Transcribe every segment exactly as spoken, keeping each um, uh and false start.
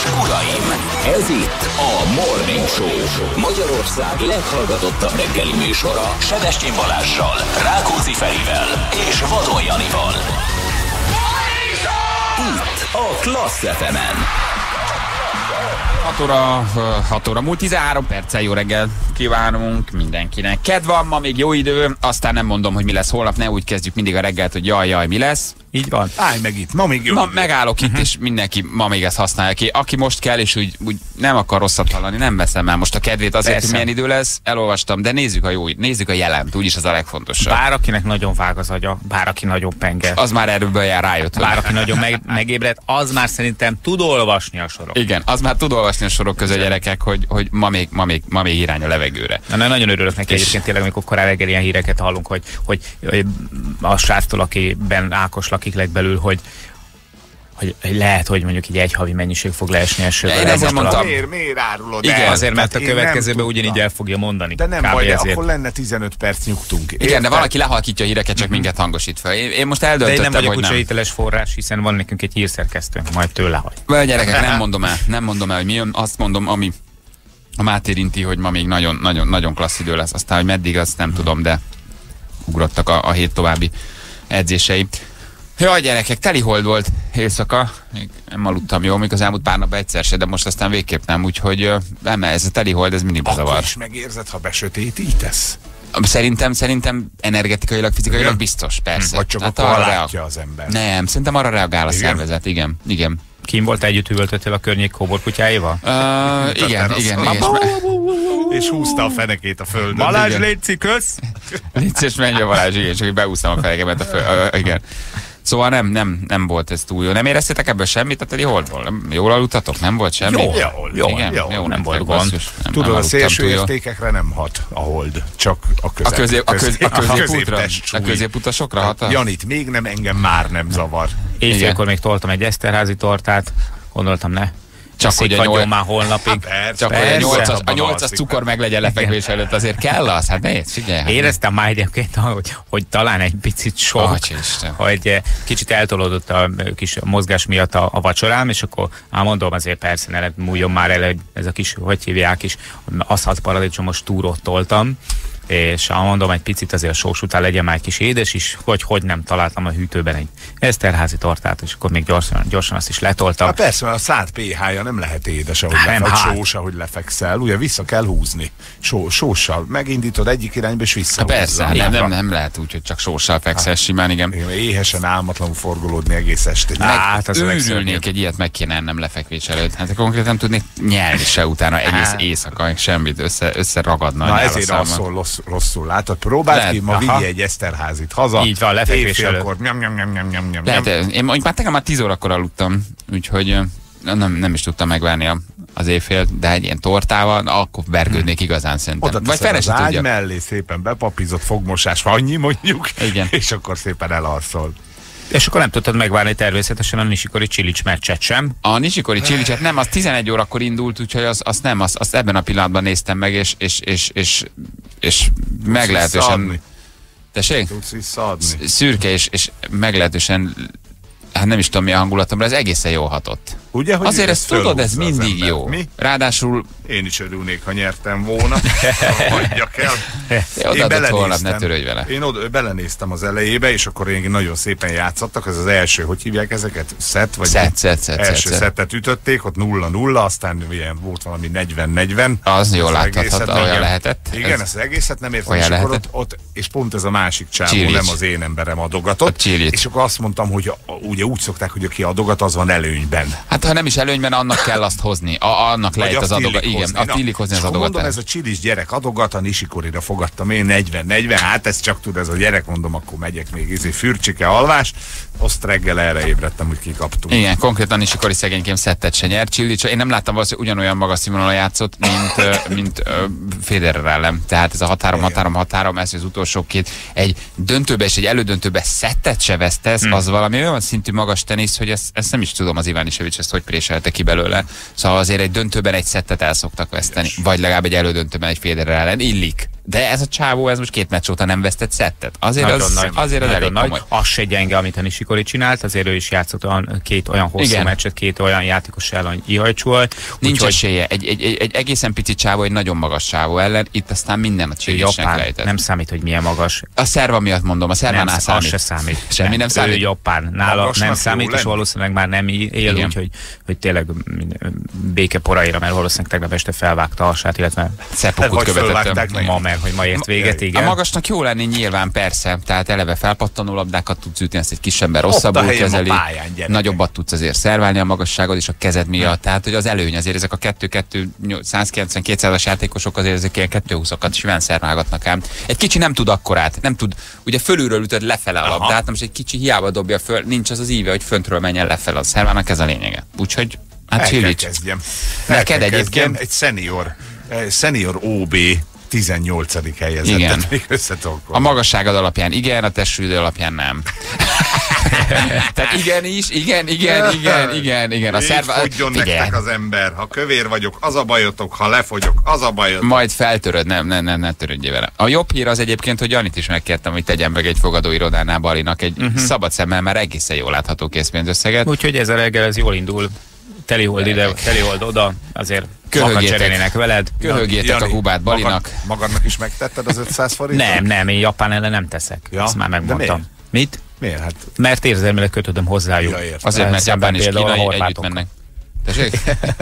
és uraim, ez itt a Morning Show, Magyarország leghallgatottabb reggeli műsora, Sebestyén Balázssal, Rákóczi Ferivel és Vadon Janival. Itt a Klassz ef emen. hat óra múlt tizenhárom perccel, jó reggel kívánunk mindenkinek. Kedv van, ma még jó idő, aztán nem mondom, hogy mi lesz holnap, ne úgy kezdjük mindig a reggelt, hogy jaj, jaj, mi lesz. Így van. Állj meg itt, ma még jó. Ma megállok itt, és mindenki ma még ezt használja ki. Aki most kell, és úgy, úgy nem akar rosszat hallani, nem veszem el most a kedvét azért, Persze. hogy milyen idő lesz, elolvastam, de nézzük a jó, nézzük a jelent, úgyis az a legfontosabb. Bár akinek nagyon vág az agya, bár aki nagyon penge, Az már erről jár rájött. bár aki nagyon meg, megébred, az már szerintem tud olvasni a sorok. Igen, az már tud olvasni a sorok között, gyerekek, hogy, hogy ma, még, ma, még, ma még irány a levegőre. Na, na, nagyon örülök neki egyébként tényleg, amikor korán reggel ilyen híreket hallunk, hogy, hogy, hogy a sráctól, akiben Ákos lakik legbelül, hogy Hogy, hogy lehet, hogy mondjuk így egy havi mennyiség fog leesni esővel. Én ezzel mondtam. Miért, miért árulod Igen, el? Azért, mert a Hát én következőben nem ugyanígy tudtam. el fogja mondani. De nem Kb. baj, de ezért. akkor lenne tizenöt perc nyugtunk. Igen, Érted? de valaki lehalkítja a híreket, csak minket hangosít fel. Én, én most De én eldöntöttem, nem vagyok hogy úgyse nem. hiteles forrás, hiszen van nekünk egy hírszerkesztőnk, majd tőle hagy. Vagy gyerekek, nem mondom el, nem mondom el, hogy mi jön. Azt mondom, ami a Mát érinti, hogy ma még nagyon, nagyon, nagyon klassz idő lesz. Aztán, hogy meddig, azt nem tudom, de ugrottak a, a hét további edzései. Jaj, gyerekek, teli hold volt éjszaka, még nem aludtam jól, még az elmúlt pár napban egyszer se, de most aztán végképp nem, úgyhogy ö, nem, ez a teli hold, ez mindig Akkor zavar. is megérzed, ha besötétítesz? Szerintem, szerintem energetikailag, fizikailag Igen? biztos, persze. Vagy csak Hát akkor arra látja reag- az ember? Nem, szerintem arra reagál a Igen? szervezet, igen, igen. Kim volt együtt üvöltöttél a környék kóborkutyáival? Uh, igen, igen, igen. És húzta a fenekét a földön. Balázs, igen. létszik, kösz! Légy szíves, menj a Balázs, igen, csak hogy beúsztam a fenekemet a föl, uh, igen. Szóval nem, nem, nem volt ez túl jó. Nem éreztétek ebből semmit a teli holdból? Nem- Jól aludtatok? Nem volt semmi? Jól, jól, jól, Igen? jól, Jó, nem volt nektek gond. basszus. Nem, Tudod, nem a aludtam szélső túl jól. értékekre nem hat a hold, csak a közép. A, közép, a, köz, a középutra? A középtestsúly. középutasokra hat? a- Janit még nem, engem már nem zavar. Éjfélkor még toltam egy eszterházi tortát, gondoltam ne. Csak Eszik hogy a hagyjon nyol- már holnapig. Persze, Csak hogy a Persze. nyolcas, a Abban nyolcas alszik, cukor meg legyen lefekvés előtt, azért kell az? Hát nézd, figyelj. hát Éreztem már egyébként, hogy, hogy talán egy picit sok, Atyaisten. hogy eh, kicsit eltolódott a eh, kis mozgás miatt a, a vacsorám, és akkor ám mondom, azért persze ne lehet, múljon már el, hogy ez a kis, hogy hívják is, aszalt paradicsomos túrót toltam, és ám mondom, egy picit azért a sós után legyen már egy kis édes is, hogy hogy nem találtam a hűtőben egy eszterházi tortát, és akkor még gyorsan, gyorsan azt is letoltam. Hát persze, mert a szád pé há-ja nem lehet édes, ahogy Hát lefek, nem, vagy hát. sós, ahogy lefekszel. Ugye vissza kell húzni. Só, sóssal megindítod egyik irányba, és Hát visszahúzza. persze, hát nem, nem, nem lehet úgy, hogy csak sóssal fekszel simán, igen. Igen, éhesen, álmatlanul forgolódni egész estét. Meg Hát, az a legszörnyűbb. őrülnék, egy ilyet meg kéne ennem lefekvés előtt. Hát konkrétan nem tudnék nyelni se utána egész Hát. éjszaka, semmit össze, összeragadna. a Na nyálaszalma. ezért alszol rossz, rosszul, látod? Próbáld Lehet, ki, ma aha. vigyél egy eszterházit haza. Így van, lefekvés éjfélkor, nyom, nyom, nyom, nyom, nyom, nyom. Lehet, én mondjuk már tegnap már tíz órakor aludtam, úgyhogy ö, nem, nem is tudtam megvárni a, az éjfél, de egy ilyen tortával, akkor vergődnék igazán szerintem. Oda Vagy fele az se ágy tudja. mellé szépen bepapizott fogmosás, annyi mondjuk, Igen. és akkor szépen elalszol. És akkor nem tudtad megvárni természetesen a Nisikori Csilics meccset sem. A Nisikori Csilicset nem, az tizenegy órakor indult, úgyhogy az, azt nem, azt, azt ebben a pillanatban néztem meg, és, és, és, és, és meglehetősen... Visszaadni. Tessék? Tudsz visszaadni. Szürke, és, és meglehetősen, hát nem is tudom mi a hangulatomra, ez egészen jól hatott. Ugye, hogy Azért ezt tudod, ez fölhúzza az mindig ember. jó. Mi? Ráadásul Én is örülnék, ha nyertem volna. Hagyjak el. te odaadod holnap, ne törődj vele. Én oda, belenéztem az elejébe, és akkor én nagyon szépen játszottak. Ez az első, hogy hívják ezeket? Szett? Vagy Szett, szett, szett, első szett. szettet ütötték, ott nulla nulla, aztán ilyen volt valami negyven negyven. Az jól Ezt láthatod, egészet olyan nem- lehetett. Igen, Ez- ezt az egészet nem értem, olyan és akkor lehetett. ott, ott, és pont ez a másik csávó, Csilic. nem az én emberem adogatott. A Csilic. És akkor azt mondtam, hogy a, ugye úgy szokták, hogy aki adogat, az van előnyben. Hát ha nem is előnyben, annak kell azt hozni. A, annak lehet Vagy az azt adogat. illik Igen, hozni. a Na, illik hozni és az akkor mondom, adogatást. ez a csilis gyerek adogat, a Nisikorira fogadtam én negyven negyven, hát ez csak tud ez a gyerek, mondom, akkor megyek még izé fürcsike alvás, azt reggel erre ébredtem, hogy kikaptunk. Igen, konkrétan Nisikori szegénykém szettet se nyert. Csilic, én nem láttam valószínűleg ugyanolyan magas színvonalon játszott, mint, ö, mint ö, Federer ellen. Tehát ez a határom, Igen. határom, határom, ez az utolsó két. Egy döntőbe és egy elődöntőbe szettet se vesztesz, hmm. az valami olyan szintű magas tenisz, hogy ezt, ezt nem is tudom, az Ivanisevics ezt hogy préselte ki belőle. Szóval azért egy döntőben egy szettet el szoktak veszteni, vagy legalább egy elődöntőben egy Federer ellen. Illik. De ez a csávó, ez most két meccs óta nem vesztett szettet. Azért Nagyon az, nagy, azért az nagyon elég nagy. komoly. Az se gyenge, amit a Nishikori csinált, azért ő is játszott olyan, két olyan hosszú Igen. meccset, két olyan játékos ellen, ihajcsol. Nincs Úgyhogy esélye. Egy, egy, egy, egy egészen pici csávó, egy nagyon magas csávó ellen, itt aztán minden a Csilisnek Japán lejtett. nem számít, hogy milyen magas. A szerva miatt mondom, a szervánál Nem, az számít. se számít. Semmi nem számít? Ő Japán. Nála Magasnak nem jó számít, és lenni? valószínűleg már nem él, Igen. úgyhogy hogy tényleg béke poraira, mert valószínűleg tegnap este felvágta a hasát, illetve Szepukut Vagy követett. fölvágták neki. ma, mert hogy ma ért véget, A igen. magasnak jó lenni nyilván, persze. Tehát eleve felpattanó labdákat tudsz ütni, ezt egy kis ember Ott rosszabbul a helyem a kezeli. pályán, gyerekek. Nagyobbat tudsz azért szerválni a magasságod és a kezed miatt. Tehát, hogy az előny azért ezek a kettő kettő százkilencven kétszázas játékosok azért ezek ilyen kettő húszokat simán szerválgatnak ám. Egy kicsi nem tud akkorát, nem tud, ugye fölülről ütöd lefele a Aha. labdát, most egy kicsi hiába dobja föl, nincs az az íve, hogy föntről menjen lefele a szervának, ez a lényege. Úgyhogy, hát El kell Csilics. kezdjem. El Neked kell egyébként? kezdjem. Egy senior, eh, senior ó bé tizennyolcadik helyezettet Igen. még összetolkolom. A magasságod alapján igen, a testsúlyod alapján nem. Tehát igen is, igen, igen, igen, igen, igen. A Így szerva... fogjon Figyelj, nektek az ember. Ha kövér vagyok, az a bajotok, ha lefogyok, az a bajotok. majd feltöröd, nem, nem, nem, ne törődjél vele. A jobb hír az egyébként, hogy Janit is megkértem, hogy tegyen meg egy fogadóirodánál Balinak egy uh-huh. szabad szemmel már egészen jól látható készpénzösszeget. Úgyhogy ez a reggel ez jól indul. Telihold ide, telihold oda, azért Köhögjétek. makat cserélnének veled. Köhögjétek a Jani, gubát Balinak. Magad, magadnak is megtetted az ötszáz forintot? Nem, nem, én Japán ellen nem teszek. Ja, Ezt már de megmondtam. Mit? Miért? Hát Mert érzelmileg kötöttem hozzájuk. Ja, értem. Azért, mert Szemben Japán és például a Kína együtt horvátok. mennek. Tessék?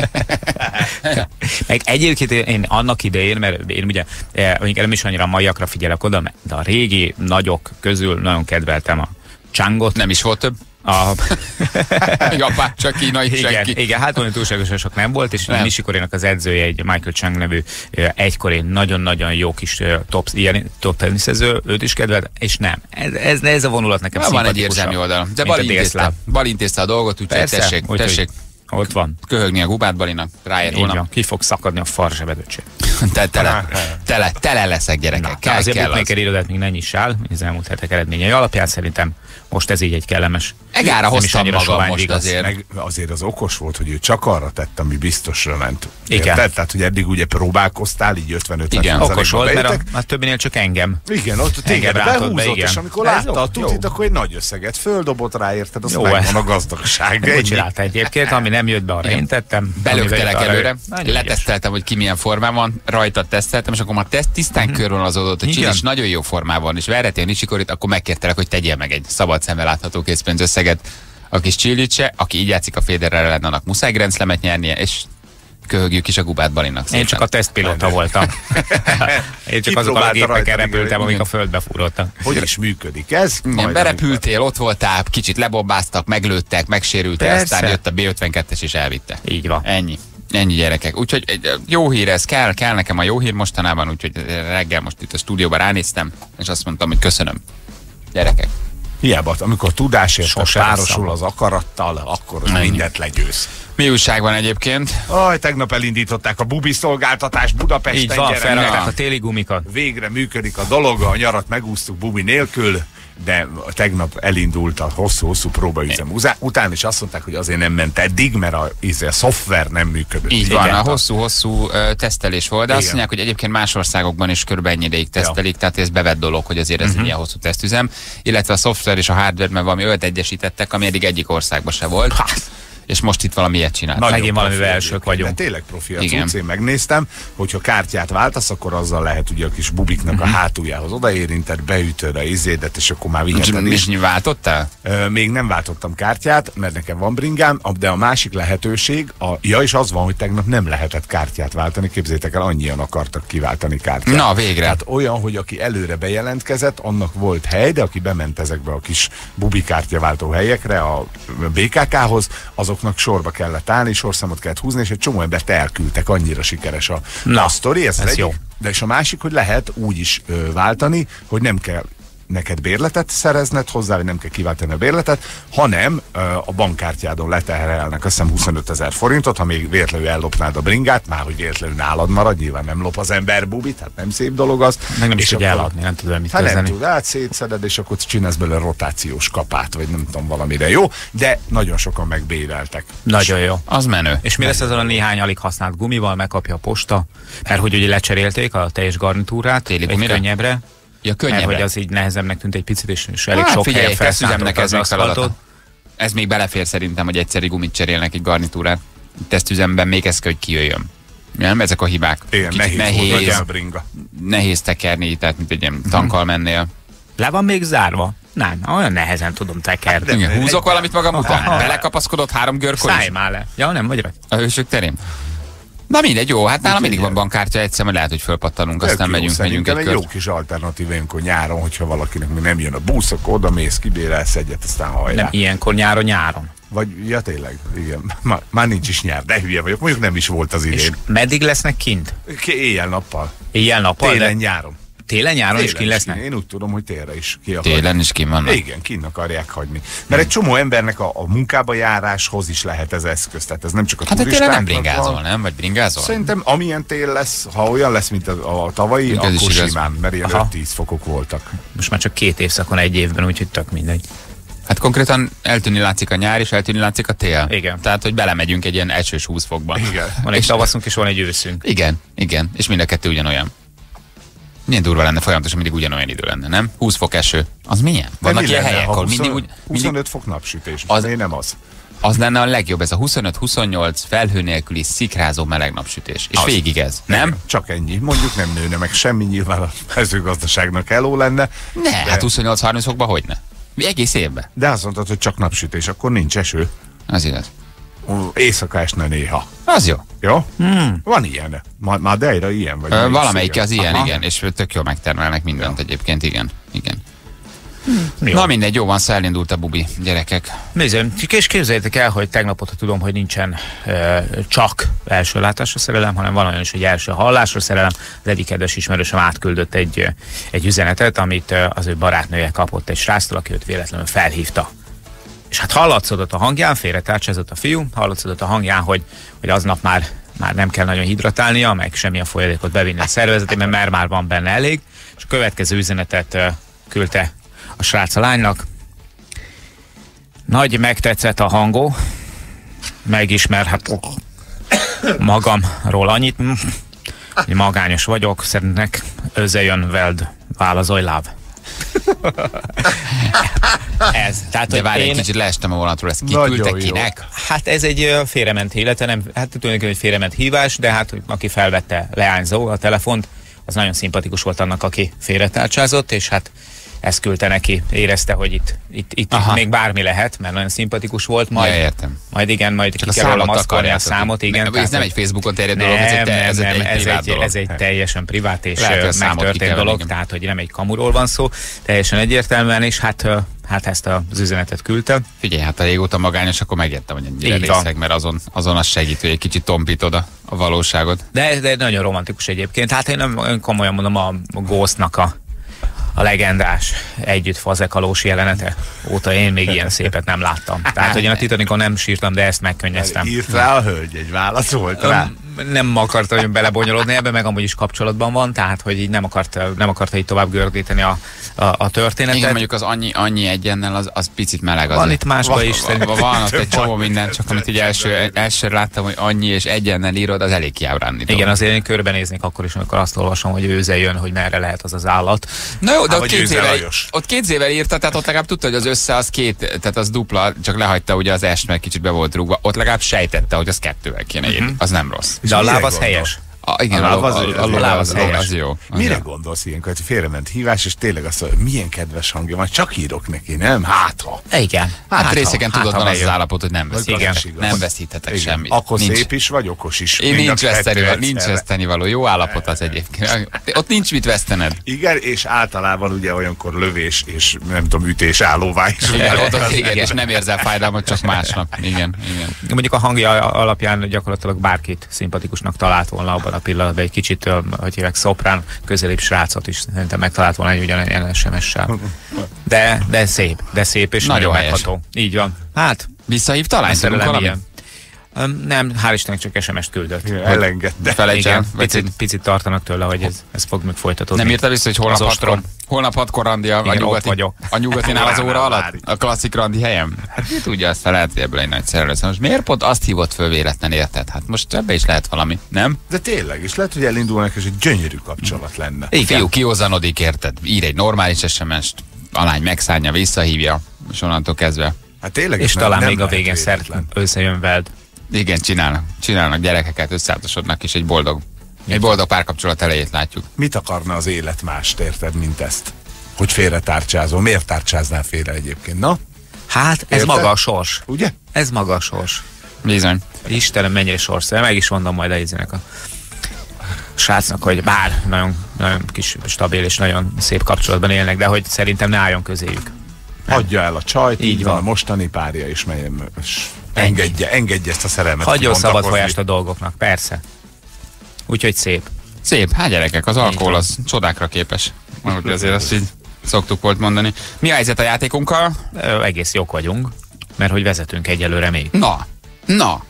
Meg egyébként én annak idején, mert én ugye eh, mondjuk nem is annyira a maiakra figyelek oda, de a régi nagyok közül nagyon kedveltem a Changot. Nem is volt több? A, Japán, csak kínai, igen, senki. igen, hát olyan túlságosan sok nem volt, és Nem. Nishikorinak az edzője, egy Michael Chang nevű ö, egykori nagyon-nagyon jó kis ö, top, ilyen, top teniszező, őt is kedvelt, és nem. Ez, ez, ez a vonulat nekem Van egy szimpatikusabb, érzelmi oldal. De mint a Bali intézte, délszláv. Bali intézte a dolgot, úgyhogy Persze, tessék, úgyhogy tessék ott van. köhögni a gubát Balinak. Ráér Így holnap. van. Ki fog szakadni a farzsebedöcse. Te, tele, tele, tele leszek, gyerekek. Na, kell, azért kell bookmaker az. irodát még ne nyissál, az elmúlt hetek eredményei alapján szerintem most ez így egy kellemes. Egára nem is hoztam annyira magam sovány most igaz. azért. meg azért az okos volt, hogy ő csak arra tett, ami biztosra ment. Igen. Érted? Tehát, hogy eddig ugye próbálkoztál, így ötven-ötven Igen. Okos volt, mert a, bejöttek. a többinek csak engem. Igen, ott téged Engem rátott be, behúzott, igen. és amikor Ez látta jó, a tutit, jó. akkor egy nagy összeget földobott rá, érted? Az Jó, megvan ez- a gazdagság. Úgy Ennyi. csinálta egyébként, ami nem jött be, arra én tettem. Belöktelek amivel jött, arra előre, ő- Nagyon ügyes. leteszteltem, hogy ki milyen formában van, rajta teszteltem, és akkor már teszt tisztán uh-huh. körvonalazódott, hogy Igen. Csilis nagyon jó formában van, és verhetél Nishikorit, akkor megkértelek, hogy tegyél meg egy szabad szemmel látható készpénzösszeget a kis Csilicse, aki így játszik a Federer ellen, annak muszáj Grand Slamet nyernie, és köhögjük is a gubát Balinak. Én szépen. csak a tesztpilóta voltam. Én csak azokon a Kipróbálta rajta, gépeken repültem, igen. amik a földbe fúrottak. Hogy is működik ez? Igen, Majd berepültél, ott voltál, kicsit lebombáztak, meglőttek, megsérültél, Persze. aztán jött a bé ötvenkettes és elvitte. Így van. Ennyi. Ennyi gyerekek. Úgyhogy egy jó hír ez, kell, kell nekem a jó hír mostanában, úgyhogy reggel most itt a stúdióban ránéztem, és azt mondtam, hogy köszönöm. Gyerekek. Hiába, amikor tudásért Sosem párosul lesz az akarattal, akkor az Ennyi. mindent legyőz. Mi újság van egyébként? Aj, tegnap elindították a bubi szolgáltatást Budapesten. Így van, gyerek. felrakták Na. a téli gumikat. Végre működik a dolog, a nyarat megúsztuk bubi nélkül, de tegnap elindult a hosszú-hosszú próbaüzem Uzá- után, és azt mondták, hogy azért nem ment eddig, mert a, íze, a szoftver nem működött. Így Igen. van, a hosszú-hosszú ö, tesztelés volt, de azt Igen. mondják, hogy egyébként más országokban is körülbelül ennyi ideig tesztelik, tehát ez bevett dolog, hogy azért ez Mhm. egy ilyen hosszú tesztüzem, illetve a szoftver és a hardware, mert valami olyat egyesítettek, ami eddig egyik országban se volt, és most itt valami ilyet csinált. Nagyon Megint valamivel profi elsők egyébként, vagyunk. De tényleg profi a Igen. cucc, én megnéztem, hogyha kártyát váltasz, akkor azzal lehet ugye a kis bubiknak Mhm. a hátuljához odaérinted, beütöd a izédet, és akkor már viheted is. És váltottál? Ö, Még nem váltottam kártyát, mert nekem van bringám, a- de a másik lehetőség, a, ja és az van, hogy tegnap nem lehetett kártyát váltani, képzétek el, annyian akartak kiváltani kártyát. Na, végre. Tehát olyan, hogy aki előre bejelentkezett, annak volt hely, de aki bement ezekbe a kis bubikártyaváltó helyekre, a bé ká ká-hoz, azoknak sorba kellett állni, sorszámot kellett húzni, és egy csomó embert elküldtek, annyira sikeres a, Na, a sztori. Ez, ez az egyik. jó. De és a másik, hogy lehet úgy is ö, váltani, hogy nem kell neked bérletet szerezned hozzá, vagy nem kell kiváltani a bérletet, hanem a bankkártyádon leterhelnek azt hiszem huszonötezer forintot, ha még véletlenül ellopnád a bringát, már hogy véletlenül nálad marad, nyilván nem lop az ember bubit, hát nem szép dolog az. Meg nem is és tud akkor, eladni, nem tudom mit hát kezdeni. nem tud, hát szétszeded, és akkor csinálsz belőle rotációs kapát, vagy nem tudom valamire jó, de nagyon sokan megbéreltek. Nagyon jó. Az menő. És mi lesz ezzel a néhány alig használt gumival, megkapja a posta, mert hogy ugye lecserélték a teljes garnitúrát Téli egy gumira? könnyebbre, Ja, mert hogy könnyebbre. az így nehezebbnek tűnt egy picit, és, és elég Hát sok figyelj, helyen tesztüzemnek felszálltak ez az még feladata. aszfaltot. Ez még belefér szerintem, hogy egyszeri gumit cserélnek egy garnitúrán. Tesztüzemben még ez kell, hogy kijöjjön. Nem, ezek a hibák. Igen, Kicsit nehéz, nehéz, nehéz, a bringa. nehéz tekerni, tehát mint egy ilyen tankkal mennél. Le van még zárva? Nem, olyan nehezen tudom tekerni. Igen, húzok valamit magam után? Aha. Belekapaszkodott három görkor Szállj is? már le. Ja, nem vagy rajta. A hősök terén? Na mindegy, jó, hát nálam mindig van bankkártya, egyszer majd lehet, hogy fölpattanunk, Tök aztán jó, megyünk, megyünk szerintem egy egy kört. jó kis alternatív ilyenkor nyáron, hogyha valakinek még nem jön a busz, akkor oda mész, kibérelsz egyet, aztán hajrá. Nem ilyenkor nyáron nyáron. Vagy, ja tényleg, igen. Már, már nincs is nyár, de hülye vagyok, mondjuk nem is volt az És idén. meddig lesznek kint? Ki éjjel-nappal. Éjjel-nappal? Télen, de- nyáron. Télen, nyáron is Télen kint is lesznek? Én úgy tudom, hogy télre is ki akarják. Télen is kim vannak. Igen, kint akarják hagyni. Mert egy csomó embernek a, a munkába járáshoz is lehet ez eszköz. Tehát ez nem csak a Hát te tényleg nem turistáknak bringázol, van. nem? Vagy bringázol? Szerintem amilyen tél lesz, ha olyan lesz, mint a, a tavalyi, Ez is akkor igaz. simán, mert ilyen Aha. öt-tíz fokok voltak. Most már csak két évszakon egy évben, úgyhogy tök mindegy. Hát konkrétan eltűnni látszik a nyár, és eltűnni látszik a tél. Igen. Tehát, hogy belemegyünk egy ilyen esős húsz fokba. Igen. Van egy tavaszunk és van egy őszünk. Igen, igen. És mind a kettő ugyanolyan. Milyen durva lenne, folyamatosan mindig ugyanolyan idő lenne, nem? húsz fok eső. Az milyen? Vannak mi ilyen lenne, helyek, ha ahol húsz- mindig úgy... Mindig, huszonöt fok napsütés. Az- Az, miért nem az? az lenne a legjobb, ez a huszonöt-huszonnyolc felhő nélküli szikrázó meleg napsütés. És Az. végig ez, nem? Csak ennyi. Mondjuk nem nőne meg semmi, nyilván a mezőgazdaságnak eló lenne. Ne, de, hát huszonnyolc-harminc fokban hogyne? Mi egész évben. de azt mondtad, hogy csak napsütés, akkor nincs eső. Az igaz. Ó, Éjszaka esne néha. Az jó. Jó? Hmm. Van ilyen. Ma- Madeira ilyen? Vagy Ö, melyik valamelyik sziget? az ilyen, Aha. igen, és tök jól megtermelnek mindent egyébként, igen. igen. Jó. Na mindegy, jó van, szóval elindult a bubi, gyerekek. Nézem, és képzeljétek el, hogy tegnap óta tudom, hogy nincsen e, csak első látásra szerelem, hanem van olyan is, hogy első hallásra szerelem. Az egyik kedves ismerősöm átküldött egy, egy üzenetet, amit e, az ő barátnője kapott egy sráctól, aki őt véletlenül felhívta. És hát hallatszódott a hangján, félretárcsázott a fiú, hallatszódott a hangján, hogy, hogy aznap már, már nem kell nagyon hidratálnia, meg semmilyen folyadékot bevinni a szervezetében, mert már van benne elég. És a következő üzenetet e, küldte a srác a lánynak. Nagy megtetszett a hangó, megismerhet magamról annyit, hogy magányos vagyok, szeretnek összejön veld, válaszolj láb. Ez. Tehát, De hogy várj, én, egy kicsit leestem a vonatról, ezt Nagyon kiküldte jó. kinek? hát ez egy ö, félrement élete, nem, hát tulajdonképpen egy félrement hívás, de hát hogy aki felvette leányzó a telefont, az nagyon szimpatikus volt annak, aki félretárcsázott, és hát ezt küldte neki, érezte, hogy itt, itt, itt, itt még bármi lehet, mert nagyon szimpatikus volt, majd, Ja, értem. majd igen, majd Csak ki a kell róla számot maszkolni a akarjátok. számot, igen. Ne, ez tehát, nem hogy- egy Facebookon terjedő nem, dolog, ez egy, te- nem, ez egy, nem, egy ez, privát egy, dolog. ez egy teljesen privát és Lehet, hogy a ö, számot ki megtörtént kell dolog, venni. tehát hogy nem egy kamuról van szó, teljesen egyértelműen, és hát, ö, hát ezt az üzenetet küldte. Figyelj, hát ha régóta magányos, akkor megértem, hogy ennyire Így van. részeg, mert azon, azon az segít, hogy egy kicsit tompítod a, a valóságot. De, de nagyon romantikus egyébként. Hát én nem olyan komolyan mondom a Ghostnak a, a legendás együtt fazekalós jelenete óta én még ilyen szépet nem láttam. Tehát, hogy én a Titanicon nem sírtam, de ezt megkönnyeztem. Írt rá a hölgy, egy válasz volt rá. Öm, nem akarta nagyon belebonyolódni ebbe, meg amúgy is kapcsolatban van, tehát hogy így nem akarta, nem akarta így tovább gördíteni a, a, a történetet. Igen, mondjuk az annyi, annyi egyennel, az, az picit meleg azért. Van itt másba Van- is, van- szerintem. Van ott egy csomó minden, csak amit így első, elsőre láttam, hogy annyi és egyennel írod, az elég kiábránító. Igen, azért én körbenéznék akkor is, amikor azt olvasom, hogy őze jön, hogy merre lehet az az állat. Na jó, de Há, ott vagy két, Őze éve, Lajos. ott két éve írta, tehát ott legalább tudta, hogy az össze az két, tehát az dupla, csak lehagyta ugye az est, meg kicsit be volt rúgva. Ott legalább sejtette, hogy az kettővel kéne írni. Az nem rossz. De a mire láb az gondol? helyes. A, igen, A a, láb az- a, az- a, az- a láb az, az- az, az- az jó. Az Mire jó. gondolsz ilyenkor, hogy félrement hívás, és tényleg azt mondja, milyen kedves hangja van, csak írok neki, nem? Hát ha. Igen. Hát, Hát, részeken ha- tudod, hát, van ha az az bejön. állapot, hogy nem Az veszíthetek. is igaz. Nem veszíthetek Igen. semmit. Akkor Nincs. szép is vagy, okos is. Én Mind a nincs kettő vesztenivaló, nincs egyszerre. vesztenivaló. Jó állapot az egyébként. Ott nincs mit vesztened. Igen, és általában ugye olyankor lövés és nem tudom, ütés állóvá is. Igen, ugye? ott az, igen, és nem érzel fájdalmat, csak másnap. Igen, igen. Mondjuk a hangja alapján gyakorlatilag bárkit szimpatikusnak talált volna abban abban a pillanatban egy kicsit, ö, hogy hívják, szoprán közelibb srácot is szerintem megtalált volna egy ugyanilyen es em es-sel. De, de szép, de szép és Nagyon nagyon helyes. megható. Így van. Hát, Visszahívta a lány? a Tudunk szerelem valami? ilyen. Öm, Nem, hál' Istennek csak es em es-t küldött. Elengedte. Felejts el. Igen, vagy picit, picit tartanak tőle, hogy ez, ez fog még folytatódni. Nem írta vissza, hogy holnap Az hatkor, ostrom. holnap hatkor randi a, a, Igen, ott nyugati, vagyok. a nyugatinál az óra alatt? Várj. A klasszik randi helyem? Hát mi tudja, aztán lehet, hogy ebből egy nagy szerelő. Most miért pont azt hívott föl véletlen, érted? Hát most ebbe is lehet valami, nem? De tényleg, és lehet, hogy elindulnak, és egy gyönyörű kapcsolat lenne. Igen. Fiú kihozanodik, érted? Ír egy normális es em es-t, a lány megszánja, visszahívja, és onnantól kezdve. Hát tényleg, És ez nem- talán nem még a lehet végén szert véletlen. összejön veled. Igen, csinálnak. Csinálnak gyerekeket, összeházasodnak, és egy boldog, egy boldog párkapcsolat elejét látjuk. Mit akarna az élet mást, érted, mint ezt? Hogy félre tárcsázol. Miért tárcsáznál félre egyébként? Na, Hát ez Érted? maga a sors. ugye? Ez maga a sors. Bizony. Istenem, mennyire sors. Meg is mondom majd Eizének a srácnak, hogy bár nagyon, nagyon kis stabil és nagyon szép kapcsolatban élnek, de hogy szerintem ne álljon közéjük. Hagyja el a csajt, így, Így így van. van. A mostani párja, és menjen, és Ennyi. engedje, engedje ezt a szerelmet. Hagyjon szabad kibontakozni. folyást a dolgoknak, persze. Úgyhogy szép. Szép, hát gyerekek, az alkohol van. az csodákra képes. Ahogy azért azt így szoktuk volt mondani. Mi a helyzet a játékunkkal? Ö, egész jók vagyunk, mert hogy vezetünk egyelőre még. Na, na,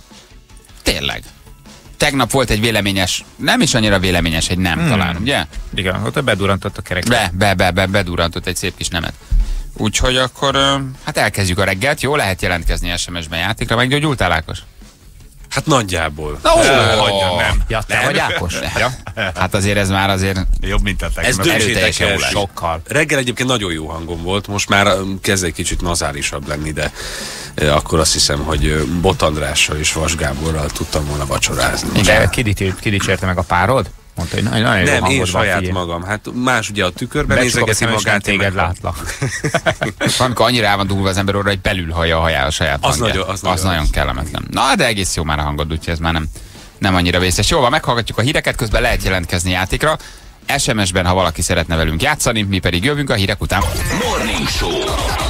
tényleg. Tegnap volt egy véleményes, nem is annyira véleményes, egy nem hmm. talán, ugye? Igen, ott bedurantott a kerek. Be, be, be, be, bedurrantott egy szép kis nemet. Úgyhogy akkor, ö, hát elkezdjük a reggelt, jó? Lehet jelentkezni es em es-ben játékra, meggyógyultál, Ákos? Hát nagyjából. Ó, Hagyja, nem. Ja, te vagy Ákos? Ja. Hát azért ez már azért Jobb, mint a tegnap. Ez erőteljesen döntsétek el. jó lesz. Sokkal. Reggel egyébként nagyon jó hangom volt, most már um, kezd egy kicsit nazálisabb lenni, de uh, akkor azt hiszem, hogy uh, Bot Andrással és Vas Gáborral tudtam volna vacsorázni. De kidicsérte meg a párod? Mondta, hogy nagyon, nagyon jó Nem, én hangod van, saját figyelj. magam. Hát más ugye a tükörben Becsukom a nézegeti szemem, és nem magát. én téged meg- látlak. van, amikor annyira el van dugva az ember orra, hogy belül hallja a hajá a saját Az hangját. nagyon- az az nagyon- nagyon kellemetlen. Na, de egész jó már a hangod, úgyhogy ez már nem, nem annyira vészes. Jó, van, meghallgatjuk a híreket, közben lehet jelentkezni játékra. es em es-ben, ha valaki szeretne velünk játszani, mi pedig jövünk a hírek után. Morning Show.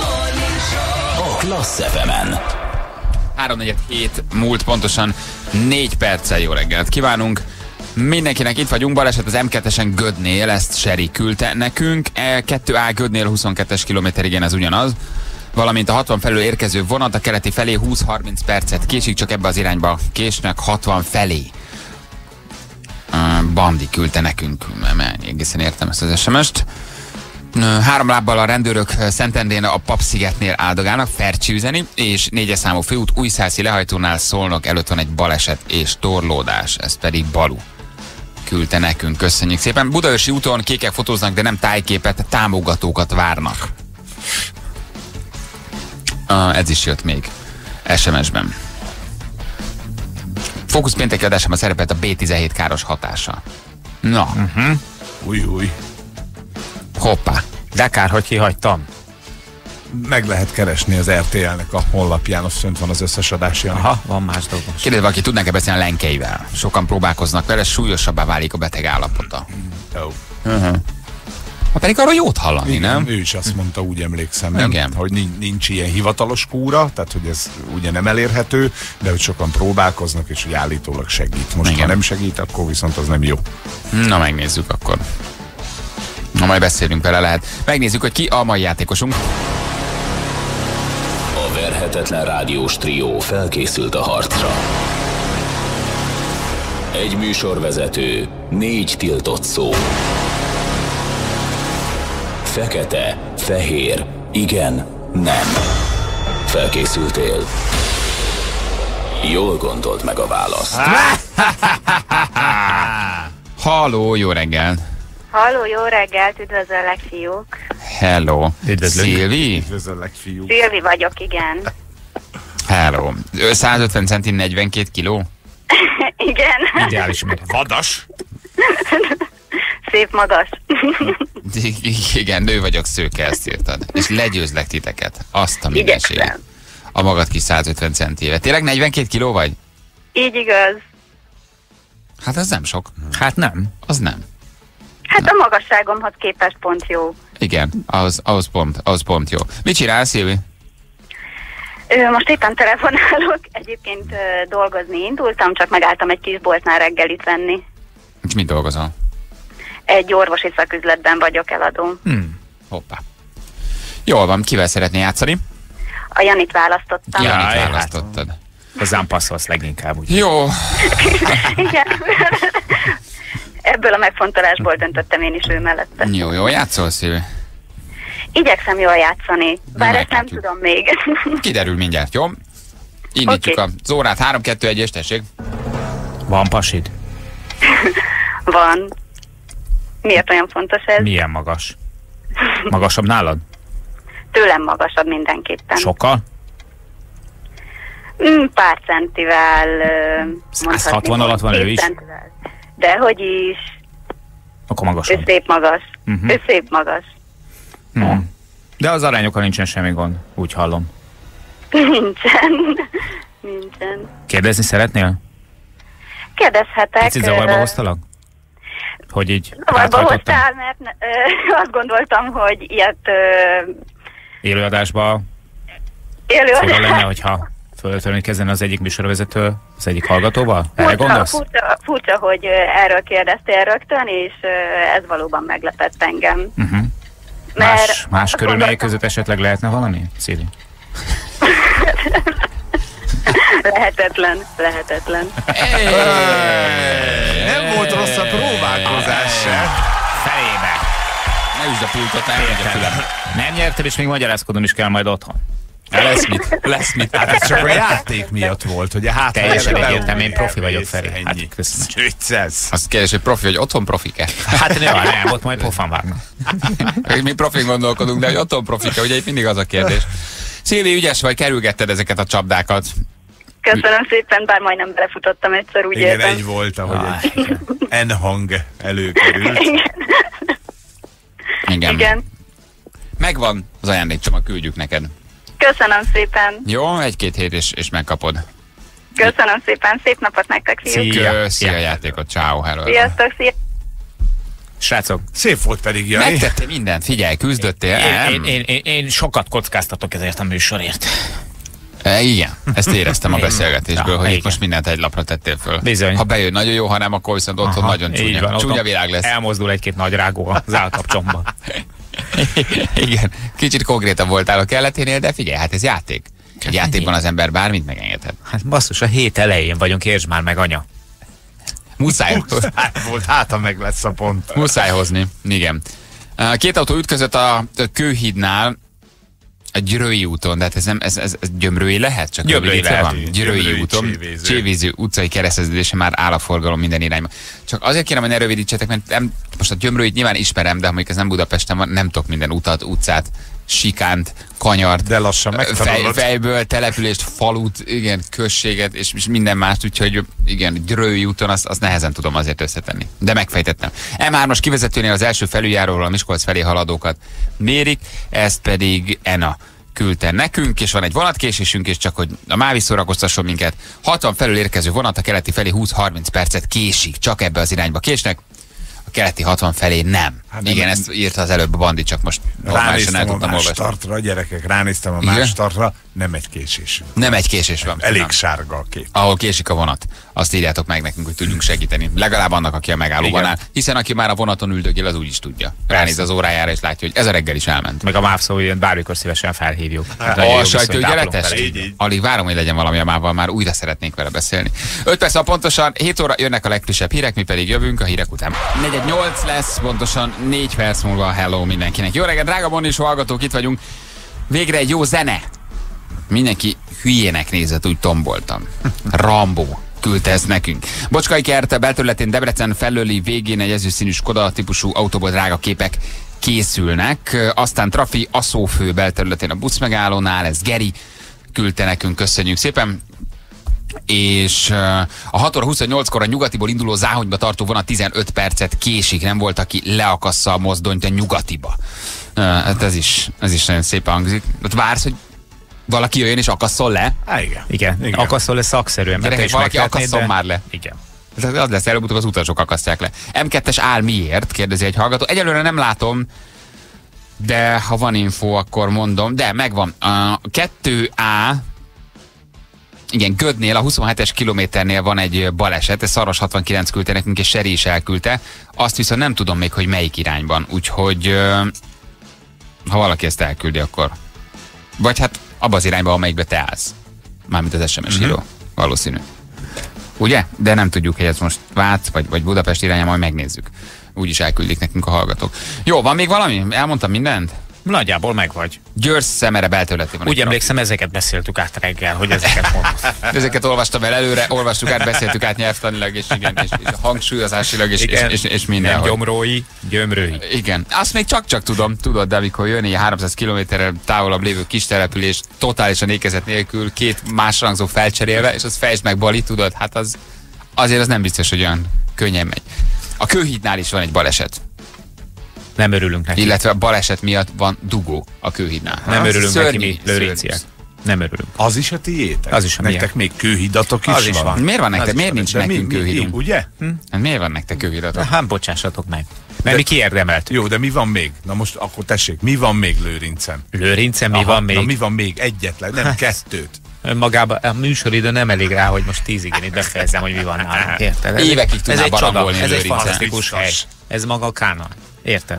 A Klassz ef emen. háromnegyed múlt pontosan négy perccel jó reggelt kívánunk. Mindenkinek itt vagyunk, baleset az em kettesen Gödnél, ezt Seri küldte nekünk. E kettő á Gödnél huszonkettes kilométer, igen, ez ugyanaz. Valamint a hatvan felől érkező vonat a keleti felé húsz-harminc percet késik, csak ebbe az irányba késnek hatvan felé. Uh, Bandi küldte nekünk, nem egészen értem ezt az es em es-t. Három lábbal a rendőrök Szentendrén a Papszigetnél áldogálnak, Fercsi üzeni, és négyes számú főút Újszászi lehajtónál Szolnok előtt van egy baleset és torlódás, ez pedig Balu küldte nekünk, köszönjük szépen. Budaörsi úton kékek fotóznak, de nem tájképet, támogatókat várnak. Uh, ez is jött még es em es-ben. Fókusz pénteki adásában szerepelt a bé tizenhét káros hatása. Na, uh-huh. Új, új. hoppá. De kár, hogy kihagytam. Meg lehet keresni az er té el-nek a honlapján, ott fönt van az összes adás. Jani. Aha, van más dolgom. Kérdez, valaki tudnánk-e beszélni a lenkeivel? Sokan próbálkoznak vele, súlyosabbá válik a beteg állapota. Jó. Uh-huh. Ha pedig arról jót hallani, Igen, nem? ő is azt mondta, úgy emlékszem, nem? Igen. Hogy nincs, nincs ilyen hivatalos kúra, tehát hogy ez ugye nem elérhető, de hogy sokan próbálkoznak, és hogy állítólag segít. Most Igen. ha nem segít, akkor viszont az nem jó. Na, megnézzük akkor. Na, majd beszélünk vele, lehet. Megnézzük, hogy ki a mai játékosunk. A verhetetlen rádiós trió felkészült a harcra. Egy műsorvezető, négy tiltott szó. Fekete, fehér, igen, nem. Felkészültél? Jól gondold meg a választ. Halló, jó reggel. Halló, jó reggelt, üdvözöllek, fiúk. Hello. Üdvözlünk. Szilvi? Üdvözöllek, fiú. Szilvi vagyok, igen. Hello. Ő százötven centi, negyvenkét kiló? Igen, Ideális méret. Vadas? szép magas. I- Igen, nő vagyok, szőke, ezt írtad. És legyőzlek titeket. Azt a mindenséget. Igyekszem. A magad kis százötven centével. Tényleg negyvenkét kiló vagy? Így igaz. Hát ez nem sok. Hát nem. Az nem. Hát a magasságomhoz képest pont jó. Igen, ahhoz, ahhoz, pont, ahhoz pont jó. Mit csinálsz, Szilvi? Ö, most éppen telefonálok, egyébként ö, dolgozni indultam, csak megálltam egy kis boltnál reggelit venni. És mit dolgozol? Egy orvosi szaküzletben vagyok eladó. Hmm. Hoppá. Jól van, kivel szeretné játszani? A Janit választottam. Janit Jaj, hát. választottad. Hozzám passzolsz leginkább, úgy. Jó. Igen. Ebből a megfontolásból döntöttem én is ő mellette. Jó, jó, játszol, Szilvi. Igyekszem jól játszani, bár ezt nem meglátjuk. tudom még. Kiderül mindjárt, jó? Indítjuk Oké. az órát. három, kettő, egy, és tessék. Van pasid? Van. Miért olyan fontos ez? Milyen magas? Magasabb nálad? Tőlem magasabb mindenképpen. Sokkal? Mm, pár centivel. ö, száz hatvan mondhatni, alatt van két ő is? centivel. Dehogy is. Akkor Ő magasabb. szép magas. Mhm. Ő szép magas. Hmm. De az arányokkal nincsen semmi gond, úgy hallom. Nincsen. Nincsen. Kérdezni szeretnél? Kérdezhetek. Picit zavarba ö, hoztalak? Hogy így Zavarba áthajtottam? hoztál, mert ö, azt gondoltam, hogy ilyet ö, Élőadásba élő... fura lenne, hogyha föltörni kezdene az egyik műsorvezető az egyik hallgatóval? Erre Furcsa, gondolsz? furcsa, furcsa, hogy ö, erről kérdeztél rögtön, és ö, ez valóban meglepett engem. Uh-huh. Mert Más, más azt körülmények gondoltam- között esetleg lehetne valami? Szíri? Lehetetlen, lehetetlen. Nem volt rossz a próbálkozás se. Felébe! Ne üsd a pultot, ne üsd a fülem. Nem nyertem, és még magyarázkodom is kell majd otthon. Lesz mit, lesz mit. Hát ez csak a játék miatt volt, hogy a hát Teljesen egyértelmű, én profi vagyok, Feri. Hát, Ennyi. köszönöm. Vicces. Azt kérdés, hogy profi, hogy otthon profike. Hát jó, nem, ott majd pofán vágnak. Mi profin gondolkodunk, de hogy otthon profika, ugye itt mindig az a kérdés. Szilvi, ügyes vagy, kerülgetted ezeket a csapdákat. Köszönöm szépen, bár majdnem belefutottam egyszer, úgy Igen, értem. egy volt, ahogy Ah, egy N-hang előkerült. Igen. Igen. Megvan az ajándékcsomag, küldjük neked. Köszönöm szépen. Jó, egy-két hét és, és megkapod. Köszönöm szépen. Szép napot nektek, fiúk. Szia. Köszi a Ja. játékot, ciao, hello. Sziasztok, sziasztok. Srácok, Szép volt pedig, Jani. Megtettél mindent, figyelj, küzdöttél. én, nem? én, én, én, én sokat kockáztatok ezért a műsorért. E, igen, ezt éreztem a beszélgetésből, Ja, hogy itt igen. most mindent egy lapra tettél föl. Bizony. Ha bejön, nagyon jó, ha nem, akkor viszont otthon Aha, nagyon így csúnya. van, Csúnya otthon világ lesz. Elmozdul egy-két nagy rágó az állkapcsomba. Igen, kicsit konkrétabb voltál a kelleténél, de figyelj, hát ez játék. Egy játékban az ember bármit megengedhet. Hát basszus, a hét elején vagyunk, értsd már meg, anya. Muszáj, Hát volt, hát ha meg lesz a pont. muszáj hozni, igen. A két autó ütközött a Kőhídnál, a Györői úton, de hát ez, nem, ez, ez, ez Gyömrői lehet? Csak Gyömrői rövidítve lehet. van? Györői Gyömrői, úton, Csévéző. Csévéző utcai kereszteződése, már áll a forgalom minden irányba. Csak azért kérem, hogy ne rövidítsetek, mert nem, most a Gyömrőit nyilván ismerem, de ha mondjuk ez nem Budapesten van, nem tudok minden utat, utcát, sikánt, kanyart, De lassan fej, megtanulod. fejből, települést, falut, igen, községet, és, és minden mást, úgyhogy igen, Györői úton azt, azt nehezen tudom azért összetenni. De megfejtettem. em hármas kivezetőnél az első felüljáróról a Miskolc felé haladókat mérik, ezt pedig Ena küldte nekünk, és van egy vonatkésésünk, és csak hogy a Mávi szórakoztasson minket, hatvan felül érkező vonat a keleti felé húsz-harminc percet késik, csak ebbe az irányba késnek, a keleti hatvan felé nem. Hát nem- Igen, ezt írta az előbb a Bandi, csak most normálisan el Ránéztem a tudtam más olvasni. startra, gyerekek, ránéztem a Igen? más startra, nem egy késés. Nem egy késés van. Elég Nem. sárga a kép. Ahol késik a vonat. Azt írjátok meg nekünk, hogy tudjunk segíteni. Legalább annak, aki a megállóban Igen. áll. Hiszen aki már a vonaton üldögél, az úgy is tudja. Ránéz az órájára, és látja, hogy ez a reggel is elment. Meg a MÁV szó, hogy bármikor szívesen felhívjuk. Hát, A nagyon jó sajtóügyeletes? viszonyt ápolunk vele. Így, így. Alig várom, hogy legyen valami a mával, már újra szeretnénk vele beszélni. öt perc van pontosan, hét óra jönnek a legfrissebb hírek, mi pedig jövünk a hírek után. negyvennyolc lesz, pontosan négy perc múlva. Hello mindenkinek. Jó reggelt, drága Bonni és hallgatók, itt vagyunk. Végre egy jó zene. Mindenki hülyének nézett, úgy tomboltam. Rambó küldte ezt nekünk. Bocskai kert belterületén Debrecen felőli végén egy ezüstszínű Skoda típusú autóból drága képek készülnek. Aztán Trafi Aszófő belterületén a buszmegállónál, ez Geri küldte nekünk, köszönjük szépen. És uh, a hat óra huszonnyolckor a nyugatiból induló Záhonyba tartó vonat tizenöt percet késik, nem volt, aki leakassza a mozdonyt a nyugatiba. Uh, hát ez is, ez is nagyon szépen hangzik. Ott vársz, hogy valaki jöjjön és akasszol le? Há, igen. Igen, Igen. akaszol le szakszerűen. mert te Gyerekek, is valaki megtehetnéd, akasszon de- már le. Igen. Ez az lesz, előbb-utóbb az utasok akasztják le. em kettes áll miért? Kérdezi egy hallgató. Egyelőre nem látom, de ha van info, akkor mondom. De megvan. A kettő á Igen, Gödnél, a huszonhetes kilométernél van egy baleset, ez Szaros hatvankilenc küldte nekünk, és Seri is elküldte. Azt viszont nem tudom még, hogy melyik irányban, úgyhogy ö, ha valaki ezt elküldi, akkor... Vagy hát abba az irányba, amelyikbe te állsz. Mármint az es em es uh-huh. író. Valószínű. Ugye? De nem tudjuk, hogy ez most Vác, vagy, vagy Budapest irányán, majd megnézzük. Úgyis elküldik nekünk a hallgatók. Jó, van még valami? Elmondtam mindent? Nagyjából meg vagy. Győr Szemere belterületében. Úgy emlékszem, ezeket beszéltük át reggel, hogy ezeket mondom. Ezeket olvastam el előre, olvastuk át, beszéltük át nyelvtanilag, és igen, és, és hangsúlyozásilag, és, és, és, és minden. Nem gyomrói, gyömrői. Igen, azt még csak-csak tudom, tudod, de amikor jön ilyen háromszáz kilométerre távolabb lévő kis település, totálisan ékezet nélkül, két másrangzó felcserélve, és az fejtsd meg Bali, tudod, hát az azért az nem biztos, hogy olyan könnyen megy. A Kőhídnál is van egy baleset. Nem örülünk neki. Illetve a baleset miatt van dugó a Kőhídnál. Nem örülünk szörnyű, neki, mi lőrinciek. Nem örülünk. Az is a tiétek? Az is a Nektek miénk. még kőhidatok is, Az is van? van. Miért van nektek? Az Miért nincs De nekünk mi, mi, kőhídunk? ugye? Hm? Hát miért van nektek kőhidatok? Hát bocsássatok meg. Mert De- mi kiérdemeltük. Jó, de mi van még? Na most akkor tessék, mi van még Lőrincen? Lőrincen mi Aha, van még? Na mi van még? Egyetlen, nem kettőt. Magában a műsoridő nem elég rá, hogy most tízig én itt befejezzem, hogy mi van nálunk. Érted? Ez Évekig egy- tudnál ez egy csoda, barangolni ez egy Lőrincen. fantasztikus Biztos. hely. Ez maga a Kánaán. Érted?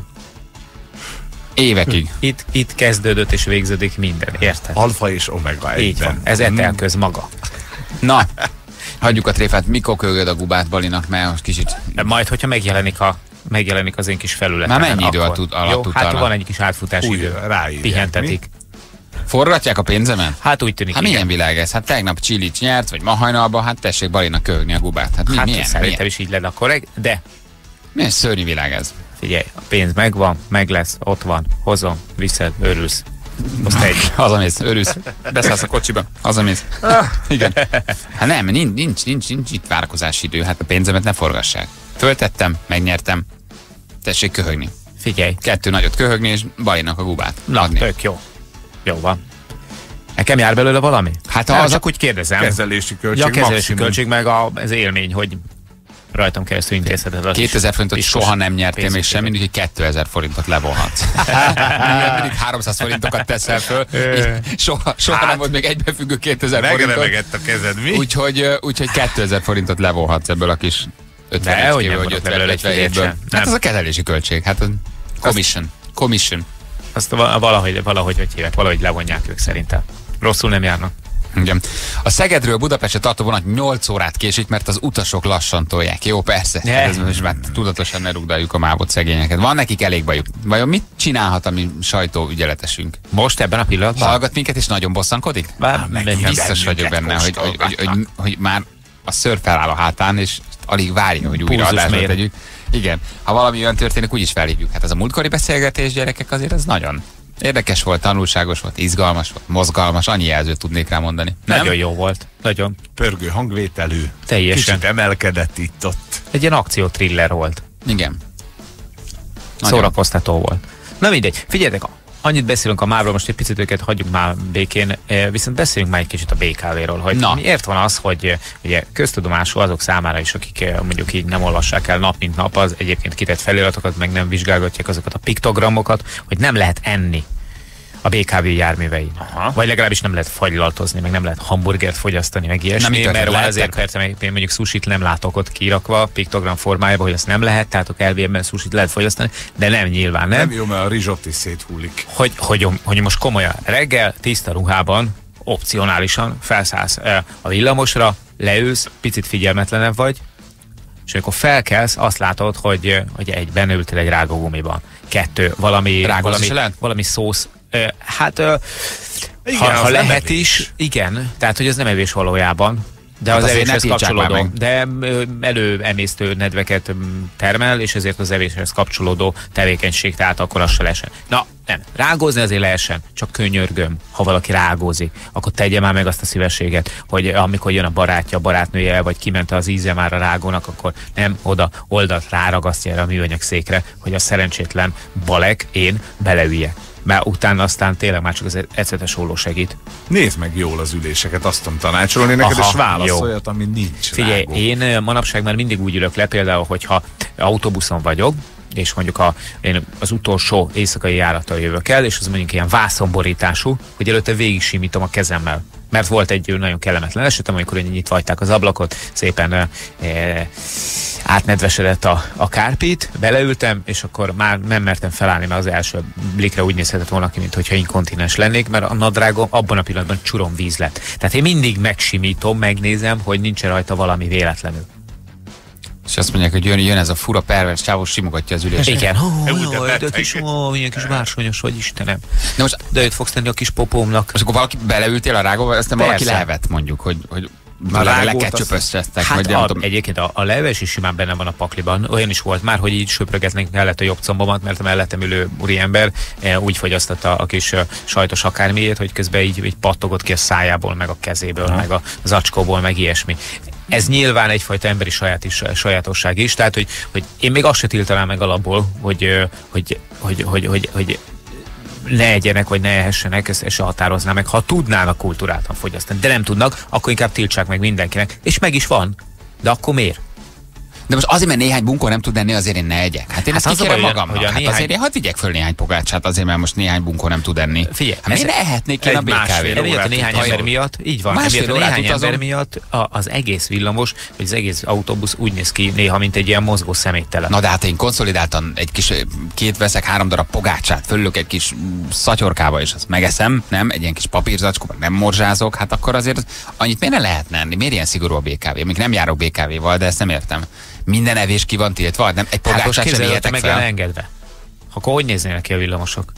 Évekig. Itt, itt kezdődött és végződik minden. Érted? Alfa és omega Így egyben. van. Ez etelköz maga. Na, hagyjuk a tréfát. Mikor kölgöd a gubát Balinak, mert most kicsit... Majd, hogyha megjelenik a megjelenik az én kis felületem. Már mennyi idő alatt tud- alatt Jó, tud hát arra? van egy kis átfutási Úgy idő. ráírják, Pihentetik. Forgatják a pénzemen? Hát úgy tűnik, Hát igen. milyen világ ez? Hát tegnap Csilic nyert, vagy ma hajnalban, hát tessék Balinak kölgni a gubát. Hát, mi, Hát milyen, szerintem milyen, is így lenne akkor, de milyen szörnyű világ ez? figyelj, a pénz megvan, meg lesz, ott van, hozom, viszed, örülsz. Most egy. Hazamész, örülsz, beszállsz a kocsiba, hazamész. Igen. Hát nem, nincs, nincs, nincs, nincs itt várakozási idő, hát a pénzemet ne forgassák. Föltettem, megnyertem, tessék köhögni. Figyelj, Kettő nagyot köhögni, és Balinak a gubát na, adni. tök jó. Jó van. Nekem jár belőle valami? Hát Nem, az csak a úgy kérdezem. Kezelési költség Ja, a kezelési maximum. költség, meg a, az élmény, hogy rajtam keresztül intézheted. az is kétezer forintot piszkos soha nem nyertél még pénzügyeket. semmit, úgyhogy kétezer forintot levonhatsz. Mindig háromszáz forintokat teszel föl. Így Soha, soha nem volt még egybefüggő kétezer forintot. Megremegett a kezed, mi? Úgyhogy, ö, úgyhogy kétezer forintot levonhatsz ebből a kis De, hogy nem ötvenöt vonok le belőle egy ötvenhétből. fillért sem. Hát Nem. ez a kezelési költség, hát a commission. Commission. Azt val- valahogy, valahogy, hogy hívják, valahogy levonják ők szerintem. Rosszul nem járnak. Igen. A Szegedről Budapestre tartó vonat nyolc órát késik, mert az utasok lassan tolják. Jó, persze. Ne. Hát ez most már tudatosan ne rugdaljuk a mávot szegényeket. Van nekik elég bajuk. Vajon mit csinálhat a mi sajtóügyeletesünk? Most ebben a pillanatban? Hallgat minket és nagyon bosszankodik? Bár, neki Biztos vagyok benne, hogy, hogy, hogy, hogy, hogy már a szőr feláll a hátán, és alig várja, hogy újra Pulzus adásba mér. tegyük. Igen, ha valami olyan történik, úgyis felhívjuk. Hát ez a múltkori beszélgetés, gyerekek, azért ez nagyon érdekes volt, tanulságos volt, izgalmas volt, mozgalmas, annyi jelzőt tudnék rá mondani. Nem? Nagyon jó volt. Nagyon. Pörgő hangvételű. Teljesen. Kicsit emelkedett itt-ott. Egy ilyen akciótriller volt. Igen. Nagyon. Szórakoztató volt. Na mindegy, figyeljetek, annyit beszélünk a mávról, most egy picit őket hagyjuk már békén, eh, viszont beszéljünk már egy kicsit a bé ká vé-ről, hogy Na. miért van az, hogy eh, ugye köztudomású azok számára is, akik eh, mondjuk így nem olvassák el nap mint nap az egyébként kitett feliratokat, meg nem vizsgálgatják azokat a piktogramokat, hogy nem lehet enni a bé ká vé járművein. Aha. Vagy legalábbis nem lehet fagylaltozni, meg nem lehet hamburgert fogyasztani, meg Nem, ilyesmi, mit mert lehettek? van azért persze, meg én mondjuk sushit nem látok ott kirakva, piktogram formájában, hogy ezt nem lehet, tehát a elvében sushit lehet fogyasztani, de nem nyilván, nem. Nem jó, mert a rizsot is széthullik. Hogy, hogy, hogy most komolyan, reggel tiszta ruhában, opcionálisan felszállsz eh, a villamosra, leülsz, picit figyelmetlenebb vagy, és amikor felkelsz, azt látod, hogy, eh, hogy egyben ültél egy rágógumiban. Kettő, valami, Rágózni valami, se lehet? valami szósz. Eh, hát, eh, Igen, ha, az ha nem lehet evés. is, igen, tehát hogy ez nem evés valójában. De Hát az azért ne evéshez tiltsák már kapcsolódó, meg. de ö, előemésztő nedveket ö, termel, és ezért az evéshez kapcsolódó tevékenység, tehát akkor az se lehessen. Na, nem, rágózni azért lehessen, csak könyörgöm, ha valaki rágózik, akkor tegye már meg azt a szívességet, hogy amikor jön a barátja, a barátnője, vagy kiment az íze már a rágónak, akkor nem oda oldalt ráragasztja erre a műanyag székre, hogy a szerencsétlen balek, én beleüljek. Mert utána aztán tényleg már csak az ecetes olló segít. Nézd meg jól az üléseket, azt tudom tanácsolni neked, Aha, és válasz jó. olyat, ami nincs Figyelj, rágó. én ö, manapság már mindig úgy ülök le, például, hogyha autóbuszon vagyok, és mondjuk a, én az utolsó éjszakai járattal jövök el, és az mondjuk ilyen vászonborítású, hogy előtte végig simítom a kezemmel. Mert volt egy nagyon kellemetlen esetem, amikor nyitva hagyták az ablakot, szépen e, e, átnedvesedett a, a kárpit, beleültem, és akkor már nem mertem felállni, mert az első blikre úgy nézhetett volna ki, mintha inkontinens lennék, mert a nadrágom abban a pillanatban csurom víz lett. Tehát én mindig megsimítom, megnézem, hogy nincs rajta valami véletlenül. És azt mondják, hogy jön, jön ez a fura pervers csávó, simogatja az ülést. Igen, ó, Jó, jó, de de kis, ó, milyen kis bársonyos vagy, Istenem. De most, De őt fogsz tenni a kis popómnak. most akkor valaki beleültél a rágóba, aztán valaki Persze. levet mondjuk, hogy, hogy Már rágót lekecsöpöztettek, Hát vagy nem a, tudom. egyébként a, a leves is simán benne van a pakliban. Olyan is volt már, hogy így söprögetnek mellett a jobb combomat, mert a mellettem ülő úriember e, úgy fogyasztotta a kis e, sajtos akármiét, hogy közben így, így pattogott ki a szájából, meg a kezéből, ha. meg a zacskóból, meg ilyesmi. Ez nyilván egyfajta emberi saját is, sajátosság is, tehát hogy, hogy én még azt se tiltanám meg alapból, hogy, hogy, hogy, hogy, hogy, hogy ne egyenek, vagy ne ehessenek, ezt, ezt se határoznám meg. Ha tudnának kultúráltan fogyasztani, de nem tudnak, akkor inkább tiltsák meg mindenkinek. És meg is van. De akkor miért? De most azért, mert néhány bunkó nem tud enni, azért én ne egyek. Hát én Hát ezt az a kikérem baj, magamnak. hogy a Hát néhány- azért én hadd vigyek föl néhány pogácsát, azért, mert most néhány bunkó nem tud enni. Figyelj, hát miért ez- ne ehetnék én a egy másfél bé ká vé-t? Emiatt a néhány utazol. ember miatt, így van, Másfél emiatt a órát néhány utazom. ember miatt a, az egész villamos, vagy az egész autóbusz úgy néz ki néha, mint egy ilyen mozgó személytelen. Na de hát én konszolidáltan egy kis, két veszek három darab pogácsát, fölülök egy kis mm, szatyorkába, és azt megeszem, nem? Egy ilyen kis papírzacskóba, nem morzsázok, hát akkor azért annyit miért ne lehetne enni? Miért ilyen szigorú a bé ká vé? Még nem járok bé ká véval, de ezt nem értem. Minden evés ki van tiltva? Nem, egy Hát most pogácsát sem képzeld, te ihetek meg fel? lenne engedve. Akkor hogy néznének ki a villamosok?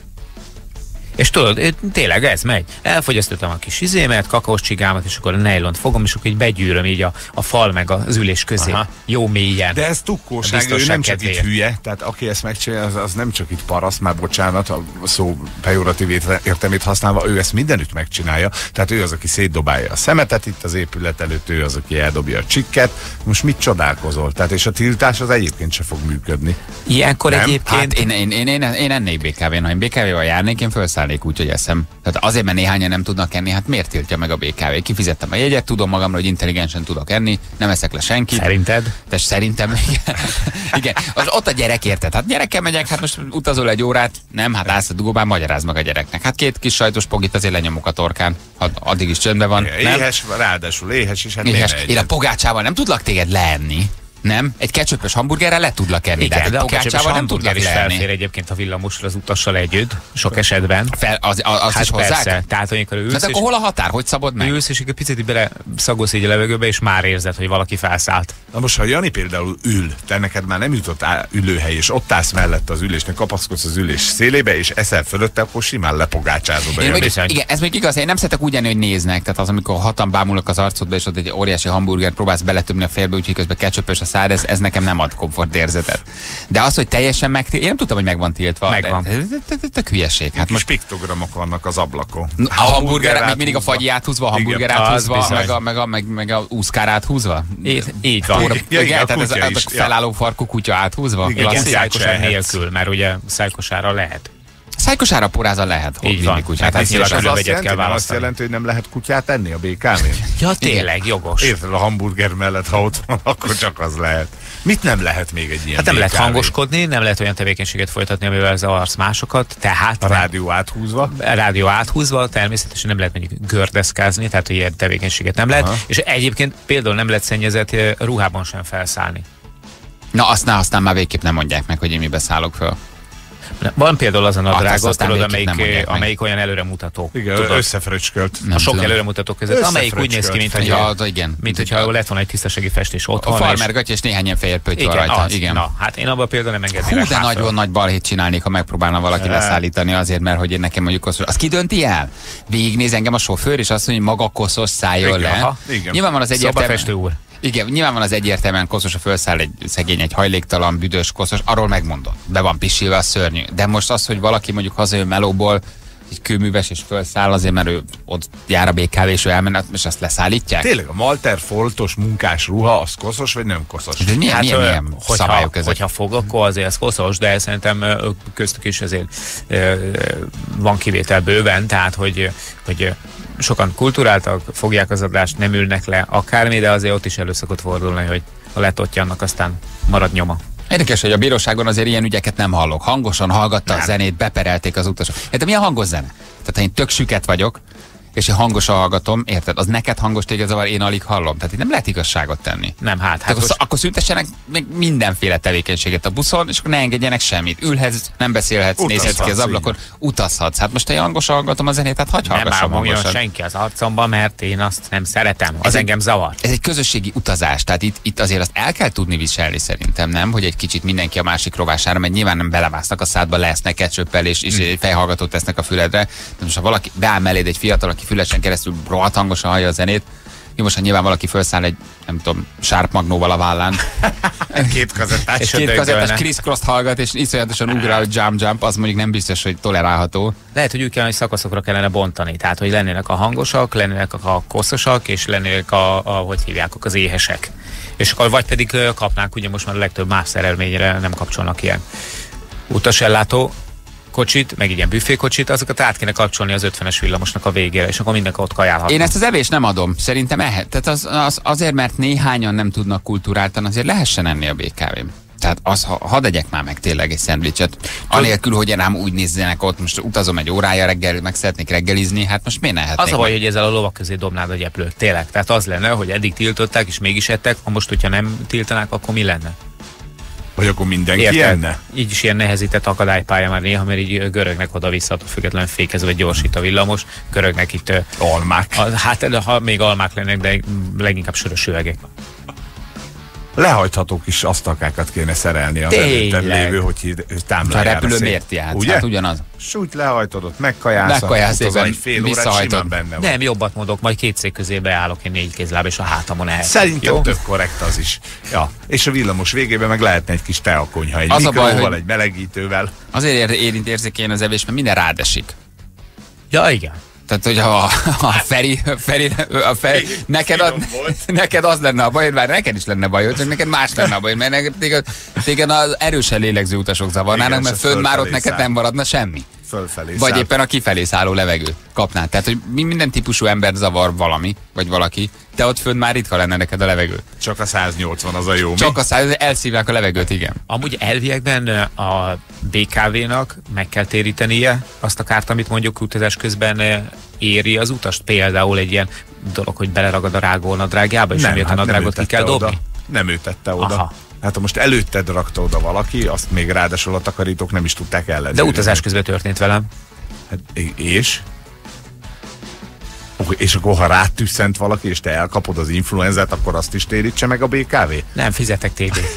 És tudod, én- tényleg ez megy. Elfogyasztottam a kis izémet, kakaós csigámat, és akkor a nejlont fogom, és akkor így begyűröm így a, a fal meg az ülés közé. Aha. Jó mélyen. De ez tukkóság, ő biztonság nem csak itt kedvéért. hülye, tehát aki ezt megcsinálja, az, az nem csak itt paraszt, már bocsánat, a szó pejoratív érte- értelmét használva, ő ezt mindenütt megcsinálja, tehát ő az, aki szétdobálja a szemetet itt az épület előtt, ő az, aki eldobja a csikket, most mit csodálkozol? Tehát és a tiltás az egyébként se fog működni. Ilyenkor Nem? egyébként... Hát én, én, én, én, én ennék bé ká vén, ha én bé ká véval járnék, én felszállnék úgy, hogy eszem. Tehát azért, mert néhányan nem tudnak enni, hát miért tiltja meg a bé ká vé? Kifizettem a jegyet, tudom magamra, hogy intelligensen tudok enni, nem eszek le senkit. Szerinted? De szerintem, igen. igen. Az, ott a gyerek érted. Hát gyerekkel megyek, hát most utazol egy órát, nem, hát állsz a dugóban, magyarázd meg a gyereknek. Hát két kis sajtos pogit azért lenyomok a torkán, ha addig is csöndben van. Nem? Éhes, ráadásul éhes is, hát Éhes. miért ne Én a egyed? pogácsával nem tudlak téged leenni. Nem? Egy ketchupös hamburgerrel le tudlak enni, Igen, de, de egy a ketchup és pogácsával nem tudlak hamburger is leenni. felfér egyébként a villamosra az utassal együtt, sok esetben. Fel, az, az, az Hát is hozzák? persze, tehát amikor ülsz, Hát és akkor hol a határ? Hogy szabod meg? ülsz, és egy picit így bele szagolsz így a levegőbe, és már érzed, hogy valaki felszállt. Na most, ha Jani például ül, te neked már nem jutott á- ülőhely, és ott állsz mellett az ülésnek, kapaszkodsz az ülés szélébe, és eszel fölötte, akkor simán lepogácsázol be. Én Jani. még, bizony. igen, ez még igaz, én nem szeretek úgy enni, hogy néznek, tehát az, amikor hatan bámulok az arcodba, és ott egy óriási hamburgert próbálsz beletömni a félbe, úgyhogy közben ketchupös a szád, ez, ez nekem nem ad komfortérzetet. De az, hogy teljesen megtiltva, én nem tudtam, hogy meg van tiltva. Megvan. De- de- de- de- Tök hülyeség. Hát Hát most most piktogramok vannak az ablakon. a hamburger, még áthúzva. mindig a fagyi áthúzva, a hamburger Igen, az áthúzva, bizony. meg a, meg, a, meg, meg a úszkár áthúzva. Így, így van. Óra- Ja, igen, igen, a tehát ez kutya a, is, a ja. felálló farkú kutya áthúzva. Igen, Igen, Klasszik. szájkosár Csehetsz. nélkül, mert ugye szájkosára lehet. Szájkosára poráza lehet. Így vinni van. kutyát. Hát Hát nyilván szívesen- Az külön azt vegyet jelenti, kell nem azt választani. jelenti, hogy nem lehet kutyát enni a bé ká vén? Ja, tényleg, jogos. Érted, a hamburger mellett, ha ott van, akkor csak az lehet. Mit nem lehet még egy ilyen Hát nem lehet bé ká vé? hangoskodni, nem lehet olyan tevékenységet folytatni, amivel zavarsz másokat, tehát A rádió áthúzva. a rádió áthúzva, természetesen nem lehet mondjuk gördeszkázni, tehát hogy ilyen tevékenységet nem lehet, Aha. és egyébként például nem lehet szennyezett eh, ruhában sem felszállni. Na, azt ne, aztán már végképp nem mondják meg, hogy én mibe szállok föl. Van például az a azt nadrágot, aztán tudod, végképp nem amelyik, mondják meg. amelyik olyan előremutató. Igen, Tudod, összefröcskölt. Nem a sok tudom. előremutató között, amelyik úgy néz ki, mint hogy Ja, az igen. mint hogyha lett volna egy tisztasági festés otthon. A és- farmer gatya és néhány ilyen fehér pötty van igen, rajta. az. Igen. Na, hát én abban például nem engedném. Hú, de nagyon nagy balhét csinálnék, ha megpróbálna valaki Hát. leszállítani azért, mert hogy én nekem mondjuk koszos. Azt ki dönti el? Végignéz engem a sofőr, és azt mondja, hogy maga koszos szálljon Igen, le. aha, igen. Nyilván van az egyértelmű. Szobafestő úr. Igen, nyilván van az egyértelműen koszos, a felszáll egy szegény, egy hajléktalan, büdös koszos, arról megmondod. Be van pisilve a szörnyű. De most az, hogy valaki mondjuk hazajön melóból, egy kőműves és felszáll azért, mert ő ott jár a bé ká vé, és ő elmen, és azt leszállítják. Tényleg a malter foltos munkás ruha, az koszos vagy nem koszos? De milyen, milyen, ö, milyen hogyha, szabályok ezek? hogyha fog, akkor azért ez koszos, de szerintem ö, köztük is azért ö, ö, van kivétel bőven, tehát hogy, hogy ö, sokan kulturáltak, fogják az adást, nem ülnek le akármi, de azért ott is elő szokott fordulni, hogy a letottja annak aztán marad nyoma. Érdekes, hogy a bíróságon azért ilyen ügyeket nem hallok. Hangosan hallgatta nem. a zenét, beperelték az utasok. Hát milyen hangos zene? Tehát ha én tök süket vagyok, és én hangosan hallgatom, érted? Az neked hangos, téged zavar, én alig hallom. Tehát itt nem lehet igazságot tenni. Nem, hát. hát akkor, most... akkor szüntessenek még mindenféle tevékenységet a buszon, és akkor ne engedjenek semmit. Ülhetsz, nem beszélhetsz, Utazhatsz, nézhetsz ki az ablakon, utazhatsz. Hát most én hangosan hallgatom a zenét, hát hagyj hallgassam nem hangosan. senki az arcomba, mert én azt nem szeretem. Az ez engem egy, zavar. Ez egy közösségi utazás, tehát itt, itt azért azt el kell tudni viselni szerintem, nem? Hogy egy kicsit mindenki a másik rovására, mert nyilván nem belemásznak a szádba, lesznek ketchuppel és, és mm. fejhallgatót tesznek a füledre. De most ha valaki beáll melléd egy fiatal, aki fülesen keresztül rohadt hangosan hallja a zenét, jó, most ha nyilván valaki felszáll egy, nem tudom, Sharp Magnóval a vállán. Két kazettás. És két kazettás Chris Cross-t hallgat, és iszonyatosan ugrál, jump jump, az mondjuk nem biztos, hogy tolerálható. Lehet, hogy úgy kellene, hogy szakaszokra kellene bontani. Tehát, hogy lennének a hangosak, lennének a koszosak, és lennének a, a hogy hívják, az éhesek. És akkor vagy pedig kapnánk, ugye most már a legtöbb más szerelményre nem kapcsolnak ilyen utasellátó kocsit, meg ilyen büfékocsit, azokat át kéne kapcsolni az ötvenes villamosnak a végére, és akkor mindenki ott kajálhat. Én ezt az evést nem adom. Szerintem ehet. Tehát az, az, azért, mert néhányan nem tudnak kulturáltan, azért lehessen enni a bé ká vén. Tehát az, ha, hadd egyek már meg tényleg egy szendvicset. Anélkül, hogy rám úgy nézzenek ott, most utazom egy órája reggel, meg szeretnék reggelizni, hát most miért ne ehetnék? Az a baj, hogy ezzel a lovak közé dobnád a gyeplőt. Tényleg. Tehát az lenne, hogy eddig tiltották, és mégis ettek, ha most, hogyha nem tiltanák, akkor mi lenne? Vagy akkor mindenki Érted? jönne? Így is ilyen nehezített akadálypálya már néha, mert így görögnek oda-vissza, függetlenül fékezve gyorsít a villamos, görögnek itt... Almák. A, hát ha még almák lennek, de leginkább sörös üvegek. Lehajtható kis asztalkákat kéne szerelni az előttem lévő, hogy támlájára. A repülő miért játsz? Ugye? Hát ugyanaz. Súlyt lehajtod, ott megkajálsz, Megkajálsz, egy fél órát simán benne van. Nem, jobbat mondok, majd két szék közé beállok, én négy kézláb, és a hátamon ehet. Szerintem tök korrekt az is. Ja. És a villamos végében meg lehetne egy kis teakonyha, egy az mikróval, a baj, hogy egy melegítővel. Azért érint érzékeny az evés, mert minden rád esik. Ja, igen. Tehát, hogy a, a Feri, Feri, a Feri neked, ad, neked az lenne a bajod, bár neked is lenne bajod, csak neked más lenne a bajod, mert neked, téged, téged az erősen lélegző utasok zavarnának, mert fönn már ott neked nem maradna semmi. Fölfelé Vagy száll. éppen a kifelé szálló levegőt kapnád. Tehát, hogy minden típusú ember zavar valami, vagy valaki, de ott fönn már ritka lenne neked a levegő. Csak a száznyolcvan az a jó. Csak mi? a száz, elszívják a levegőt, igen. Amúgy elviekben a bé ká vénak meg kell térítenie azt a kárt, amit mondjuk utazás közben éri az utast. Például egy ilyen dolog, hogy beleragad a rágónadrágjába, és Nem, emiatt hát a nem nadrágot ő ki kell tette dobni. oda. Nem ő tette oda. Aha. Hát ha most előtted rakta oda valaki, azt még ráadásul a takarítók nem is tudták ellenőrizni. De utazás közben történt velem. Hát, és? És akkor ha rátüsszent valaki, és te elkapod az influenzát, akkor azt is térítse meg a bé ká vé? Nem fizetek té bét.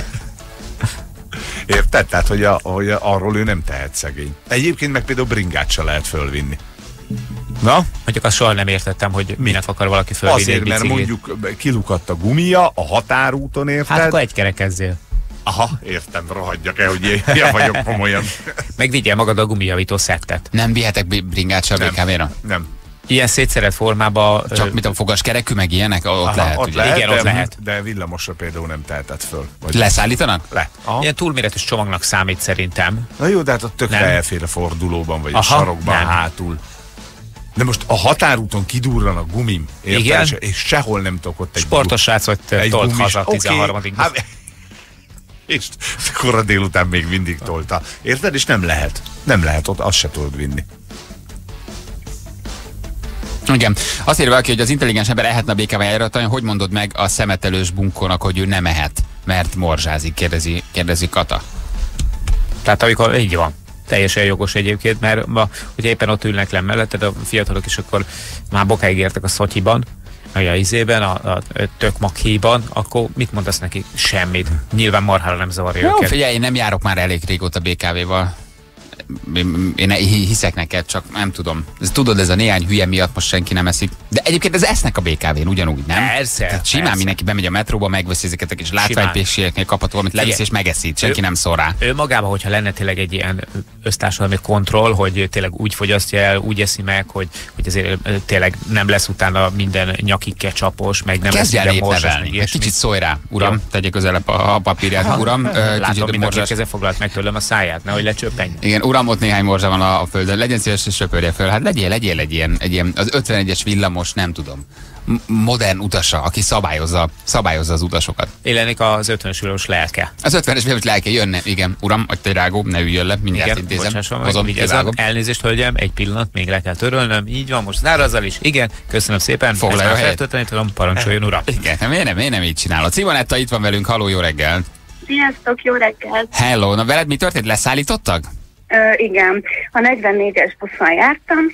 Érted? Tehát, hogy, a, hogy a, arról ő nem tehet szegény. Egyébként meg például bringát se lehet fölvinni. Na? Mondjuk azt soha nem értettem, hogy minek akar valaki fölvinni Azért, egy mert biciklit. mondjuk kilukadt a gumia a határúton, érted? Hát akkor egy kerekezzél. Aha, értem, rohadjak el, hogy ilyen vagyok komolyan. Meg vigyél magad a gumijavító szettet. Nem vihetek bi- bringát se a bé ká véra? Nem. Ilyen szétszeret formába... Csak mit a fogaskerekű, meg ilyenek, ott Aha, lehet, ott ugye? lehet, Igen, de, ott lehet. de villamosra például nem tehetett föl. Vagy Leszállítanak? le. Aha. Ilyen túlméretes csomagnak számít szerintem. Na jó, de hát ott tökre Nem. elfér a fordulóban, vagy Aha, a sarokban nem. hátul. De most a határúton kidurran a gumim, érted? Igen. És, és sehol nem tudok ott egy Sportos srác vagy egy tolt gumis- haza a oké, tizenharmadikban. hát- és korra délután még mindig tolta. Érted? És nem lehet. Nem lehet ott, azt se tudod vinni. Igen. Azt írja valaki, hogy az intelligens ember ehetne a bé ká vé járaton, hogy mondod meg a szemetelős bunkónak, hogy ő nem ehet, mert morzsázik, kérdezi, kérdezi Kata. Tehát amikor így van. Teljesen jogos egyébként, mert ma, hogyha éppen ott ülnek le melletted, a fiatalok is akkor már bokáig értek a szotyiban, vagy a izében, a, a tök makhéban, akkor mit mondasz neki? Semmit. Nyilván marhára nem zavarja Jó, őket. figyelj, én nem járok már elég régóta bé ká véval. Én, én hiszek neked, csak nem tudom. Ez, tudod, ez a néhány hülye miatt most senki nem eszik. De egyébként ez esznek a bé ká vén ugyanúgy, nem? Persze, Tehát simán persze. mindenki bemegy a metróba, megveszi ezeket a kis látványpékségeknél, kaphat valamit, levisz és megeszít, senki ő- nem szól rá. Ő magában, hogyha lenne tényleg egy ilyen össztársadalmi kontroll, hogy tényleg úgy fogyasztja el, úgy eszi meg, hogy, hogy azért ö, tényleg nem lesz utána minden nyakig ketchupos, meg nem Kezdj el lesz minden morzsas, népnevelni. meg Egy ilyesmi. kicsit szólj rá, uram, Jó. tegye közelebb a, a papírját, uram. Ö, Látom, kicsit mind a két morzsás. keze foglalt meg tőlem a száját, nehogy lecsöppenj. Igen, uram, ott néhány morzsa van a, a földön, legyen szíves, és söpörje föl. Hát legyél, legyél egy ilyen, egy ilyen, az ötvenegyes villamos, nem tudom. modern utasa, aki szabályozza, szabályozza az utasokat. Én lennék az ötvenes milliós lelke. Az ötvenes milliós lelke jönne, igen. Uram, hogy te rágó, ne üljön le, mindjárt Igen, intézem. bocsásson meg, Hozom, vigyázzam. kivágom. Elnézést, hölgyem, egy pillanat, még le kell törölnöm. Így van, most zárazzal is. Igen, köszönöm szépen. Foglalja Ezt már a helyet. feltölteni tudom, parancsoljon, uram. Igen, miért nem, miért nem így csinálod? Simonetta itt van velünk, halló, jó reggel. Sziasztok, jó reggelt! Hello, na veled mi történt? Leszállítottak? Ö, igen, a negyvennégyes buszon jártam.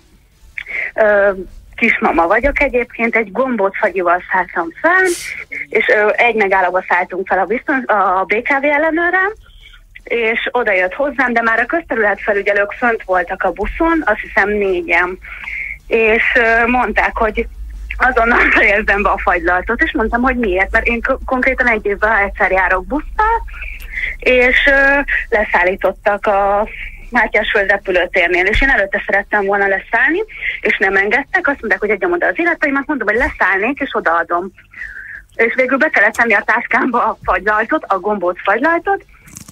Ö, kismama vagyok egyébként, egy gombócfagyival szálltam fel, és ö, egy megállóba szálltunk fel a, biztons- a bé ká vé ellenőrrel, és oda jött hozzám, de már a közterületfelügyelők fönt voltak a buszon, azt hiszem négyen, és ö, mondták, hogy azonnal fejezem be a fagylaltot, és mondtam, hogy miért, mert én k- konkrétan egy évben egyszer járok busszal, és ö, leszállítottak a Mátyásföld repülőtérnél, és én előtte szerettem volna leszállni, és nem engedtek, azt mondták, hogy adjam oda az irataimat, mondom, hogy leszállnék, és odaadom. És végül be kellett tenni a táskámba a fagylaltot, a gombóc fagylaltot,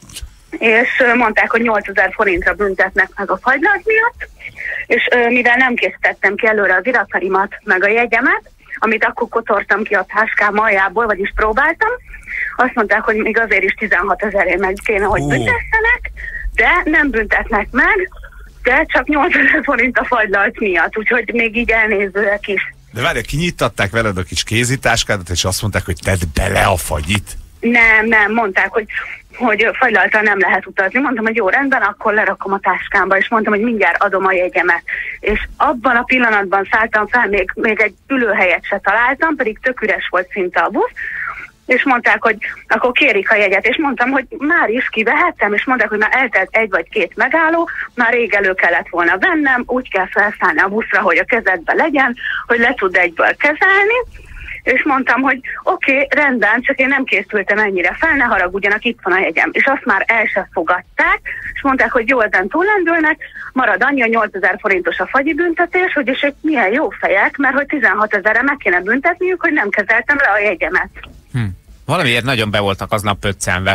és ö, mondták, hogy nyolcezer forintra büntetnek meg a fagylalt miatt, és ö, mivel nem készítettem ki előre az irataimat, meg a jegyemet, amit akkor kotortam ki a táskám aljából, vagyis próbáltam, azt mondták, hogy még azért is tizenhat ezerért meg kéne, hogy büntessenek, de nem büntetnek meg, de csak nyolcezer forint a fagylalt miatt, úgyhogy még így elnézőek is. De várj, kinyittatták veled a kis kézitáskádat, és azt mondták, hogy tedd bele a fagyit? Nem, nem, mondták, hogy, hogy fagylaltal nem lehet utazni. Mondtam, hogy jó, rendben, akkor lerakom a táskámba, és mondtam, hogy mindjárt adom a jegyemet. És abban a pillanatban szálltam fel, még, még egy ülőhelyet se találtam, pedig tök üres volt szinte a busz, és mondták, hogy akkor kérik a jegyet, és mondtam, hogy már is kivehettem, és mondták, hogy már eltelt egy vagy két megálló, már rég elő kellett volna vennem, úgy kell felszállni a buszra, hogy a kezedbe legyen, hogy le tud egyből kezelni, és mondtam, hogy oké, okay, rendben, csak én nem készültem ennyire fel, ne haragudjanak, itt van a jegyem. És azt már el sem fogadták, és mondták, hogy jó, ezen túllendülnek, marad annyi, a nyolcezer forintos a fagyi büntetés, hogy és ők milyen jó fejek, mert hogy tizenhat ezerre meg kéne büntetniük, hogy nem kezeltem le a jegyemet. Hm. Valamiért nagyon be voltak aznap pöccenve.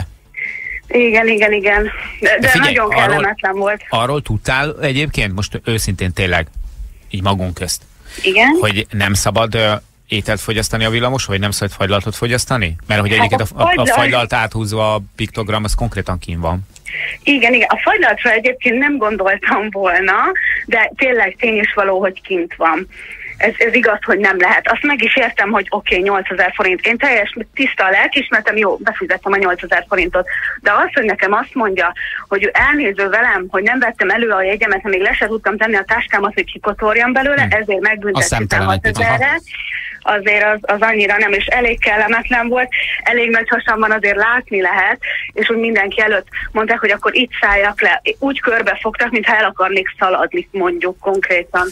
Igen, igen, igen. De, de figyelj, nagyon arról- kellemetlen volt. Arról tudtál egyébként, most őszintén tényleg, így magunk közt, Igen. hogy nem szabad ö, ételt fogyasztani a villamos, vagy nem szabad fagylaltot fogyasztani? Mert hogy Hát egyébként a a, a, a fagylalt- fagylalt áthúzva a piktogram, az konkrétan kín van. Igen, igen. A fagylaltra egyébként nem gondoltam volna, de tényleg tény is való, hogy kint van. Ez, ez igaz, hogy nem lehet. Azt meg is értem, hogy oké, okay, nyolcezer forint. Én teljes tiszta a lelkiismeretem, jó, befizettem a nyolcezer forintot. De az, hogy nekem azt mondja, hogy ő elnéző velem, hogy nem vettem elő a jegyemet, még le se tudtam tenni a táskámat, hogy kikotorjam belőle, Hm. ezért A megbüntet szemtelen egy picit. ezerre. Azért az, az annyira nem, és elég kellemetlen volt, elég nagy hasamban azért látni lehet, és úgy mindenki előtt mondták, hogy akkor itt szálljak le. Úgy körbefogtak, mintha el akarnék szaladni, mondjuk konkrétan.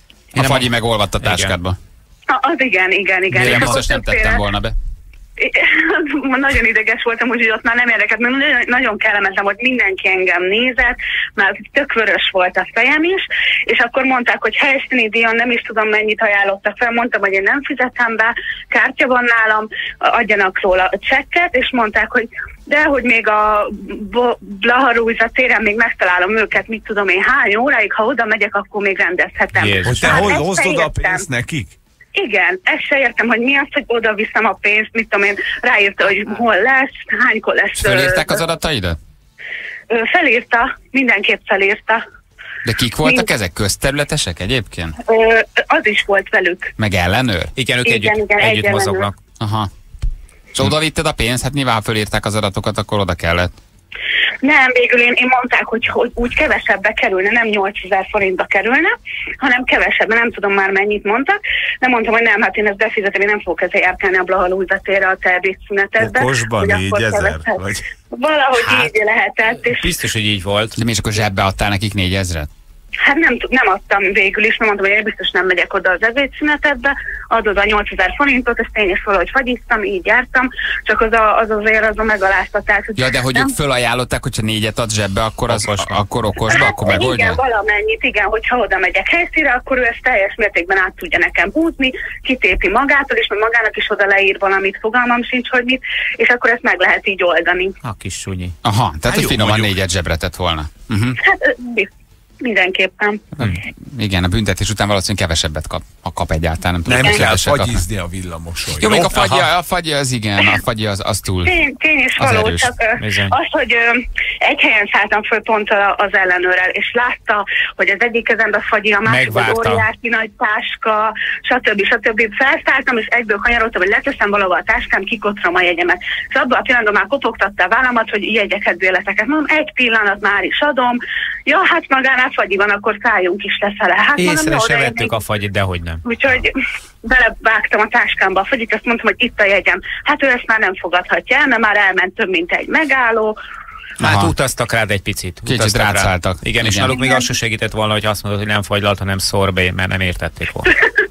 A fagyi meg olvadt a táskádba. A- Az igen, igen, igen. Én És biztos akkor nem tettem többféle- volna be. Nagyon ideges voltam, úgyhogy ott már nem érdekelt, mert nagyon, nagyon kellemetlen volt, mindenki engem nézett, már tök vörös volt a fejem is, és akkor mondták, hogy helyszíni díjon nem is tudom mennyit ajánlottak fel, mondtam, hogy én nem fizetem be, kártya van nálam, adjanak róla a csekket, és mondták, hogy de hogy még a Blaharújza téren még megtalálom őket, mit tudom én, hány óráig, ha oda megyek, akkor még rendezhetem. Jézus. Hogy te Hát hol ezt hozd se oda a értem. pénzt nekik? Igen, ezt se értem, hogy mi az, hogy oda viszem a pénzt, mit tudom én, ráírta, hogy hol lesz, hánykor lesz. És fölírták ö, az adataidat? ö, Felírta, mindenképp felírta. De kik voltak Mind- ezek? Közterületesek egyébként? Ö, Az is volt velük. Meg ellenőr? Igen, ők Igen, együtt, igen, együtt egy mozognak. Aha. És oda vitted a pénzt? Hát nyilván fölírták az adatokat, akkor oda kellett. Nem, végül én, én mondták, hogy, hogy úgy kevesebbe kerülne, nem nyolcezer forintba kerülne, hanem kevesebbe, nem tudom már mennyit mondtak, de mondtam, hogy nem, hát én ezt befizetem, én nem fogok ezzel járkálni a Blahalújza térre a te ebédszünetedbe. Okosban hogy akkor négyezer? kevesebb. Vagy... Valahogy Hát, így lehetett, és Biztos, hogy így volt. De mi is akkor zsebbe adtál nekik négyezret? hát nem, tud- nem adtam végül is, mert mondtam, hogy én biztos nem megyek oda az ebédszünetedbe, adod a nyolcezer forintot, ezt én is valahogy fagyiztam, így jártam, csak az a, az azért az a megaláztatás. Hogy Ja, de hogy nem- ők fölajánlották, hogyha négyet ad zsebbe, akkor az Okosba. akkor okosba, akkor Hát megoldja? igen, valamennyit, igen, hogyha oda megyek helyszínre, akkor ő ezt teljes mértékben át tudja nekem húzni, kitépi magától, és meg magának is oda leír valamit, fogalmam sincs, hogy mit, és akkor ezt meg lehet így oldani. A kis sunyi. Aha, tehát Hát hogy jó, finoman mondjuk. négyet zsebre tett volna. Uh-huh. Hát ö, bi- Mindenképpen. Igen, a büntetés után valószínűleg kevesebbet kap, ha kap egyáltalán. Nem, tudom, Nem kell keveset kapnak. fagyizni a villamoson. Jó, még a fagyi, a fagyi az igen, a fagyi az, az túl. Tény, tény is Az való, erős. csak ö, Bizony. az, hogy ö, egy helyen szálltam föl pont a- az ellenőrrel, és látta, hogy az egyik kezemben fagyi, a másik az Megvárta. óriási nagy táska, stb. stb. Felszálltam, és egyből kanyarodtam, hogy leteszem valahol a táskám, kikotrom a jegyemet. És abban a pillanatban már kopogtatta a vállamat, hogy jegyeket, bérleteket. Mondom, egy pillanat már is adom. Ja, hát magánál fagyi van, akkor szálljunk is lefele. Hát mondom, Észre jó, se de én vettük még- a fagyit, dehogy nem. Úgyhogy belevágtam a táskámba a fagyit, azt mondtam, hogy itt a jegyem. Hát ő ezt már nem fogadhatja el, mert már elment több mint egy megálló. Hát Aha. utaztak rád egy picit. Kicsit utaztak rád. rácáltak. Igen, és Igen. náluk még az se segített volna, hogy azt mondod, hogy nem fagylalt, hanem szorbé, mert nem értették volna.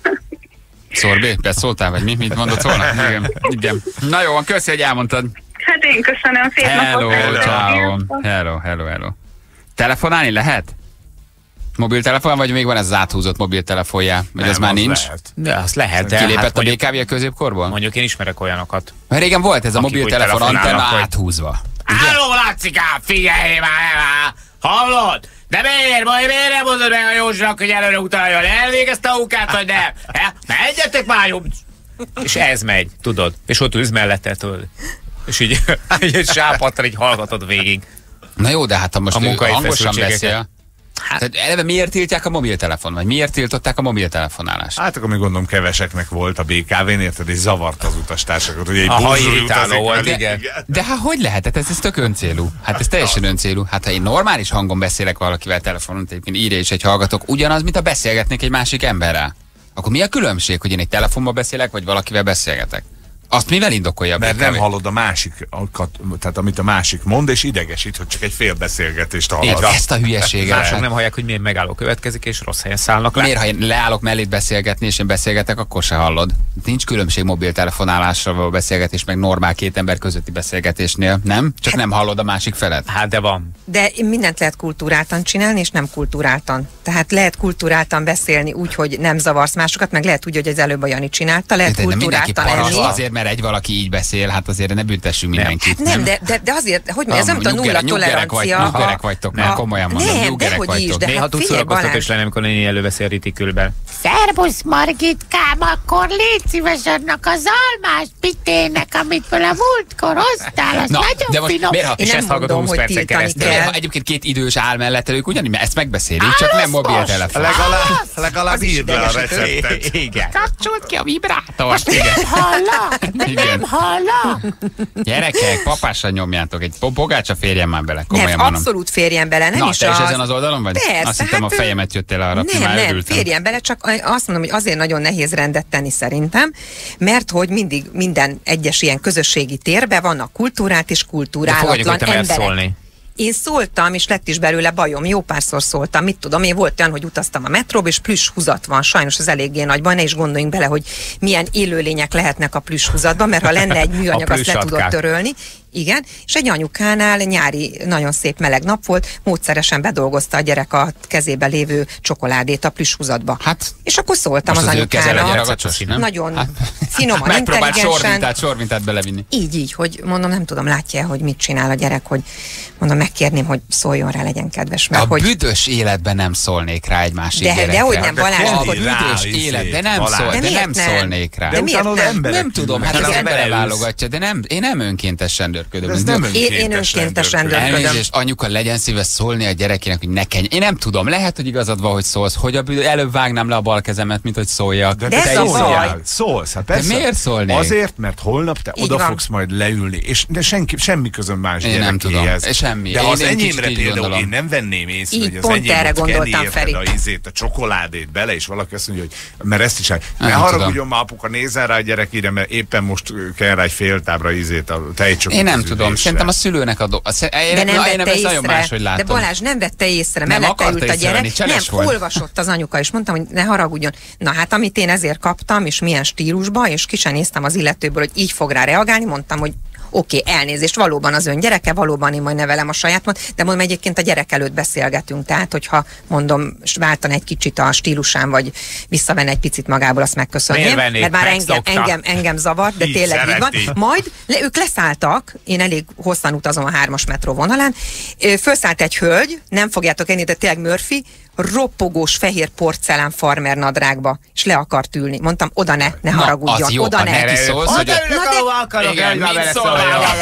Szorbé, beszóltál, vagy mi? Mit mondott volna? Igen. Igen. Na jó, van, köszi, hogy elmondtad. Hát én köszönöm, szép Hello, napot. ciao. Hello, hello, hello. Telefonálni lehet? Mobiltelefon, vagy még van ez az áthúzott mobiltelefonja? Vagy Nem, ez már az nincs? lehet. De az lehet, de Kilépett hát a mondjuk, bé ká vé a középkorból? mondjuk én ismerek olyanokat. Mert régen volt ez a Akik úgy mobiltelefon telefonálnak, antenna hogy- áthúzva. Halló, Lacikám, figyelj már! Hallod? De miért, majd miért nem mondod meg a Józsnak, hogy előre utaljon? Elvégezte a ukát, vagy nem? He? Menjetek már, jobb! És ez megy, tudod? És ott ülsz mellette, tudod? És így, így egy sápadtal így hallgatod végig. Na jó, de hát ha most A ő munkai hangosan feszültségeket. beszél. Hát eleve miért tiltják a mobiltelefon? Vagy miért tiltották a mobiltelefonálást? Hát akkor még gondolom keveseknek volt a bé ká vén, érted, és zavart az utastársakat, hogy egy Aha, burzsúj irritáló utazik volt, velük. igen. De hát hogy lehet? Hát ez, ez tök öncélú. Hát ez teljesen öncélú. Hát ha én normális hangon beszélek valakivel telefonon, egyébként írja is egy hallgatók, ugyanaz, mint ha beszélgetnék egy másik emberrel. Akkor mi a különbség, hogy én egy telefonban beszélek, vagy valakivel beszélgetek? Azt mivel indokolja a Mert bé ká vé? nem hallod a másikat, tehát amit a másik mond, és idegesít, hogy csak egy félbeszélgetést Így, hallasz. ezt a hülyeséget. Mások Hát nem hallják, hogy milyen megálló következik, és rossz helyen szállnak le. miért, ha én leállok mellét beszélgetni, és én beszélgetek, akkor se hallod. Nincs különbség mobiltelefonálásra való beszélgetés, meg normál két ember közötti beszélgetésnél, nem? Csak nem hallod a másik felet. Hát de van. De mindent lehet kulturáltan csinálni, és nem kulturáltan. Tehát lehet kulturáltan beszélni úgy, hogy nem zavarsz másokat, meg lehet úgy, hogy az előbb a Jani csinálta, lehet De mindenki kulturáltan paraszt enni. azért, mert egy valaki így beszél, hát azért ne büntessünk mindenkit. Nem, de, de, de azért, hogy mondja, ez nem a nulla nyuggerek, nyuggerek, vagy, tolerancia. nyuggerek vagytok, nem, Ha- komolyan mondom, nem, nyuggerek dehogy vagytok. is, de Néha hát tud figyelj, szórakoztató Balázs. is lenni, amikor néni előveszi a ritikülben. Szerbusz, Margitkám, akkor légy szíves annak az almás pitének, amit vele múltkor hoztál, az Na, de nagyon most finom. miért, ha, Én És nem ezt hallgatom mondom, húsz hogy percen tiltani keresztül. de miért, kell. ha egyébként két idős áll mellette, ők ugyanígy ezt megbeszélik, csak nem mobiltelefon. Legalább, legalább írd le a receptet. Igen. Kapcsolt ki a vibrátort. Igen. Hallak? De Igen. nem hallak? Gyerekek, papásra nyomjátok, egy po- pogácsa férjen már bele, komolyan Nem, mondom. abszolút férjen bele, nem Na, is te is az. ezen az oldalon vagy? Persze, Azt hittem, hát, a fejemet jöttél arra, nem, már nem, örültem. férjen bele, csak azt mondom, hogy azért nagyon nehéz rendet tenni szerintem, mert hogy mindig minden egyes ilyen közösségi térben vannak kultúrát és De fogadjuk, kultúrálatlan hogy te mersz emberek. szólni. Én szóltam, és lett is belőle bajom, jó párszor szóltam, mit tudom, én volt olyan, hogy utaztam a metróba, és plüss húzat van, sajnos az eléggé nagy baj, ne is gondoljunk bele, hogy milyen élőlények lehetnek a plüss húzatban, mert ha lenne egy műanyag, A azt le tudod plüssatkák. törölni. Igen, és egy anyukánál nyári nagyon szép meleg nap volt, módszeresen bedolgozta a gyerek a kezébe lévő csokoládét a plüss húzatba. Hát, És akkor szóltam most az az ő kezele anyukának. ragacsos, nem? Nagyon Hát, finoman, megpróbált intelligensen. sormintát, sormintát belevinni. Így, így, hogy mondom, nem tudom, látja, hogy mit csinál a gyerek, hogy mondom, megkérném, hogy szóljon rá, legyen kedves, mert A hogy... büdös életben nem szólnék rá egy másik De- gyerekre. dehogy nem, Balázs, A akkor- büdös Rá, életben nem, Balázs. szól, De de miért nem nem? szólnék rá. De miért utána nem? emberek Nem tudom, hát különböznek. az nem ember beleülsz. válogatja, de nem, én nem önkéntesen dörködöm. Ez nem Én- én önkéntesen önkéntesen dörköd. dörködöm. Elnézést, anyuka, legyen szíves szólni a gyerekének, hogy ne kenj. Én nem tudom, lehet, hogy igazad van, hogy szólsz, hogy a bű, előbb vágnám le a bal kezemet, mint hogy szóljak. De, De te ez a szóljál, baj. szólsz, hát persze. miért szólnék? Azért, mert holnap te Így oda van. fogsz majd leülni, és de senki, semmi közön más Én nem gyerekéhez. tudom. Semmi. De Én- ha az én enyémre kicsit így például gondolom. én nem venném észre, Így, hogy az pont enyém erre ott gondoltam, kenni érted Feri. a ízét, a csokoládét bele, és valaki azt mondja, hogy mert ezt is el. Ne Nem haragudjon tudom. már, apuka, nézzen rá a gyerekére, mert éppen most kell rá egy fél tábra ízét a tejcsokit. Én nem tudom, szerintem a szülőnek a do... a sze- én, De nem én vette ezt nagyon észre. máshogy látom. De Balázs nem vette észre, Nem mellette akarta ült a észrevenni, gyerek. cseles Nem, volt. olvasott az anyuka, és mondtam, hogy ne haragudjon. Na hát, amit én ezért kaptam, és milyen stílusba, és ki sem néztem az illetőből, hogy így fog rá reagálni, mondtam, hogy Oké, okay, elnézést, valóban az ön gyereke, valóban én majd nevelem a sajátomat, de mondom, egyébként a gyerek előtt beszélgetünk, tehát hogyha mondom, váltan egy kicsit a stílusán, vagy visszavenni egy picit magából, azt megköszönném, mert már engem, engem, engem zavart, de Így tényleg így van. szereti. Majd le, ők leszálltak, én elég hosszan utazom a hármas metró vonalán, Ö, fölszállt egy hölgy, nem fogjátok enni, de tényleg Murphy, roppogós fehér porcelán farmer nadrágba, és le akart ülni. Mondtam, oda ne, ne Na, haragudjon, az jó, oda ha ne. neki szólsz, hogy... Na de- Igen, mit szól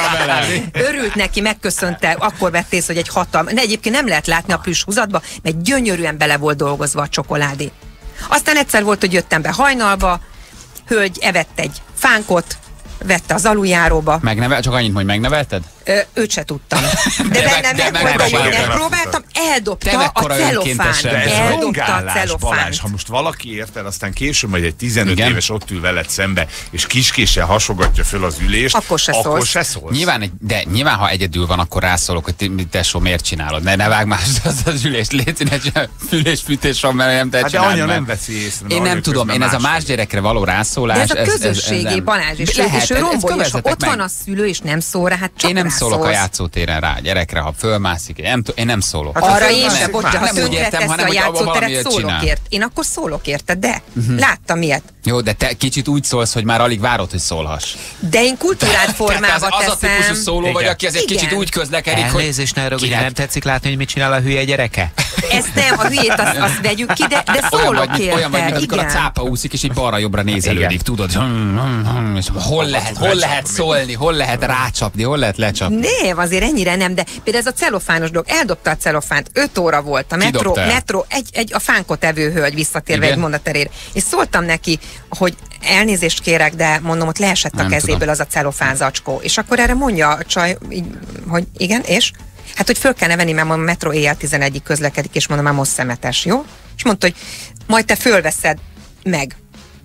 Örült neki, megköszönte, akkor vett észre, hogy egy hatalmas... De egyébként nem lehet látni a plüss húzatba, mert gyönyörűen bele volt dolgozva a csokoládé. Aztán egyszer volt, hogy jöttem be hajnalba, hölgy evett egy fánkot, vette az aluljáróba. Megnevel, csak annyit, hogy megnevelted? Ö, őt se tudtam. De, De de meg- nem de volt, hogy megpróbáltad. nem próbáltam, Te eldobta a mekkora celofán. önkéntesen vagy. De ez Eldobta a rongálás, celofánt. Balázs, ha most valaki érted, aztán később majd egy tizenöt Igen. éves ott ül veled szembe, és kiskéssel hasogatja föl az ülést, Akkor se akkor szólsz. se szólsz. Nyilván, egy- de nyilván, ha egyedül van, akkor rászólok, hogy te- tesó, miért csinálod? Ne, ne vágj más az, az ülést, légy színes, fülésfűtés van, mert nem te Hát de csináld anya meg. nem veszi észre. Én anya nem tudom, közben én ez a más más gyerekre való rászólás. De ez a közösségi nem- Balázs, és, Lehet, és ő ezt rombolja, és ha kövezzetek ott meg. van a szülő, és nem szól rá, hát csak Én nem rászólsz. szólok a játszótéren rá, a gyerekre, ha fölmászik, én nem, t- én nem szólok. Hát Arra az én nem- sem, bocsánat, ha nem úgy értem, tönkreteszi hanem, a hogy abban játszóteret, valamiért szólok csinál. ért. Én akkor szólok érte, de láttam ilyet. Jó, de te kicsit úgy szólsz, hogy már alig várod, hogy szólhass. De én kultúrát Te formába az, az a típusú teszem. szóló vagy, Igen. aki azért Igen. kicsit úgy közlekedik, hogy... Elnézést, ne haragudj, Kinek? nem tetszik látni, hogy mit csinál a hülye gyereke? Ezt nem, a hülyét azt, azt vegyük ki, de, de Olyan szólok vagy, mint- olyan vagy, mint érte. amikor a Igen. cápa úszik, és így balra-jobbra nézelődik, tudod? Hmm, hmm, hmm, és hol lehet, hol lehet szólni, hol lehet rácsapni, hol lehet lecsapni. Nem, azért ennyire nem, de például ez a celofános dolog, eldobta a celofánt, öt óra volt a metró, dobta el? metró egy, egy a fánkot evő hölgy visszatérve Igen? egy mondaterére, és szóltam neki, hogy elnézést kérek, de mondom, ott leesett a Nem kezéből tudom. az a celofán zacskó, és akkor erre mondja a csaj, így, hogy igen, és? Hát, hogy föl kellene venni, mert mondom, a metró éjjel tizenegyig közlekedik, és mondom, már most szemetes, jó? És mondta, hogy majd te fölveszed meg.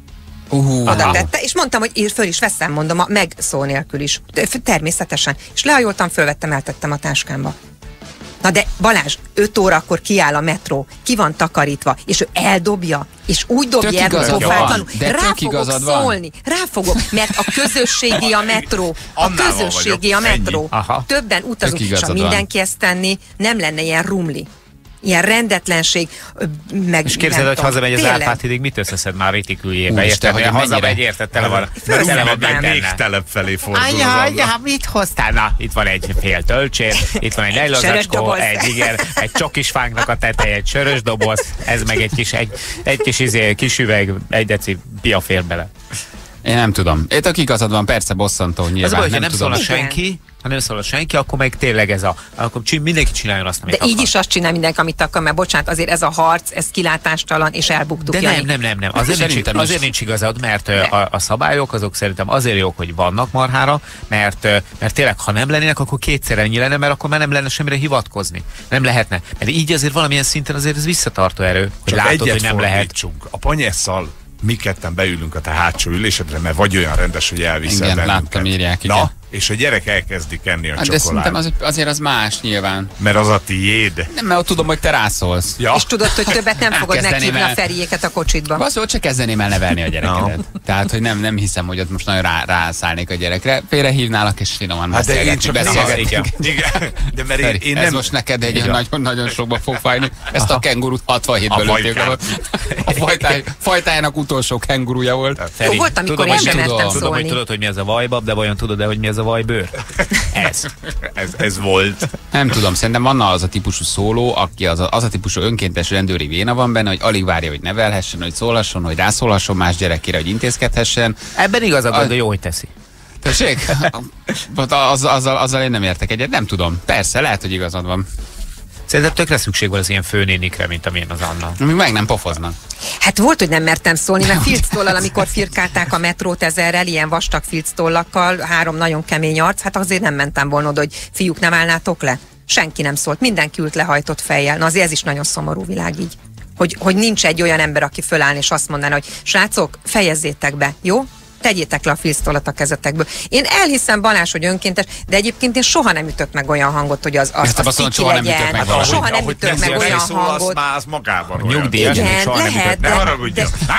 Uh, Oda tette, és mondtam, hogy ír föl is veszem, mondom, a meg szó nélkül is. T- Természetesen. És lehajoltam, fölvettem, eltettem a táskámba. Na de Balázs, öt órakor kiáll a metró, ki van takarítva, és ő eldobja, és úgy dobja Tök el, igazad pofátlanul. van, de Rá tök fogok igazad van. szólni, rá fogok, mert a közösségi a metró, a Annával közösségi a vagyok, metró. Aha. Többen utazunk, Tök és ha igazad van. mindenki ezt tenni, nem lenne ilyen rumli. Ilyen rendetlenség, ö, meg És képzeld, nem hogy tudom, hazamegy az tényleg. Árpád hídig, mit összeszed már Ritiküljébe? Úristen, Érted, hogy hogy hazamegy, mennyire- érted, tele van, Mert tele úgy van meg még mindennel. telep felé fordul az Anya, ablak. anya, mit hoztál? Na, itt van egy fél tölcsér, itt van egy Sörös nejlozacskó, doboz. egy igen, egy csokis fánknak a teteje, egy sörös doboz, ez meg egy kis, egy, egy kis izé, kis üveg, egy deci pia fér bele. Én nem tudom. Én tök igazad van, persze bosszantó Az a nyilván. baj, hogyha nem, nem tudom. szól a Igen. senki, ha nem szól a senki, akkor meg tényleg ez a, akkor csin- mindenki csináljon azt, amit De így akar. is azt csinál mindenki, amit akar, mert bocsánat, azért ez a harc, ez kilátástalan, és elbuktuk. De Jani. nem, nem, nem, nem. Azért, nincs, Szerintem is. azért nincs igazad, mert ö, a, a szabályok azok szerintem azért jók, hogy vannak marhára, mert, ö, mert tényleg, ha nem lennének, akkor kétszer ennyi lenne, mert akkor már nem lenne semmire hivatkozni. Nem lehetne. Mert így azért valamilyen szinten azért ez visszatartó erő, hogy Csak látod, egyet hogy nem lehet. fordítsunk. A Panyesszal mi ketten beülünk a te hátsó ülésedre, mert vagy olyan rendes, hogy elviszel Igen, bennünket. láttam, írják, igen. Na, és a gyerek elkezdi kenni a Hát de szerintem csokoládét. az, azért az más nyilván. Mert az a tiéd. Nem, mert ott tudom, hogy te rászólsz. Ja. És tudod, hogy többet nem fogod Kezdeném meghívni el. a Feriéket a kocsitba. Az, hogy csak kezdeném el nevelni a gyerekedet. Tehát, hogy nem, nem hiszem, hogy ott most nagyon rá, rászállnék a gyerekre. Félrehívnálak, és finoman Hát de én beszélgetni. csak beszélgetni. nézem. Igen. De mert én, Feri, én ez nem... most neked egy Igen. nagyon-nagyon sokba fog fájni. Ezt a kengurut hatvanhétből A lőtték. fajkát. A fajtáj, fajtájának utolsó kenguruja volt. Feri, Jó, volt, amikor tudom, én hogy sem mi- mertem tudom, tudom, hogy szólni. tudod, hogy mi ez a vajbab, de vajon tudod-e, hogy mi ez a vajbőr? Ez. Ez, ez volt. Nem tudom, szerintem van az a típusú szóló, aki az a, az a típusú önkéntes rendőri véna van benne, hogy alig várja, hogy nevelhessen, hogy szólhasson, hogy rászólhasson más gyerekére, hogy intézkedhessen. Ebben igazad A- van, de jó, hogy teszi. Tessék? Az, azzal, azzal én nem értek egyet, nem tudom. Persze, lehet, hogy igazad van. Szerintem tökre szükség van az ilyen főnénikre, mint amilyen az Anna. Még meg nem pofoznak. Hát volt, hogy nem mertem szólni, mert filctollal, amikor firkálták a metrót ezerrel, ilyen vastag filctollakkal, három nagyon kemény arc, hát azért nem mentem volna oda, hogy fiúk, nem állnátok le. Senki nem szólt, mindenki ült lehajtott fejjel. Na azért ez is nagyon szomorú világ így. Hogy, hogy nincs egy olyan ember, aki fölállna és azt mondaná, hogy srácok, fejezzétek be, jó? Tegyétek le a filctollat a kezetekből. Én elhiszem, Balázs, hogy önkéntes, de egyébként én soha nem ütök meg olyan hangot, hogy az, az, Ezt a az baszon ciki soha nem ütök legyen. meg valami. Soha nem Ahogy ütök meg beszélni olyan szól, azt hangot. már az magában olyan. Nyugdíjas, Igen, még soha nem lehet, ütött. Ne de- haragudjon. de- Hát?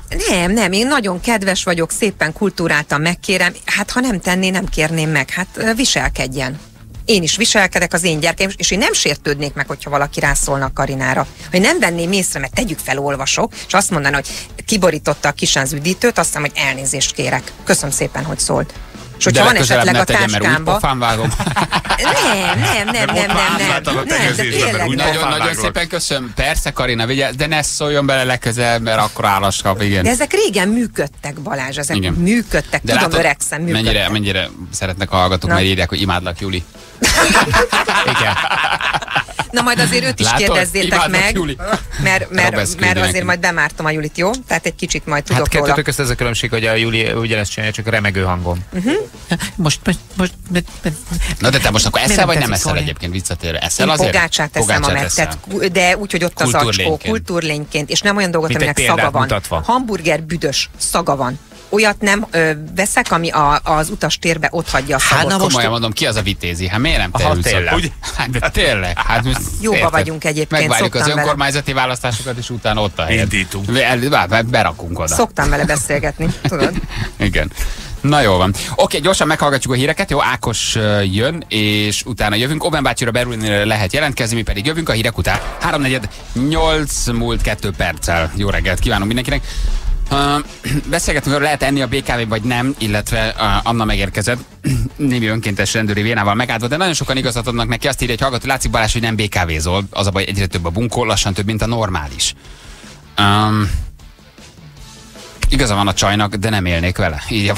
Nem, nem, én nagyon kedves vagyok, szépen kultúráltan megkérem, hát ha nem tenné, nem kérném meg, hát ö, viselkedjen. Én is viselkedek, az én gyerkeim, és én nem sértődnék meg, hogyha valaki rászólna a Karinára. Hogy nem venném észre, mert tegyük fel, olvasok, és azt mondaná, hogy kiborította a kisánz üdítőt, azt hiszem, hogy elnézést kérek. Köszönöm szépen, hogy szólt. És hogyha van esetleg a táskámba... Nem, nem, nem, nem, nem, nem, nem, nem, de tényleg. Nagyon-nagyon szépen köszönöm. Persze, Karina, vigyázz, de ne szóljon bele legközelebb, mert akkor állaskap, igen. De ezek régen működtek, Balázs, ezek igen. működtek. De tudom, látod, öregszem, működtek. Mennyire, mennyire szeretnek a hallgatók, mert írják, hogy imádlak, Juli. Igen. Na majd azért őt is Látod? kérdezzétek Imádnak, meg, Juli. mert, mert, mert azért majd bemártom a Julit, jó? Tehát egy kicsit majd tudok hát róla. Hát kettőtök ez a különbség, hogy a Juli ugyanezt csinálja, csak a remegő hangom. Uh-huh. Most, most, most... Na de te most akkor eszel, vagy nem eszel egyébként visszatérve? Eszel Én azért? pogácsát teszem a mettet, de úgy, hogy ott az acskó, kultúrlényként, és nem olyan dolgot, aminek szaga van. Mutatva. Hamburger büdös szaga van. Olyat nem ö, veszek, ami a, az utastérbe ott hagyja a szagot. Hát na most komolyan mondom, ki az a vitézi? Hát miért nem te Aha, ülsz? tényleg. Ugye? Hát de tényleg. Hát, jóba érted? vagyunk egyébként. Megvárjuk az vele. önkormányzati választásokat, és utána ott a helyed. Indítunk. Berakunk oda. Szoktam vele beszélgetni, tudod? Igen. Na jól van. Oké, gyorsan meghallgatjuk a híreket. Jó, Ákos uh, jön, és utána jövünk. Oben bácsira Berlin lehet jelentkezni, mi pedig jövünk a hírek után. háromnegyed nyolc múlt kettő perccel. Jó reggelt kívánunk mindenkinek. Uh, beszélgetünk, hogy lehet enni a bé ká vé vagy nem, illetve uh, Anna megérkezett némi önkéntes rendőri vénával megáldva, de nagyon sokan igazat adnak neki. Azt írja egy hallgató, látszik Balázs, hogy nem bé ká vézol. Az a baj, egyre több a bunkó, lassan több, mint a normális. Um, Igaza van a csajnak, de nem élnék vele. Így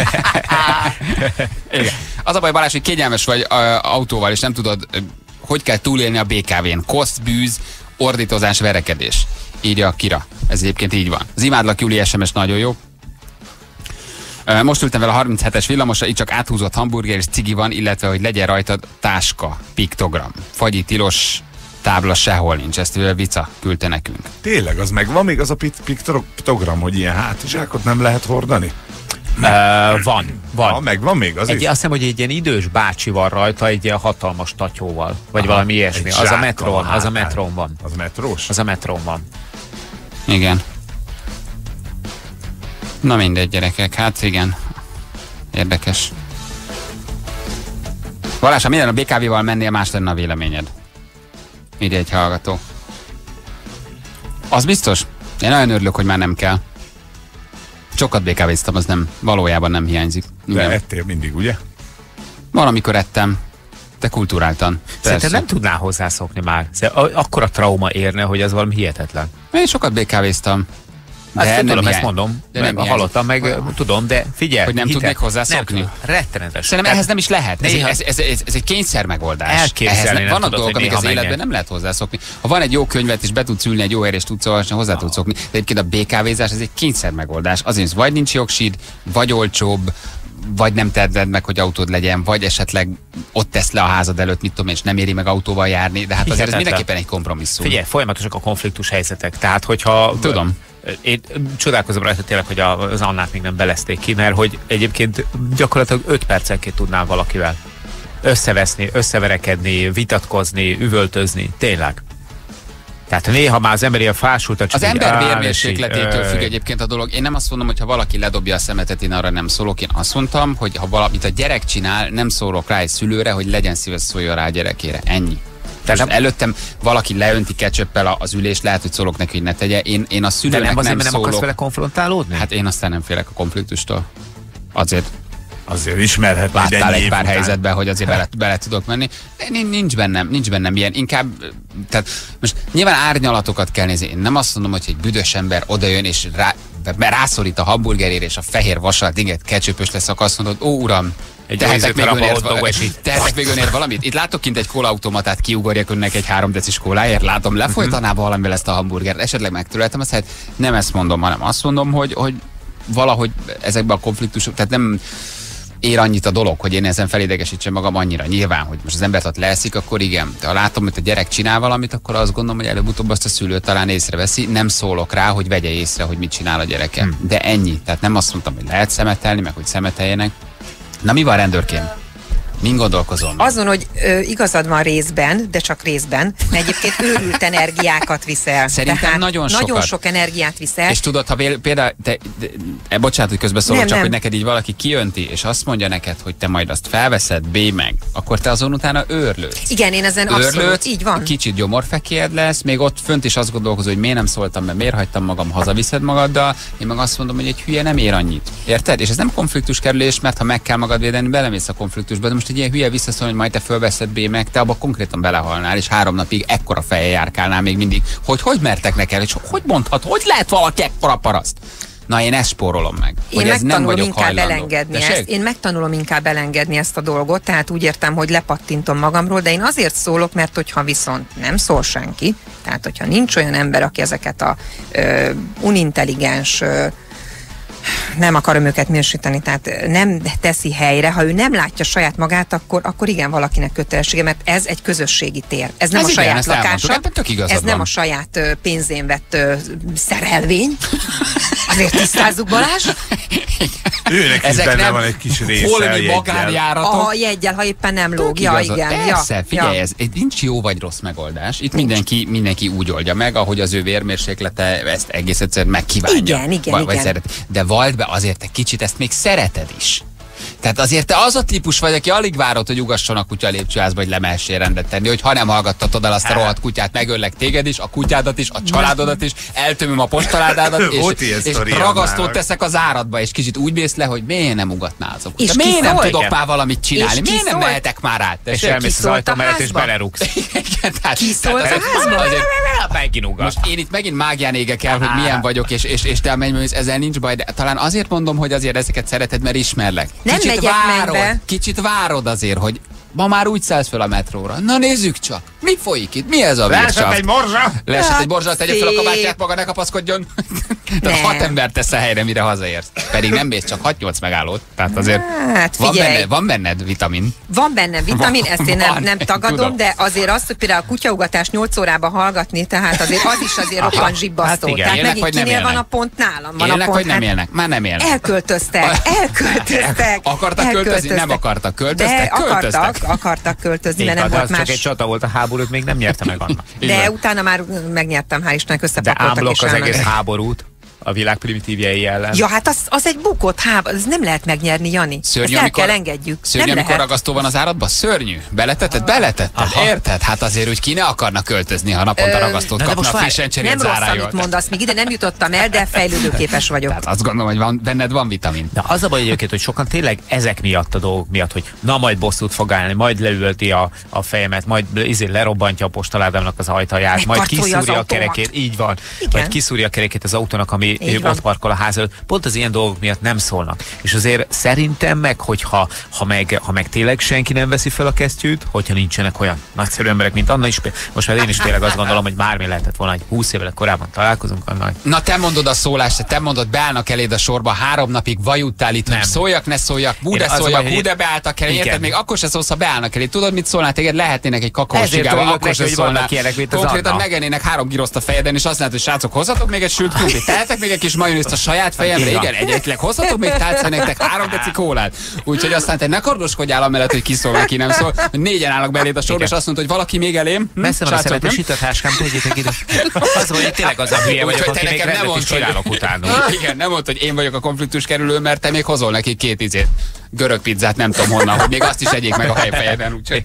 Igen. Az a baj, Balázs, hogy kényelmes vagy uh, autóval, és nem tudod, uh, hogy kell túlélni a bé ká vén. Kosz, bűz, ordítozás, verekedés. Írja a Kira. Ez egyébként így van. Az imádlak Júli es em es nagyon jó. Uh, most ültem vele a harminchetes villamosra, itt csak áthúzott hamburger és cigi van, illetve hogy legyen rajtad táska, piktogram. Fagyi tilos tábla sehol nincs, ezt ő Vica küldte nekünk. Tényleg, az megvan még az a piktogram, hogy ilyen hátizsákot nem lehet hordani? Uh, van, van. Ha, megvan még az egy, is? Azt hiszem, hogy egy ilyen idős bácsi van rajta, egy ilyen hatalmas tatyóval, vagy aha, valami ilyesmi. Az a metrón, az a metrón van. Az metrós? Az a metrón van. Igen. Na mindegy, gyerekek, hát igen. Érdekes. Balázs, ha minden a bé ká véval mennél, más lenne a véleményed. Ide egy hallgató. Az biztos? Én nagyon örülök, hogy már nem kell. Sokat bé ká véztem, az nem, valójában nem hiányzik. De igen. Ettél mindig, ugye? Valamikor ettem, de kulturáltan. Szerintem nem tudnál hozzászokni már. Akkora trauma érne, hogy ez valami hihetetlen. Én sokat bé ká véztem. De azt nem tudom, hiány. Ezt mondom, de meg, nem hallottam, meg ah. tudom, de figyelj. Hogy nem hitel. Tudnék hozzászokni? Nem, rettenetes. Szerintem ehhez nem is lehet. Ez, ez, ez, ez, ez egy kényszer megoldás. Elképzelni nem vannak tudod, dolgok, amik az menjen. életben nem lehet hozzászokni. Ha van egy jó könyvet, és be tudsz ülni egy jó helyre, és tudsz olvasni, hozzá tudsz szokni. De egyébként a bé ká vézás, ez egy kényszer megoldás. Azért, vagy nincs jogsíd, vagy olcsóbb, vagy nem teheted meg, hogy autód legyen, vagy esetleg ott tesz le a házad előtt, mit tudom, és nem éri meg autóval járni, de hát azért ez mindenképpen egy kompromisszum. Figyelj, folyamatosak a konfliktus helyzetek. Tehát, hogyha tudom. Én csodálkozom rajta tényleg, hogy az Annát még nem belezték ki, mert hogy egyébként gyakorlatilag öt percenként tudnál valakivel összeveszni, összeverekedni, vitatkozni, üvöltözni. Tényleg. Tehát néha már az emberi a fásult a Az ember vérmérsékletétől függ egyébként a dolog. Én nem azt mondom, hogy ha valaki ledobja a szemetet, én arra nem szólok. Én azt mondtam, hogy ha valamit a gyerek csinál, nem szólok rá egy szülőre, hogy legyen szíves, szóljon rá a gyerekére. Ennyi. Tehát nem, előttem valaki leönti ketchuppel az ülést, lehet, hogy szólok neki, hogy ne tegye. Én, én a szülőnek nem, azért, nem nem szólok. akarsz vele konfrontálódni? Hát én aztán nem félek a konfliktustól. Azért. Azért ismerhet. Láttál egy pár helyzetben, hogy azért bele, bele tudok menni. De nincs bennem, nincs bennem ilyen. Inkább, tehát most nyilván árnyalatokat kell nézni. Én nem azt mondom, hogy egy büdös ember odajön és rá, rászorít a hamburgerért és a fehér vasalt inget ketchupös lesz, akkor azt mondod, ó uram, tehetek még, önért, tehetek még önért valamit? Itt látok kint egy kólaautomatát, kiugorjak önnek egy három decis kóláért, látom, lefolytaná uh-huh. valamivel ezt a hamburgert, esetleg megtöröltem, azt hát nem ezt mondom, hanem azt mondom, hogy, hogy valahogy ezekben a konfliktusok, tehát nem ér annyit a dolog, hogy én ezen felidegesítsem magam annyira. Nyilván, hogy most az embert ott leeszik, akkor igen. De ha látom, hogy a gyerek csinál valamit, akkor azt gondolom, hogy előbb-utóbb azt a szülő talán észreveszi. Nem szólok rá, hogy vegye észre, hogy mit csinál a gyereke. Hmm. De ennyi. Tehát nem azt mondtam, hogy lehet szemetelni, meg hogy szemeteljenek. Na mi van, rendőrként? Min gondolkozom? Azon, hogy ö, igazad van részben, de csak részben, mert egyébként őrült energiákat viszel. Szerintem Tehát nagyon sokat. Nagyon sok energiát viszel. És tudod, ha vél, például, te, de, de, bocsánat, hogy közbeszólok, Nem, csak nem. hogy neked így valaki kijönti, és azt mondja neked, hogy te majd azt felveszed, B meg, akkor te azon utána őrlődsz. Igen, én ezen abszolút, Őrlődsz, így van. kicsit gyomorfekélyed lesz, még ott fönt is azt gondolkozol, hogy miért nem szóltam be, miért hagytam magam, hazaviszed magaddal, én meg azt mondom, hogy egy hülye nem ér annyit. Érted? És ez nem konfliktus kerülés, mert ha meg kell magad védeni, belemész a konfliktusba, de most egy ilyen hülye visszaszól, hogy majd te fölveszed B meg, te abba konkrétan belehalnál, és három napig ekkora feje járkálnál még mindig, hogy hogy mertek neked, és hogy mondhat, hogy lehet valaki ekkora paraszt? Na, én ezt spórolom meg. Én hogy ez nem megtanulom vagyok inkább hajlandó. elengedni Tessék? ezt. Én megtanulom inkább elengedni ezt a dolgot, tehát úgy értem, hogy lepattintom magamról, de én azért szólok, mert hogyha viszont nem szól senki, tehát hogyha nincs olyan ember, aki ezeket a ö, unintelligens, ö, nem akarom őket minősíteni, tehát nem teszi helyre, ha ő nem látja saját magát, akkor, akkor igen, valakinek kötelessége, mert ez egy közösségi tér. Ez nem Ez a igen, saját ezt elmondtuk, lakása, ebben tök igazad ez nem van. a saját ö, pénzén vett ö, szerelvény. Azért tisztázzuk, Balázs. Őnek is Ezek benne nem van egy kis része. a holmi jeggyel. magánjáratok. A jeggyel, ha éppen nem lóg. Tök Ja, igazad. igen. Persze, ja, figyelj, ja. ez ez nincs jó vagy rossz megoldás. Itt mindenki, mindenki úgy oldja meg, ahogy az ő vérmérséklete ezt egész egyszerűen megkívánja. Igen, igen, vagy, vagy igen. szeret. De vald be, azért egy kicsit ezt még szereted is. Tehát azért te az a típus vagy, aki alig várod, hogy ugasson a kutya a lépcsőházba, hogy lemehessél rendet tenni, hogy ha nem hallgattatod el azt a rohadt kutyát, megöllek téged is, a kutyádat is, a családodat is, eltömöm a postaládádat, Volt és, ilyen és sztori ragasztót annának. teszek az áradba, és kicsit úgy mész le, hogy miért nem ugatná az a kutya? És Miért ki nem szólt? tudok Igen. már valamit csinálni? És ki Miért nem szólt? mehetek már át? És Tessék? elmész az szólt ajtó a mellett, és házba? belerugsz. Igen, tehát, Ki szólt tehát a azért- házba? azért- Meginugak. most én itt megint mágián égek el, hogy milyen vagyok, és, és, és te mennyire, ezzel nincs baj, de talán azért mondom, hogy azért ezeket szereted, mert ismerlek. Nem Kicsit megyek várod, mennybe. kicsit várod azért, hogy ma már úgy szállsz fel a metróra. Na nézzük csak, mi folyik itt? Mi ez a Leesett vircsaft? egy morzsa? Leesett Hát egy borzsal, tegye fel a szép. kabátját maga, ne kapaszkodjon. Tehát Nem. hat ember tesz a helyre, mire hazaérsz. Pedig nem mész csak hat-nyolc megállót. Tehát azért Hát van, figyelj. benne, van benned vitamin. Van benne vitamin, ezt én nem, Van, nem tagadom, tudom. de azért azt, hogy például a kutyaugatást nyolc órában hallgatni, tehát azért az is azért roppant zsibbasztó. Hát igen. Tehát Élnek, megint vagy nem kinél van élnek? a pont, nálam van Élnek a pont. vagy nem hát élnek? Már nem élnek. Elköltöztek, elköltöztek. Akartak költözni? Nem akartak. Költöztek? De akartak, Költöztek. akartak költözni, mert Így nem van, de volt az csak más. egy csata volt a háborút, még nem nyerte meg annak. Így De van. utána már megnyertem, hál' Istennek, De összepakoltak ámblok és az állnak. egész háborút a világ primitívjei ellen. Ja, hát az, az egy bukott háború, ez nem lehet megnyerni, Jani. Szörnyű, Ezt el amikor, kell engedjük. Szörnyű, nem amikor lehet. ragasztó van az áradba? Szörnyű. Beletetted? Beletetted? Aha. Érted? Hát azért úgy ki ne akarna költözni, ha naponta Ö, ragasztót na de kapna most a várj, frissen cserélt Nem rossz, zárájól. amit mondasz, még ide nem jutottam el, de fejlődőképes vagyok. Tehát azt gondolom, hogy van, benned van vitamin. De az a baj egyébként, hogy sokan tényleg ezek miatt a dolgok miatt, hogy na majd bosszút fog állni, majd leülti a, a fejemet, majd izé lerobbantja a postaládámnak az ajtaját, majd Megkarcolja az kiszúrja a autómat. kerekét, így van, Igen. vagy kiszúrja a kerekét az autónak, ami Így ott van. parkol a ház előtt. Pont az ilyen dolgok miatt nem szólnak. És azért szerintem meg, hogyha ha meg, ha meg tényleg senki nem veszi fel a kesztyűt, hogyha nincsenek olyan nagyszerű emberek, mint Anna is, most már én is tényleg azt gondolom, hogy bármi lehetett volna, hogy húsz évvel korábban találkozunk, Anna. Na te mondod a szólást, te mondod, beállnak eléd a sorba, három napig vajút állítunk, Nem. szóljak, ne szóljak, hú Én de az a szóljak, baj, hú hogy- de beálltak elé, Igen. érted? Még akkor se szólsz, ha beállnak elé. Tudod, mit szólnál téged? Lehetnének egy kakaós Ezért csigával, örülök akkor neki, se hogy vannak szólnál. ilyenek, mint az Konkrétan Anna. megennének három giroszt a fejeden, és azt látod, hogy srácok, hozhatok még egy sült krumplit, tehetek még egy kis majonézt a saját fejemre, Igen. igen, egyetleg hozhatok még tálcán nektek három deci kólát. Úgyhogy aztán te ne kardoskodjál amellett, hogy ki szól, ki nem szól, hogy négyen állnak beléd a sorba, Igen. és azt mondod, hogy valaki még elém. Hm? Messze van a Srácok, nem? szemetesített háskám, tegyétek ide. Az, hogy tényleg az a hülye vagyok, Úgyhogy te aki még nekem nem rendet is mondd, csinálok hogy... utána. Igen, nem mondd, hogy én vagyok a konfliktus kerülő, mert te még hozol neki két izét, görög pizzát, nem tudom honnan, hogy még azt is egyék meg a helyfejeden, úgyhogy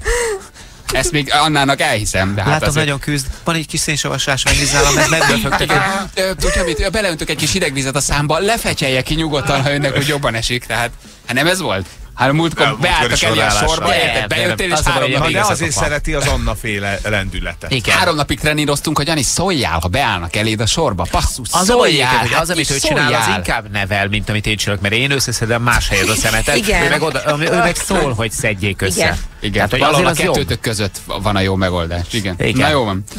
ezt még Annának elhiszem. De hát Látom, azért... nagyon küzd. Van egy kis szénsavasás, megnézz nálam, ez megböfögtek. Igen, ö, tudja mit, beleöntök egy kis hidegvizet a számba, lefetyelje ki nyugodtan, ha önnek, hogy jobban esik, tehát hát nem ez volt? Hát múltkor Nem, beálltak múltkori elé a sorrálásra. sorba, Nem, érted? nem, Bejöttél, és az a baj, három hogy Na, napig de ez a azért papa. szereti az Anna féle lendületet. Igen. Három napig treníroztunk, hogy Jani, szóljál, ha beállnak eléd a sorba, passzus, Az a baj egyébként, szóljál, hogy hát az, amit ki ő csinál, az szóljál? inkább nevel, mint amit én csinálok, mert én összeszedem más helyet a szemetet, Igen. ő meg, oda, ő meg szól, hogy szedjék össze. Igen. Igen, Tehát, hogy valahol a azért az jobb. kettőtök között van a jó megoldás. Igen. Igen. Na jó van.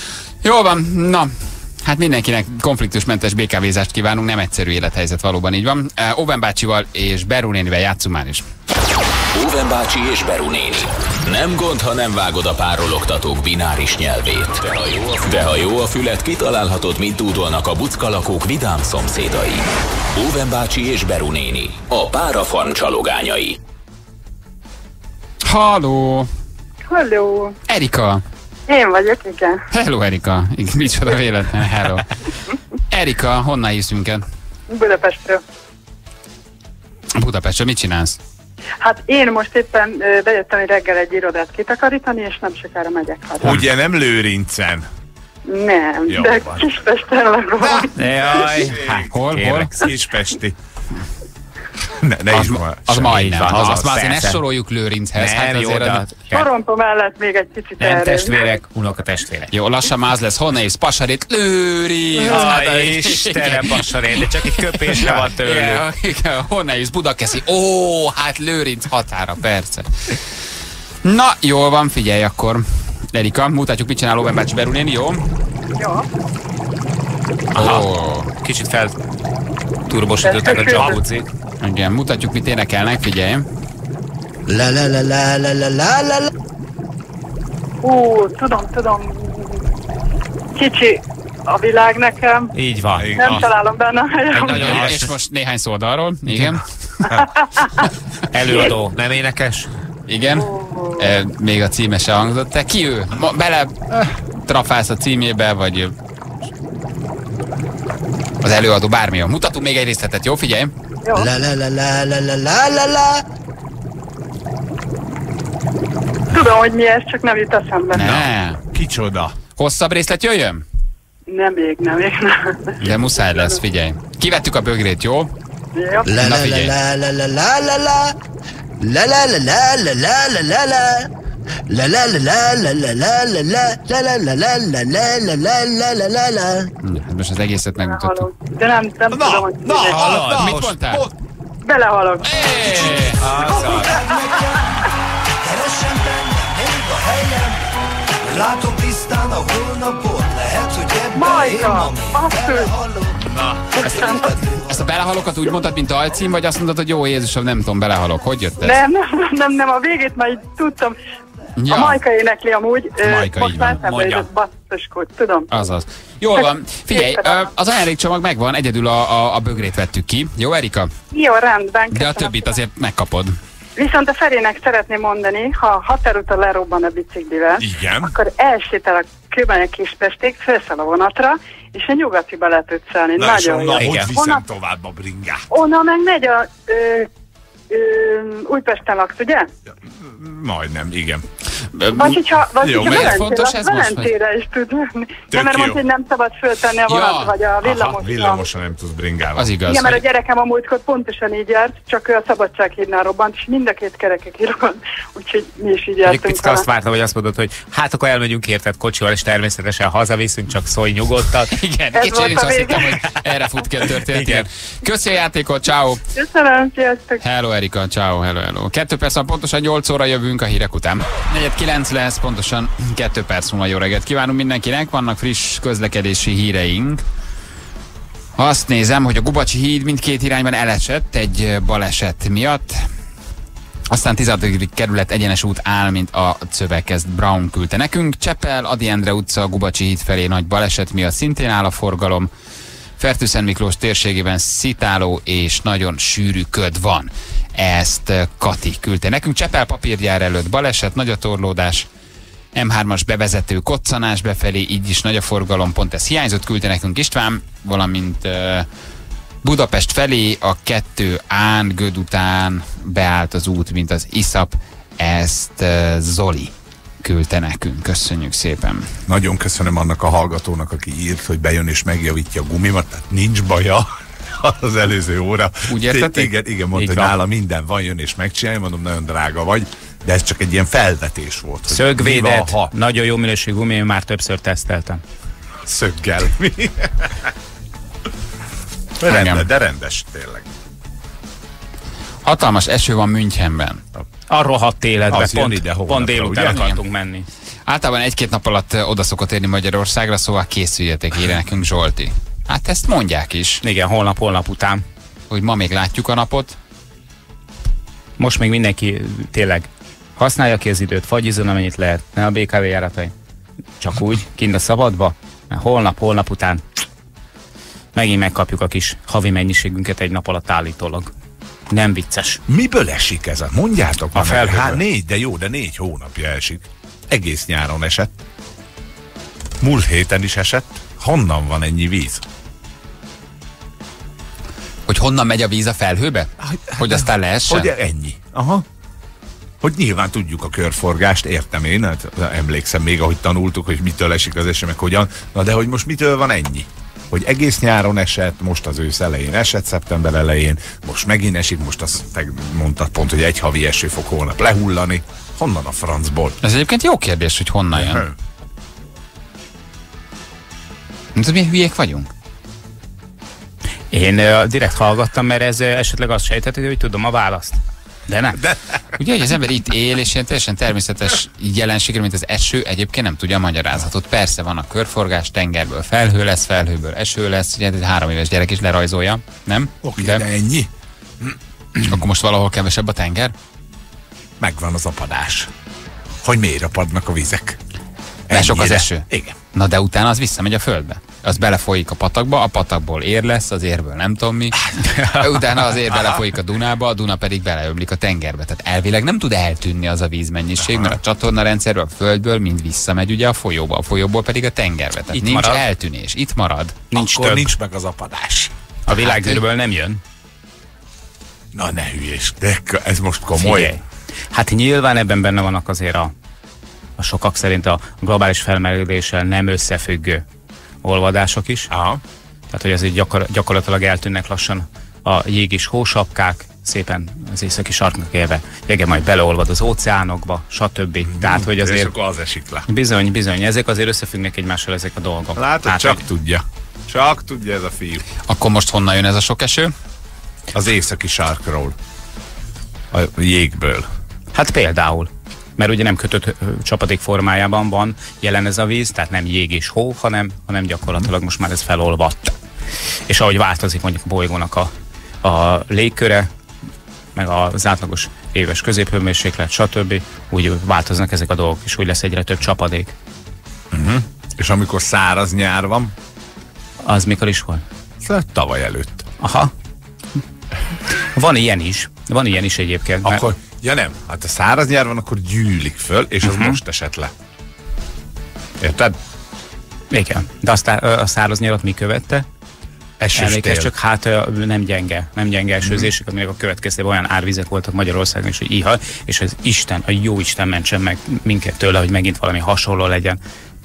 Jó van, na. Hát mindenkinek konfliktusmentes bé ká vézást kívánunk, nem egyszerű élethelyzet, valóban így van. Uh, Óven bácsival és Beru nénivel játszunk már is. Óven bácsi és Beru néni. Nem gond, ha nem vágod a párologtatók bináris nyelvét. De ha jó a fület, De ha jó a fület kitalálhatod, mit dúdolnak a buckalakók vidám szomszédai. Óven bácsi és Beru néni. A párafarm csalogányai. Halló! Halló! Erika! Én vagyok, igen. Hello, Erika! Igen, micsoda véletlen, hello. Erika, honnan hívsz minket? Budapestről. Budapestről, mit csinálsz? Hát én most éppen ö, bejöttem egy reggel egy irodát kitakarítani, és nem sokára megyek haza. Ugye nem Lőrincen? Nem, Jó de van. Kispesten lakom. Jaj, hát Hol, hol? Kispesti. Ne, ne Az, is ma, az semmi. majdnem. van, Az, az azt már azért ne persze. soroljuk Lőrinchez. Nem, Hát jó, azért de az- Toronto mellett még egy picit nem erre. testvérek, unoka testvérek. Jó, lassan már az lesz. Honnan jössz? Pasarit? Lőrinc! Hát, Jaj, Istenem, Pasaré, de csak egy köpésre van tőlük. Igen, igen, honnan jössz? Budakeszi. Ó, hát Lőrinc határa, perce. Na, jól van, figyelj akkor. Erika, mutatjuk, mit csinál Lóben bácsi Beru néni, jó? Jó. Ó, Kicsit fel turbosították a jacuzzi. igen, mutatjuk, mit énekelnek, figyelj. La la la la la la la la la. Ú, tudom, tudom. Kicsi a világ nekem. Így van. Nem találom benne a helyem. Nagyon És, és most néhány szó a dalról, igen. Előadó, nem énekes? Igen. E, még a címe se hangzott. Te ki ő? Ma, bele trafálsz a címébe, vagy az előadó, bármi jó. Mutatunk még egy részletet, jó? Figyelj! Jó. La la la la la la la la la. Tudom, hogy mi ez, csak nem jut eszembe. Ne. Kicsoda. Hosszabb részlet jöjjön? Nem még, nem még, nem. De muszáj lesz, figyelj. Kivettük a bögrét, jó? Jó. La Na la figyelj. la la la la la la. La la la la la la la la la. La la la la la la la la la. La la la la la la la la la la la la. Hm, hát most az egészet megmutattuk. Hallom. De nem, nem tudom, hogy Na, mi ez. hallod, Mit mondtál? Belehalok. Éj! Keresem bennem még a helyem. Látom tisztán a holnapot. Lehet, hogy ebben én Majka, ma még basszus. belehalok. Ezt a belehalokat úgy mondtad, mint alcím, vagy azt mondtad, hogy jó Jézusom, nem tudom, belehalok. Hogy jött ez? Nem, nem, nem, nem, a végét már így tudtam. Ja. A Majka énekli amúgy. ö, Majka, most így már van. eszembe Mondja. jutott basszuskót, tudom. Azaz. Jól van. Figyelj, Értem. ö, az ajándékcsomag megvan, egyedül a, a, a bögrét vettük ki. Jó, Erika? Jó, rendben. De a köszönöm többit szépen. azért megkapod. Viszont a Ferének szeretném mondani, ha a határúton lerobban a biciklivel, Igen. akkor elsétál a kőbánya Kispestig, felszáll a vonatra, és a nyugatiba lehet őt szállni. Na és Nagyon jó. onnan hogy Igen. viszem Onnan- tovább a bringát? Onnan meg megy a... Ö, ö, Újpesten laksz, ugye? Majdnem, igen. Vagy hogyha, vagy Jó, hogyha miért Velencére, fontos ez most, Velencére is tud menni. De mert jó. mondta, hogy nem szabad föltenni a vonat, Ja. vagy a Aha, villamosra. villamosra nem tudsz bringával. Az igaz. Igen, mert a hogy- gyerekem a múltkor pontosan így járt, csak ő a Szabadsághídnál robbant, és mind a két kereke kirobbant, úgyhogy mi is így Egy jártunk picit azt vele. vártam, hogy azt mondod, hogy hát akkor elmegyünk érted kocsival, és természetesen hazaviszünk, csak szólj nyugodtan. Igen, Ez és én volt is a azt vége. hittem, hogy erre fut ki a történet. Igen. Igen. Köszi a játékot, ciao. Köszönöm, sziasztok! Hello Erika, ciao, hello, hello. Kettő perc, van, pontosan nyolc óra jövünk a hírek után. Negyed kilenc lesz, pontosan kettő perc múlva jó reggelt kívánunk mindenkinek. Vannak friss közlekedési híreink. Azt nézem, hogy a Gubacsi híd mindkét irányban elesett egy baleset miatt. Aztán tizedik kerület egyenes út áll, mint a szövegkezt Brown küldte nekünk. Csepel, Ady Endre utca, Gubacsi híd felé nagy baleset miatt szintén áll a forgalom. Fertőszent Miklós térségében szitáló és nagyon sűrű köd van. Ezt eh, Kati küldte nekünk. Csepel papírgyár előtt baleset, nagy a torlódás. em hármas bevezető koccanás befelé, így is nagy a forgalom, pont ez hiányzott, küldte nekünk István, valamint uh, Budapest felé a kettő án Göd után beállt az út, mint az iszap, ezt uh, Zoli küldte nekünk. Köszönjük szépen. Nagyon köszönöm annak a hallgatónak, aki írt, hogy bejön és megjavítja a gumimat, tehát nincs baja az előző óra. Úgy értették? Igen, igen, mondta, Így hogy van. nála minden van, jön és megcsinálja, mondom, nagyon drága vagy, de ez csak egy ilyen felvetés volt. hogy mi Szögvédett, van, ha nagyon jó minőségű gumi, én már többször teszteltem. szöggel. Mi? Rende, de rendes, tényleg. Hatalmas eső van Münchenben. A rohadt életbe, Az jön pont, ide holnapra, pont délután ugye? akartunk menni. Általában egy-két nap alatt ö, oda szokott érni Magyarországra, szóval készüljetek, írja nekünk Zsolti. Hát ezt mondják is, Igen, holnap, holnap után. hogy ma még látjuk a napot. Most még mindenki tényleg használja ki az időt, fagyizon, amennyit lehet, ne a bé ká vé járatai. Csak úgy, kint a szabadba, mert holnap, holnap után megint megkapjuk a kis havi mennyiségünket egy nap alatt állítólag. Nem vicces. Miből esik ez? Mondjátok A már meg. felhőből. Hát négy, de jó, de négy hónapja esik. Egész nyáron esett. Múlt héten is esett. Honnan van ennyi víz? Hogy honnan megy a víz a felhőbe? Hogy aztán leessen? Hogy ennyi. Aha. Hogy nyilván tudjuk a körforgást, értem én, hát emlékszem még, ahogy tanultuk, hogy mitől esik az eső, meg hogyan. Na de hogy most mitől van ennyi? Hogy egész nyáron esett, most az ősz elején esett, szeptember elején, most megint esik, most azt te mondtad pont, hogy egy havi eső fog holnap lehullani. Honnan a francból? Ez egyébként jó kérdés, hogy honnan jön. Nem tudom, milyen hülyék vagyunk? Én uh, direkt hallgattam, mert ez uh, esetleg azt sejteti, hogy tudom a választ. De nem. De... Ugye, hogy az ember itt él, és ilyen teljesen természetes jelenségre, mint az eső, egyébként nem tudja a magyarázatot. Persze van a körforgás, tengerből felhő lesz, felhőből eső lesz, ugye egy három éves gyerek is lerajzolja, nem? Oké, de... de ennyi? És akkor most valahol kevesebb a tenger? Megvan az apadás. Hogy miért apadnak a vizek? Mert sok az eső? Igen. Na de utána az visszamegy a földbe. Az belefolyik a patakba, a patakból ér lesz, az érből nem tudom mi. Utána az ér belefolyik a Dunába, a Duna pedig beleömlik a tengerbe. Tehát elvileg nem tud eltűnni az a vízmennyiség, mert a csatornarendszerből, a földből mind visszamegy ugye a folyóba, a folyóból pedig a tengerbe. Tehát Itt nincs marad. eltűnés, itt marad. Nincs Akkor több. nincs meg az apadás. A világűrből nem jön. Na ne hülyés, de ez most komoly. Figyelj. Hát nyilván ebben benne vannak azért a, a sokak szerint a globális felmelegedéssel nem összefüggő olvadások is. Aha. Tehát, hogy azért gyakor- gyakorlatilag eltűnnek lassan a jég és hósapkák, szépen az északi sarknak élve. Jege majd beleolvad az óceánokba, stb. Mm, Tehát, hogy és azért... akkor az esik le. Bizony, bizony, ezek azért összefüggnek egymással ezek a dolgok. Látod, hát, csak hogy- tudja. Csak tudja ez a fiú. Akkor most honnan jön ez a sok eső? Az északi sarkról. A jégből. Hát például. Mert ugye nem kötött ö, csapadék formájában van jelen ez a víz, tehát nem jég és hó, hanem, hanem gyakorlatilag most már ez felolvadt. És ahogy változik mondjuk a bolygónak a, a légköre, meg az átlagos éves középhőmérséklet, stb. Úgy változnak ezek a dolgok, és úgy lesz egyre több csapadék. Uh-huh. És amikor száraz nyár van, Az mikor is volt? szóval tavaly előtt. Aha. Van ilyen is. Van ilyen is egyébként. mert- Akkor, ja nem, hát a száraz nyár van, akkor gyűlik föl, és az Uh-huh. most esett le. Érted? Igen. De aztán ö, a száraz nyarat mi követte? Esős Emlékezz tél. csak, hát ö, nem gyenge, nem gyenge esőzések, aminek a következtében olyan árvizek voltak Magyarországon is, hogy iha, és az Isten, a jó Isten mentsen meg minket tőle, hogy megint valami hasonló legyen.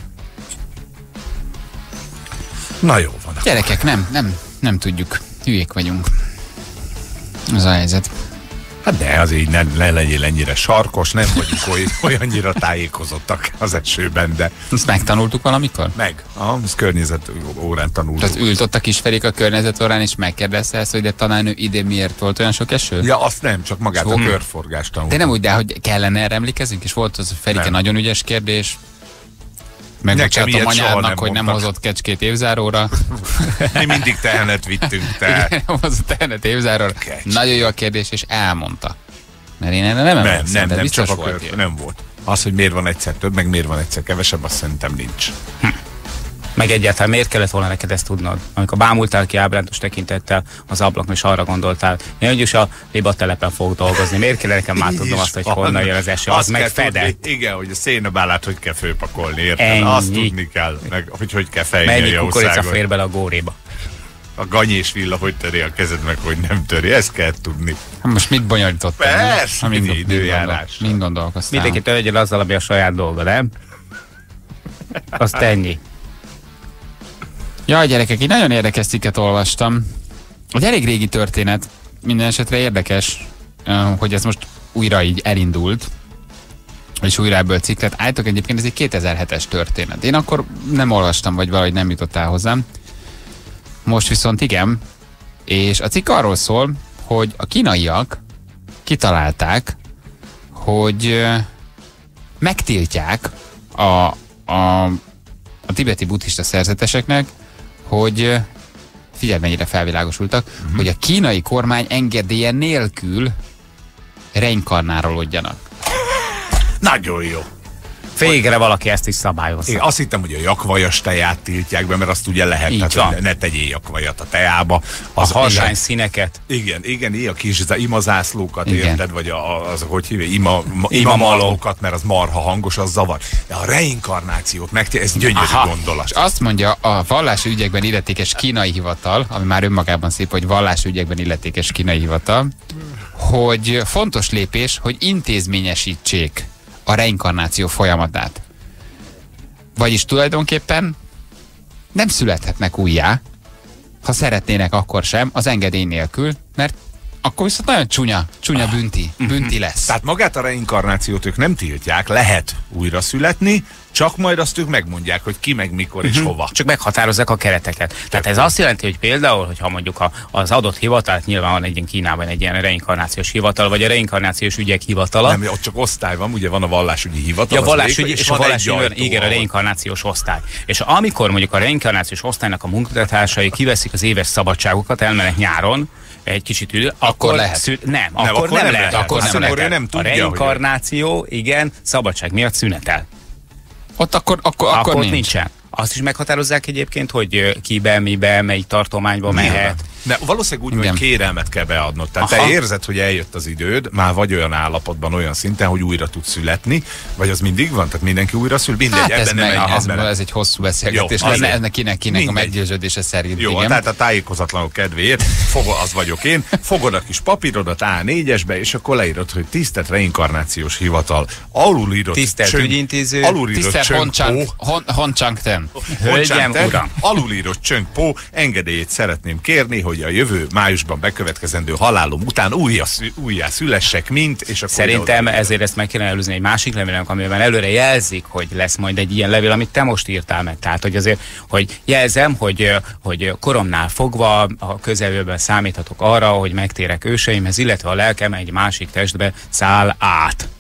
Na jó van. Gyerekek, nem, nem, nem tudjuk. Hülyék vagyunk. Ez a helyzet. Hát de azért így ne, ne legyél ennyire sarkos, nem vagyunk oly, olyannyira tájékozottak az esőben, de Ezt megtanultuk valamikor? meg. Ah, ez környezet órán tanultuk. Tehát ült ott a kisferék a környezetórán, és megkérdezte ezt, hogy de tanárnő, idén miért volt olyan sok eső? Ja, azt nem, csak magát a Szóval- körforgást tanultuk. De nem úgy, de hogy kellene erre emlékezünk, és volt az Ferike Nem. nagyon ügyes kérdés. Nekem Megbocsátom ilyet soha anyádnak, nem hogy nem mondtak. hozott kecskét évzáróra. Mi mindig tehenet vittünk, te. Nem hozott tehenet évzáróra. Kecs. Nagyon jó a kérdés, és elmondta. Mert én erre nem Nem, emlékszem, nem, de nem, biztos csak a volt kör, ilyen. nem volt. Az, hogy miért van egyszer több, meg miért van egyszer kevesebb, azt szerintem nincs. Meg egyáltalán miért kellett volna neked ezt tudnod? Amikor bámultál ki ábrándos tekintettel az ablakon, és arra gondoltál, én úgyis a libatelepen fogok dolgozni. Miért kell nekem már tudnom azt, hogy honnan jön az eső? Az Azt meg kell fedett. tudni, igen, hogy a szénabálát hogy kell főpakolni, érted? Ennyi. Azt tudni kell, meg hogy hogy kell fejni Mennyi a kukorica jószágot. fér bele a góréba? A ganyés villa hogy töri a kezed, meg hogy nem töri, ezt kell tudni. Hát most mit bonyolítottam? Persze, Ha mind, mini mind, gondol, időjárás. mind gondolkoztál? Mindenki tölgyel azzal, ami a saját dolga, nem? Azt ennyi. Jaj, gyerekek, egy nagyon érdekes cikket olvastam. Egy elég régi történet, minden esetre érdekes, eh, hogy ez most újra így elindult, és újra ebből cikk lett. Állítok, egyébként ez egy kétezer-hetes történet. Én akkor nem olvastam, vagy valahogy nem jutottál hozzám. Most viszont igen, és a cikk arról szól, hogy a kínaiak kitalálták, hogy eh, megtiltják a, a, a tibeti buddhista szerzeteseknek, hogy eh, figyelj, mennyire felvilágosultak, uh-huh. hogy a kínai kormány engedélye nélkül reinkarnálódjanak. Nagyon jó. Végre valaki ezt is szabályozza. Én azt hittem, hogy a jakvajas teját tiltják be, mert azt ugye lehet, Így tehát van. ne, ne tegyél jakvajat a teába. A Az, harsány igen, színeket. igen, igen, ilyen a kis imazászlókat, Igen. érted, vagy a, az, hogy hívja, ima, ma, Imamalók. imamalókat, mert az marha hangos, az zavar. De a reinkarnációt meg, ez gyönyörű Aha. gondolat. És azt mondja a vallási ügyekben illetékes kínai hivatal, ami már önmagában szép, hogy vallási ügyekben illetékes kínai hivatal, hogy fontos lépés, hogy intézményesítsék a reinkarnáció folyamatát. Vagyis tulajdonképpen nem születhetnek újjá, ha szeretnének, akkor sem, az engedély nélkül, mert akkor viszont nagyon csúnya, csúnya bünti, bünti lesz. Tehát magát a reinkarnációt ők nem tiltják, lehet újra születni, csak majd azt ők megmondják, hogy ki meg mikor és hova. Csak meghatározzák a kereteket. Tehát ez azt jelenti, hogy például, hogyha mondjuk a, az adott hivatal, nyilván van egy ilyen Kínában egy ilyen reinkarnációs hivatal, vagy a reinkarnációs ügyek hivatala. Nem, ott csak osztály van, ugye van a vallásügyi hivatal. Ja, a az vallásügyi végül, és a van egy vallásügyi, ajtó, igen, a ahol- reinkarnációs osztály. És amikor mondjuk a reinkarnációs osztálynak a munkatársai kiveszik az éves szabadságokat, elmennek nyáron, egy kicsit ül, akkor, lehet. Szü- nem, Nem, akkor, akkor nem, nem lehet. lehet. Akkor, Akkor nem szünetel. lehet. Ő nem A tudja, hogy- reinkarnáció, igen, szabadság miatt szünetel. Ott akkor, akkor, Akkor, akkor akkor nincs. nincsen. Azt is meghatározzák egyébként, hogy ö, kibe, mibe, melyik tartományba mehet. De valószínűleg úgy, Igen. hogy kérelmet kell beadnod. Tehát Aha. te érzed, hogy eljött az időd, már vagy olyan állapotban, olyan szinten, hogy újra tudsz születni, vagy az mindig van? Tehát mindenki újra szül? Mindegy, Hát ez, ebben nem meg, menjen az, bele. ez egy hosszú beszélgetés Jó, lenne, azért. ennek kinek, kinek a Mindegy. meggyőződése szerint. Jó, igen. tehát a tájékozatlanok kedvéért, fogod, az vagyok én, fogod a kis papírodat á négyesbe, és akkor leírod, hogy tisztelt reinkarnációs hivatal, alulírott Tisztelt csönk- ügyintéző, alulírott Tisztelt csönkpó, Honcsang, Hon, Honcsang Ten. Hölgyem, Honcsang, uram. alulírott csönkpó, engedélyét szeretném kérni, hogy a jövő májusban bekövetkezendő halálom után újjá, szü- újjá szülessek, mint, és akkor Szerintem ide- ezért ezt meg kéne előzni egy másik levélnek, amiben előre jelzik, hogy lesz majd egy ilyen levél, amit te most írtál meg. Tehát, hogy azért, hogy jelzem, hogy, hogy koromnál fogva a közeljövőben számíthatok arra, hogy megtérek őseimhez, illetve a lelkem egy másik testbe száll át.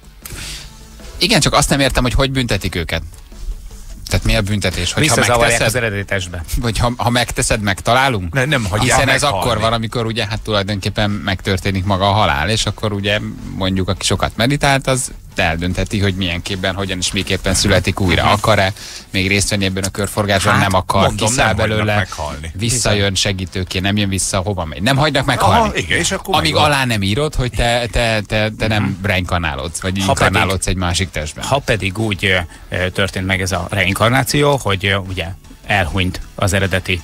Igen, csak azt nem értem, hogy hogy büntetik őket. Tehát mi a büntetés? Hogy ha Visszazavarják az megteszed, eredeti testbe. vagy ha, ha megteszed, megtalálunk? Ne, nem hagyják Hiszen ez meghalni. akkor van, amikor ugye hát tulajdonképpen megtörténik maga a halál, és akkor ugye mondjuk, aki sokat meditált, az eldöntheti, hogy milyen képben, hogyan és miképpen születik újra. Akar-e még részt venni ebben a körforgásban, Hát, nem akar, mondom, kiszáll nem hagynak belőle, meghalni. visszajön segítőként, nem jön vissza, hova megy. Nem hagynak meghalni. Aha, igen, és akkor Amíg megvan. alá nem írod, hogy te, te, te, te nem reinkarnálodsz, vagy Ha inkarnálodsz egy másik testben. Ha pedig úgy ö, ö, történt meg ez a reinkarnáció, hogy ö, ugye elhunyt az eredeti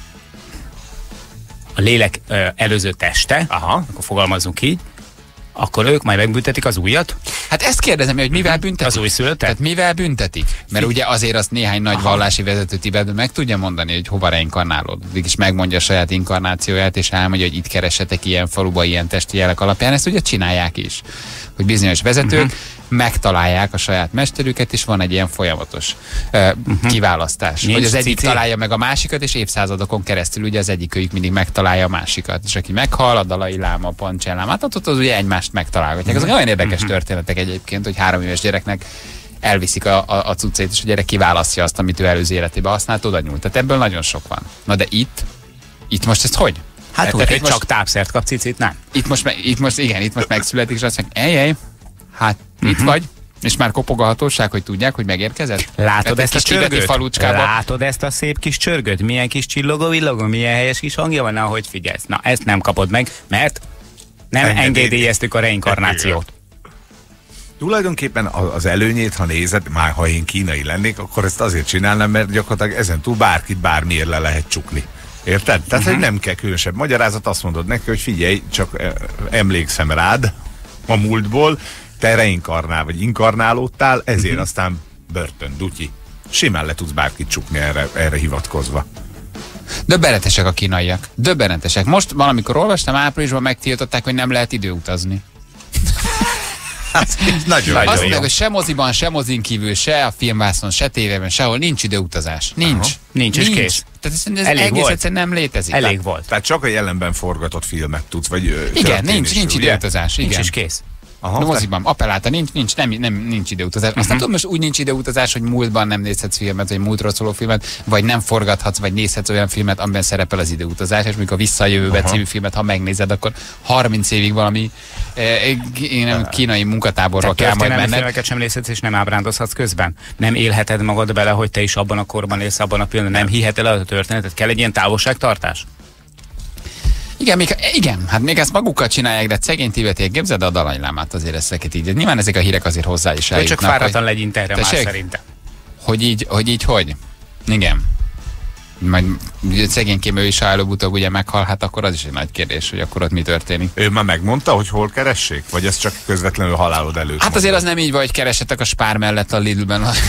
a lélek ö, előző teste, Aha. akkor fogalmazzunk így, akkor ők majd megbüntetik az újat, Hát ezt kérdezem, hogy mivel büntetik? az újszülöttet. Tehát mivel büntetik? Mert ugye azért azt néhány nagy vallási vezető Tibetben meg tudja mondani, hogy hova reinkarnálod. Mégis megmondja a saját inkarnációját, és elmondja, hogy itt keresetek ilyen faluba, ilyen testi jelek alapján. Ezt ugye csinálják is. Hogy bizonyos vezetők uh-huh. megtalálják a saját mesterüket, és van egy ilyen folyamatos uh, uh-huh. kiválasztás. Nincs hogy az egyik cici. találja meg a másikat, és évszázadokon keresztül ugye az egyikőjük mindig megtalálja a másikat. És aki meghal, a Dalai Láma, a Panchen Láma, hát ott, ott az ugye egymást megtalálgatják. Ezek olyan érdekes történetek egyébként, hogy három éves gyereknek elviszik a, a, a cuccait, és a gyerek kiválasztja azt, amit ő előző életében használt, oda nyújt. Tehát ebből nagyon sok van. Na de itt, itt most ez hogy? Hát Tehát úgy, itt hogy most- csak tápszert kap, cicit nem. Itt most, me- itt most, igen, itt most megszületik, és azt mondják, ejjej, hát uh-huh. itt vagy, és már kopog a hatóság, hogy tudják, hogy megérkezett? Látod Tehát ezt a egy kis tibeti csörgőt? falucskába. Látod ezt a szép kis csörgőt? Milyen kis csillogó villogó, milyen helyes kis hangja van, ahogy figyelsz. Na, ezt nem kapod meg, mert nem Engedély. engedélyeztük a reinkarnációt. Tulajdonképpen a- az előnyét, ha nézed, már ha én kínai lennék, akkor ezt azért csinálnám, mert gyakorlatilag ezen túl bárkit bármiért le lehet csukni. Érted? Tehát, Mhm. uh-huh. hogy nem kell különösebb magyarázat, azt mondod neki, hogy figyelj, csak eh, emlékszem rád a múltból, te reinkarnál vagy inkarnálódtál, ezért Mhm. uh-huh. aztán börtön, dutyi. Simán le tudsz bárkit csukni erre, erre hivatkozva. Döbbenetesek a kínaiak. Döbbenetesek. Most valamikor olvastam, áprilisban megtiltották, hogy nem lehet időutazni. Nagyon, Azt nagyon mondják, hogy se moziban, se mozin kívül, se a filmvászon, se tévében, sehol nincs időutazás. Nincs. Aha. Nincs, és kész. Tehát ez, ez Elég egész volt. egyszerűen nem létezik. Elég Tehát, volt. Tehát csak a jelenben forgatott filmet tudsz, vagy ö, igen, történést, nincs, nincs ugye? időutazás. Nincs Igen. is kész. Aha, no, moziban, appellálta, nincs, nincs, nem, nem, nincs ideutazás. Aztán tudom, most úgy nincs ideutazás, hogy múltban nem nézhetsz filmet, vagy múltról szóló filmet, vagy nem forgathatsz, vagy nézhetsz olyan filmet, amiben szerepel az ideutazás, és mikor Vissza a jövőbe című filmet, ha megnézed, akkor harminc évig valami eh, nem, kínai munkatáborra kell majd menned. Filmeket sem nézhetsz, és nem ábrándozhatsz közben. Nem élheted magad bele, hogy te is abban a korban élsz, abban a pillanatban. Nem hiheted el a történetet. Kell egy ilyen távolságtartás? Igen, még, igen, hát még ezt magukkal csinálják, de szegény tibetiek, képzeld a Dalai Lámát azért ezeket így. Nyilván ezek a hírek azért hozzá is eljutnak. Csak fáradtan legyint erre már szerintem. Hogy így, hogy így, hogy? Igen. Majd szegénykém ő is előbb-utóbb ugye meghal, hát akkor az is egy nagy kérdés, hogy akkor ott mi történik. Ő már megmondta, hogy hol keressék? Vagy ez csak közvetlenül halálod előtt? Hát azért az nem így van, hogy keresetek a Spár mellett a Lidlben. A,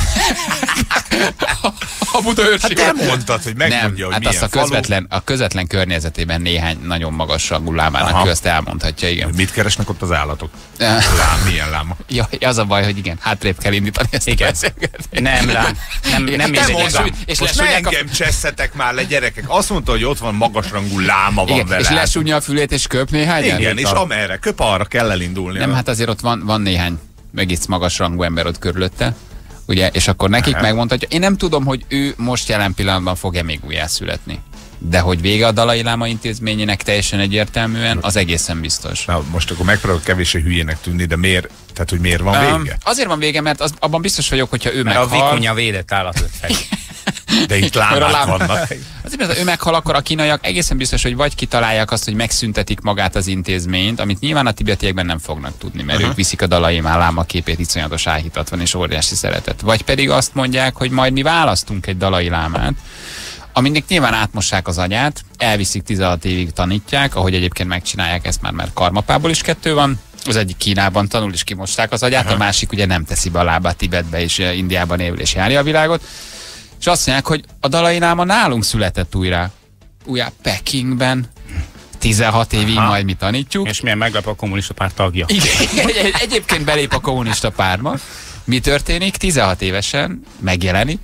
a Budaörsigon. Hát nem mondtad, hogy megmondja, nem, hogy hát milyen azt a közvetlen, a közvetlen környezetében néhány nagyon magas rangú lámának közt elmondhatja, igen. Mit keresnek ott az állatok? Lám, milyen láma? Ja, az a baj, hogy igen, hátrébb kell indítani ezt igen. Nem lám. Nem, nem, nem mindegy. Most, és most ne engem a... csesszetek már le, gyerekek. Azt mondta, hogy ott van magasrangú láma van igen, vele. És lesúnyja a fülét és köp néhány? Igen, igen, és amerre köp, arra kell elindulni. Nem, hát azért ott van, van néhány egész magasrangú ember ott körülötte. Ugye, és akkor nekik Aha. megmondhatja, én nem tudom, hogy ő most jelen pillanatban fog-e még újjászületni. De hogy vége a Dalai Láma intézményének teljesen egyértelműen, az egészen biztos. Na, most akkor megpróbálok kevéssé hülyének tűnni, de miért, tehát hogy miért van vége? Um, azért van vége, mert az, abban biztos vagyok, hogyha ő mert meghal... a vikunya védett állat lett fel. De itt lámák lám... vannak. Azért, mert ő meghal, akkor a kínaiak egészen biztos, hogy vagy kitalálják azt, hogy megszüntetik magát az intézményt, amit nyilván a tibetiekben nem fognak tudni, mert uh-huh. ők viszik a Dalai Láma képét, iszonyatos áhítat van és óriási szeretet. Vagy pedig azt mondják, hogy majd mi választunk egy Dalai Lámát, aminek nyilván átmossák az agyát, elviszik tizenhat évig tanítják, ahogy egyébként megcsinálják ezt már, mert karmapából is kettő van. Az egyik Kínában tanul és kimosták az agyát, Aha. a másik ugye nem teszi be a lábát Tibetbe és Indiában él és járja a világot. És azt mondják, hogy a Dalai Láma nálunk született újra. Újra Pekingben. tizenhat évig Aha. majd mi tanítjuk. És milyen meglep a kommunista párt tagja. Igen, egy, egyébként belép a kommunista pártba. Mi történik? tizenhat évesen megjelenik.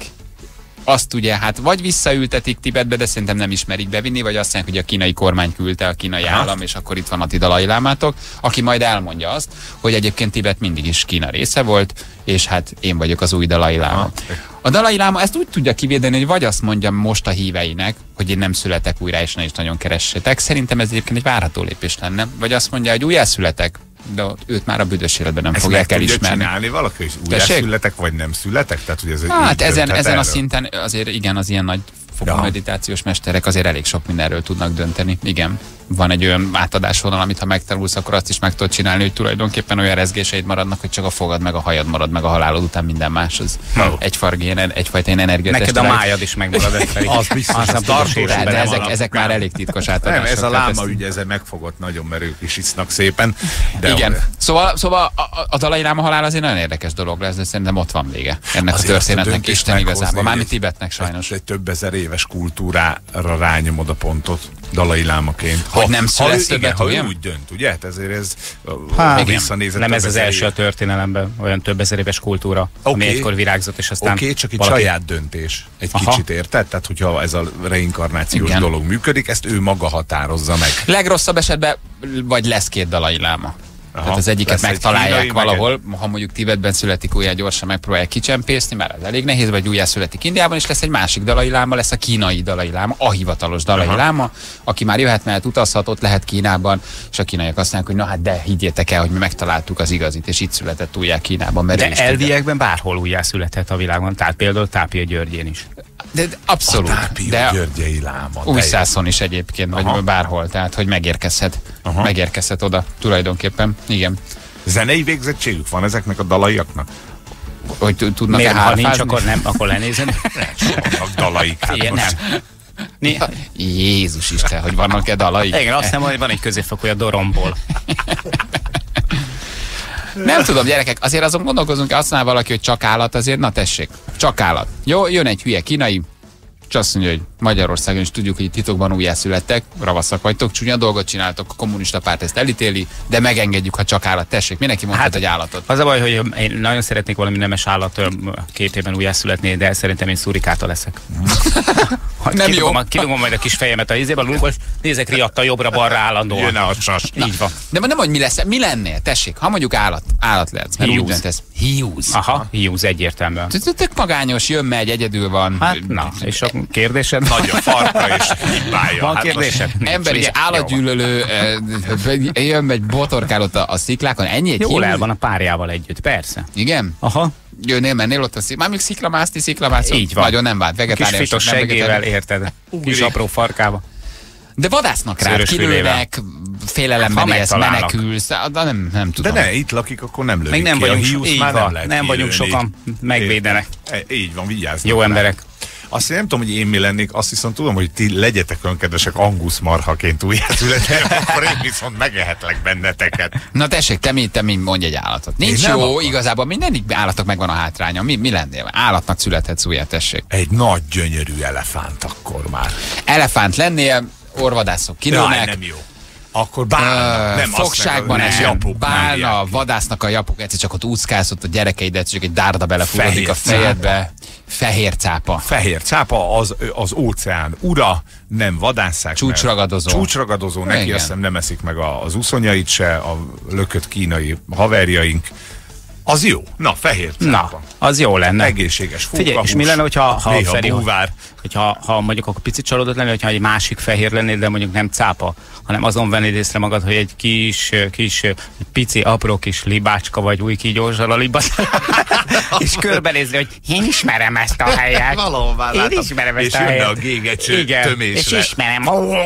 Azt ugye, hát vagy visszaültetik Tibetbe, de szerintem nem ismerik bevinni, vagy azt mondják, hogy a kínai kormány küldte, a kínai Aha. állam, és akkor itt van a ti Dalai Lámátok, aki majd elmondja azt, hogy egyébként Tibet mindig is Kína része volt, és hát én vagyok az új Dalai Láma. Aha. A Dalai Láma ezt úgy tudja kivédeni, hogy vagy azt mondja most a híveinek, hogy én nem születek újra, és ne is nagyon keressetek. Szerintem ez egyébként egy várható lépés lenne. Vagy azt mondja, hogy újjászületek, de őt már a büdös életben nem ezt fogják elismerni. Csinálni valaki, hogy újjászületek, vagy nem születek? Tehát, hogy ez hát ezen, ezen a szinten azért igen, az ilyen nagy fokú ja. meditációs mesterek azért elég sok mindenről tudnak dönteni. Igen. Van egy olyan átadásvonal, amit ha megtanulsz, akkor azt is meg tudod csinálni, hogy tulajdonképpen olyan rezgéseid maradnak, hogy csak a fogad meg a hajad marad, meg a halálod után minden más. Az no. egyfargi, egyfajta ilyen energiatest. Neked a májad is megmarad egyfelé. Az biztos, az tartós, de, de ezek, ezek már elég titkos átadások. Nem, ez a láma ügy, ezzel megfogott nagyon, mert ők is isznak szépen. De igen. Olyan. Szóval, szóval a, a Dalai Láma halál azért nagyon érdekes dolog lesz, de szerintem ott van vége. Ennek azért a történetnek Isten igazából. Mármint Tibetnek sajnos. Egy több ezer éves kultúrára rányomod a pontot Dalai Lámaként. Hogy nem születsz többet, ha ő úgy dönt, ugye? Hát ezért ez ha visszanézett. Nem ez az első a történelemben, olyan több ezer éves kultúra, okay. ami egykor virágzott, és aztán... Oké, okay, csak egy valaki... saját döntés. Egy Aha. kicsit érted? Tehát, hogyha ez a reinkarnációs Igen. dolog működik, ezt ő maga határozza meg. Legrosszabb esetben vagy lesz két Dalai Láma. Aha, tehát az egyiket megtalálják egy valahol, meg... ha mondjuk Tibetben születik újjá, gyorsan megpróbálják kicsempészni, mert ez elég nehéz, vagy újjá születik Indiában, és lesz egy másik Dalai Láma, lesz a kínai Dalai Láma, a hivatalos Dalai Aha. Láma, aki már jöhet, mehet, utazhat, ott lehet Kínában, és a kínaiak azt mondják, hogy na hát de higgyétek el, hogy mi megtaláltuk az igazit, és itt született újjá Kínában. Mert de elviekben bárhol újjá született a világon, tehát például Tápia Györgyén is. De, de abszolút. A Tápia Györgyei Láma. Újszászon is egyébként, Aha. vagy bárhol, tehát hogy megérkezhet, Aha. megérkezhet oda tulajdonképpen. Igen. Zenei végzettségük van ezeknek a dalaiaknak? Hogy tudnak Miért, ha nincs, akkor nem, akkor lenézem. Vannak dalaik. Igen, nem. Mi? Jézus Isten, hogy vannak-e dalaik? Igen, azt hiszem, hogy van egy középfokúja Doromból. Nem tudom, gyerekek, azért azon gondolkozunk, azt mondja valaki, hogy csak állat, azért, na tessék, csak állat. Jó, jön egy hülye kínai, és azt mondja, hogy Magyarországon is tudjuk, hogy titokban újjászülettek, ravaszak vagytok, csúnya dolgot csináltok, a kommunista párt ezt elítéli, de megengedjük, ha csak állat. Tessék, mindenki mondhat hát, egy állatot. Az a baj, hogy én nagyon szeretnék valami nemes állat két évben újjászületni, de szerintem én szurikáta leszek. Nem kidugom, jó. a, kidugom majd a kis fejemet a izébe, a lulba, és nézek riadta jobbra-balra állandóan. Jön a sas. Így van. De nem, hogy mi lesz, mi lennél? Tessék, ha mondjuk állat, állat lehetsz, mert úgy Hiúz. döntesz. Hiúz. Aha, hiúz egyértelműen. Tök magányos, jön, megy, egyedül van. Hát, na, és a kérdésed? Nagy a farka és hibálja. Van Hát kérdésed? Ember és Ugye? állatgyűlölő, eh, jön, megy, botorkál ott a, a sziklákon, ennyi egy Jól hiúz? el van a párjával együtt, persze. Igen? Aha. Jönnél, mennél ott a szik... Már még sziklamászni, sziklamászol. Így van. Nagyon nem vált. Kis Vegetáriánus. fitos nem seggével, vegetáriánus. érted? Kis apró farkába. De vadásznak rád, Szőrös kilőnek, félelemben Ha élsz, megtalálnak. menekülsz, de nem, nem tudom. De ne, itt lakik, akkor nem lövik Még nem ki. A vagyunk, hiúzt így már van, nem lehet nem vagyunk kilőni. sokan, megvédenek. É, így van, vigyáznak. Jó rá. emberek. Azt én nem tudom, hogy én mi lennék, azt viszont tudom, hogy ti legyetek olyan kedvesek Angus marhaként újjászületni, akkor én viszont megehetlek benneteket. Na tessék, te mi, te mi mondj egy állatot. Nincs Én nem jó, akar. igazából minden állatnak megvan a hátránya. Mi, mi lennél? Állatnak születhetsz újját, tessék. Egy nagy gyönyörű elefánt akkor már. Elefánt lennél, orvadászok Jaj, kilőnek. nem jó. Akkor bálna. Ö, nem, azt fogságban meg a- esik, japok bálna, mondják. vadásznak a japok, egyszer csak ott úszkálsz ott a gyerekeidet, csak egy dárda belefúrodik Fehér a fejedbe. Fehér cápa. Fehér cápa az, az óceán ura, nem vadásszák. Csúcsragadozó. mert Csúcsragadozó, neki Igen. azt hiszem nem eszik meg a, az uszonyait se, a lökött kínai haverjaink. Az jó. Na, fehér cápa. Na, az jó lenne. Egészséges fókahús. Figyelj, és mi lenne, hogyha ha néha Feri, búvár. hogyha ha mondjuk akkor picit csalódott lenni, hogyha egy másik fehér lennél, de mondjuk nem cápa, hanem azon vennéd észre magad, hogy egy kis, kis pici, apró kis libácska vagy új kígyózsal a libat, és körbenézni, hogy én ismerem ezt a helyet. Valóban Én látom. ismerem ezt És a jönne helyet. a gégecső Igen, tömésre. és ismerem.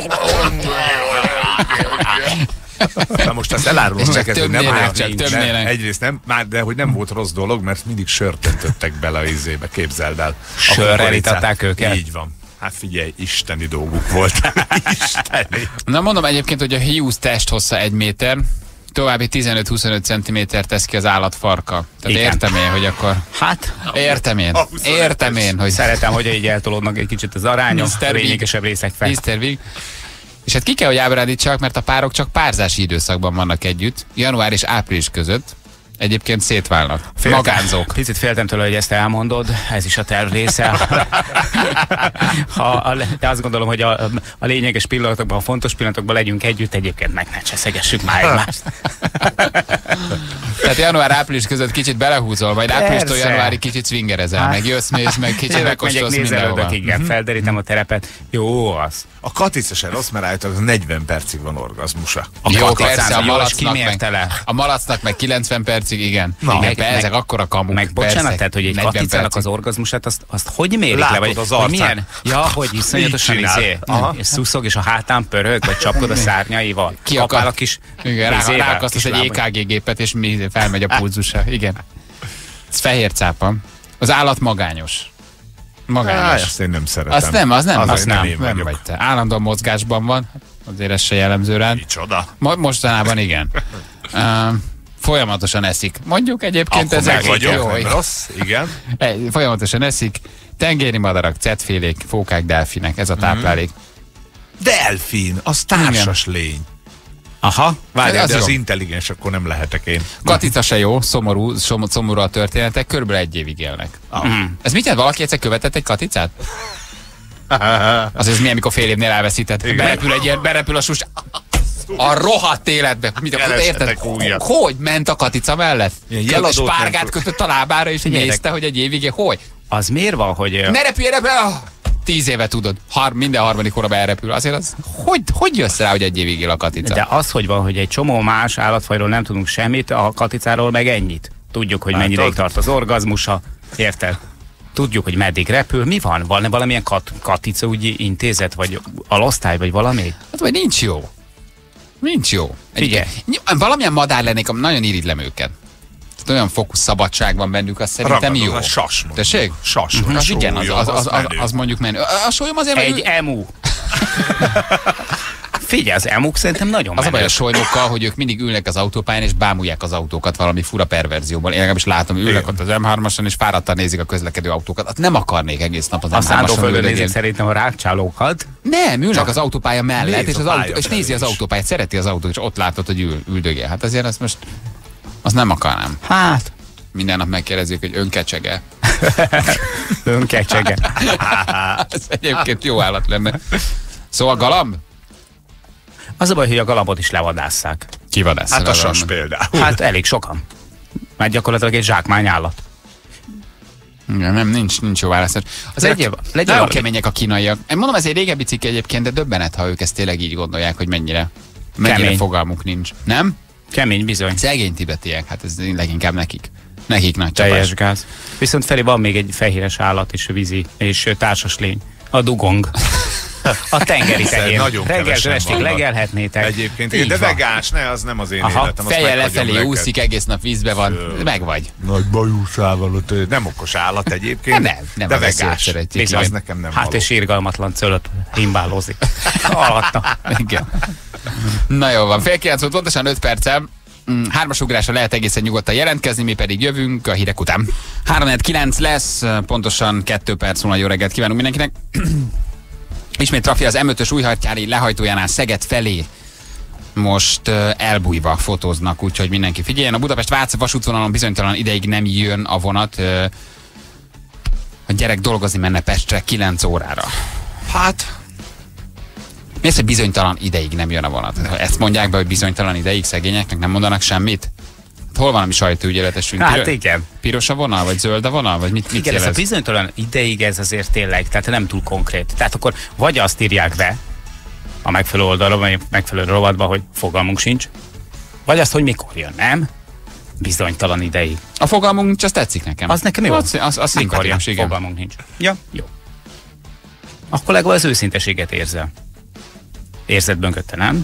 Na most azt elárulom És csak neked, hogy nem többnének, volt- csak nem, többnének. egyrészt nem, már, de hogy nem volt rossz dolog, mert mindig sört öntöttek bele a izébe, képzeld el. A Sörrel kukoricát. itatták őket? Így van. Hát figyelj, isteni dolguk volt. Isteni. Na mondom egyébként, hogy a hiúz testhossza egy méter, további tizenöt-huszonöt centiméter tesz ki az állat farka. Tehát Igen. értem én, hogy akkor... Hát, Értem én. A huszonöt Értem én, hogy... szeretem, hogy így eltolódnak egy kicsit az arányok, miszter Big. lényegesebb részek fel. miszter Big. És hát ki kell, hogy ábrándítsak, mert a párok csak párzási időszakban vannak együtt, január és április között. Egyébként szétválnak. Féltem- Magánzók. Picit féltem tőle, hogy ezt elmondod, ez is a terv része. ha, a, de azt gondolom, hogy a, a lényeges pillanatokban, a fontos pillanatokban legyünk együtt, egyébként meg ne cseszegessük már egymást. Tehát január-április között kicsit belehúzol, majd áprilistól Persze. januárig kicsit swingerezel, meg jössz, mész, meg kicsit Jövök, megyek, megkóstolsz nézelődök, mindenhova. igen, felderítem a terepet. Jó az. A katica se rossz, mert állítólag negyven percig van orgazmusa. A Jó, katicán, persze, a jó, és malacnak, kimérte meg, le? a malacnak meg kilencven percig, igen. Na, igen, meg- be, ezek meg- akkora kamuk. Meg bocsánat, persze, tehát, hogy egy negyven katicának percig. az orgazmusát, azt, azt hogy mérik Látod le? Vagy, az vagy arcán. milyen? Ja, hogy iszonyatosan Így csinál. izé, Aha. és szuszog, és a hátán pörög, vagy csapkod a szárnyaival. Ki Kapál akar? a kis Igen, rá, izével, ráakasztasz kis egy é lábon. ká gé gépet, és mi, felmegy a pulzusa. Igen. Ez fehér cápa. Az állat magányos. Á, Magányos. ezt én nem szeretem. Azt nem, az nem, Az az nem nem, én nem vagyok. vagy te. Állandóan mozgásban van, azért ez se jellemző rád. Micsoda. Mo- mostanában igen. Uh, folyamatosan eszik. Mondjuk egyébként Akkor ezek meg vagyok, jó, nem rossz, igen. Eh, Folyamatosan eszik. Tengeri madarak, cetfélék, fókák, delfinek, ez a táplálék. Delfin, az társas lény. Aha, Várjál, Az de az jó. intelligens, akkor nem lehetek én. Katica se jó, szomorú, som- szomorú a történetek, körülbelül egy évig élnek. Mhm. Ez mit jelent? Valaki egyszer követett egy katicát? Az ez milyen, mikor fél évnél elveszített. Berepül egy ilyen, berepül a sus... A rohadt életbe. Mit, érted? Keressetek újat. Hogy ment a katica mellett? Ilyen Kell a jeladót nem spárgát tud- kötött a lábára, és Figyeljetek. nézte, hogy egy évig él. Hogy? Az miért van, hogy... ö, Ne repülj, repülj! Ah, tíz éve tudod. Har, minden harmadik óra elrepül. Azért az... Hogy, hogy jössz rá, hogy egy évig él a katica? De az, hogy van, hogy egy csomó más állatfajról nem tudunk semmit, a katicáról meg ennyit. Tudjuk, hogy mennyi ideig tart az orgazmusa, érted? Tudjuk, hogy meddig repül. Mi van? Van valamilyen kat- katica úgy intézet, vagy alosztály, vagy valami? Hát vagy nincs jó. Nincs jó. Figyelj. Egy, valamilyen madár lennék, nagyon irigylem őket. Tehát olyan fokú szabadság van bennük, azt szerintem Ragadozó, jó. a sas mondjuk. Tessék? Sas, Uh-huh. a Az igen, az, sólyom, az, az, az az, menő. az mondjuk menő. A, a sólyom azért Egy menő. emu. Figyelj, az emuk szerintem nagyon Az a baj menő. a solynókkal, hogy ők mindig ülnek az autópályán és bámulják az autókat valami fura perverzióban. Én legalábbis látom, ülnek Igen. ott az em hármason és fáradtan nézik a közlekedő autókat. Hát nem akarnék egész nap az A em hármason szándóföldön nézik üldögélni. szerintem a rákcsálókat. Nem, ülnek az autópálya mellett, Nézd és, a az autó, pálya és nézi az felé is. autópályát, szereti az autót, és ott látod, hogy ül, üldögél. Hát azért azt most azt nem akarnám. Hát, Minden nap megkérdezzük, hogy önkecsege. Önkecsege. Ez egyébként jó állat lenne. Szóval galamb? Az a baj, hogy a galambot is levadásszák. Kivadásszák. Hát a sas például. Hát elég sokan. Mert gyakorlatilag egy zsákmány állat. Igen, nem, nincs, nincs jó választás. Az Legyél- egy, legyél nagyon valami. kemények a kínaiak. Én mondom, ez egy régebbi cikk egyébként, de döbbenet, ha ők ezt tényleg így gondolják, hogy mennyire, mennyire Kemény. fogalmuk nincs. Nem? Kemény bizony. Szegény tibetiek, hát ez leginkább nekik. Nekik nagy Teljes csapás. gáz. Viszont Feri, van még egy fehéres állat és vízi és ö, társas lény. A dugong. A tengeri Hiszen tehér. nagyon Reggel kevesen estig vannak. legelhetnétek. Egyébként, Így de van. vegáns, ne, az nem az én Aha, életem. azt Fejjel meghagyom lefelé neked. úszik, egész nap vízbe van, meg vagy. Nagy bajúszával, ott nem okos állat egyébként, Nem, nem, de a veszélyt vegáns. szeretjük, Az igen. nekem nem Hát való. és irgalmatlan cölöp himbálózik. Alatta. Igen. Na jó van, fél kilenc volt, pontosan öt percem. Mm, Hármas ugrásra lehet egészen nyugodtan jelentkezni, mi pedig jövünk a hírek után. három kilenc lesz, pontosan kettő perc múlva. Jó reggelt kívánunk mindenkinek. Ismét trafi az M ötös Újhartyári lehajtójánál Szeged felé. Most uh, elbújva fotóznak, úgyhogy mindenki figyeljen. A Budapest-Vác vasútvonalon bizonytalan ideig nem jön a vonat. Uh, a gyerek dolgozni menne Pestre kilenc órára. Hát, Mi az, hogy bizonytalan ideig nem jön a vonat? Ezt mondják be, hogy bizonytalan ideig szegényeknek nem mondanak semmit? Hol van a mi sajtóügyeletesünk? Hát Piro- igen. Piros a vonal, vagy zöld a vonal? Vagy mit, mit Igen, ez a jelez? bizonytalan ideig ez azért tényleg, tehát nem túl konkrét. Tehát akkor vagy azt írják be a megfelelő oldalra, vagy megfelelő rovatba, hogy fogalmunk sincs, vagy azt, hogy mikor jön, nem? Bizonytalan ideig. A fogalmunk nincs, az tetszik nekem. Az nekem jó. Az, az, az Mikor jön, szimpatikus, igen. fogalmunk nincs. Ja, jó. Akkor legalább az őszinteséget érzel. Érzed bönkötte, nem?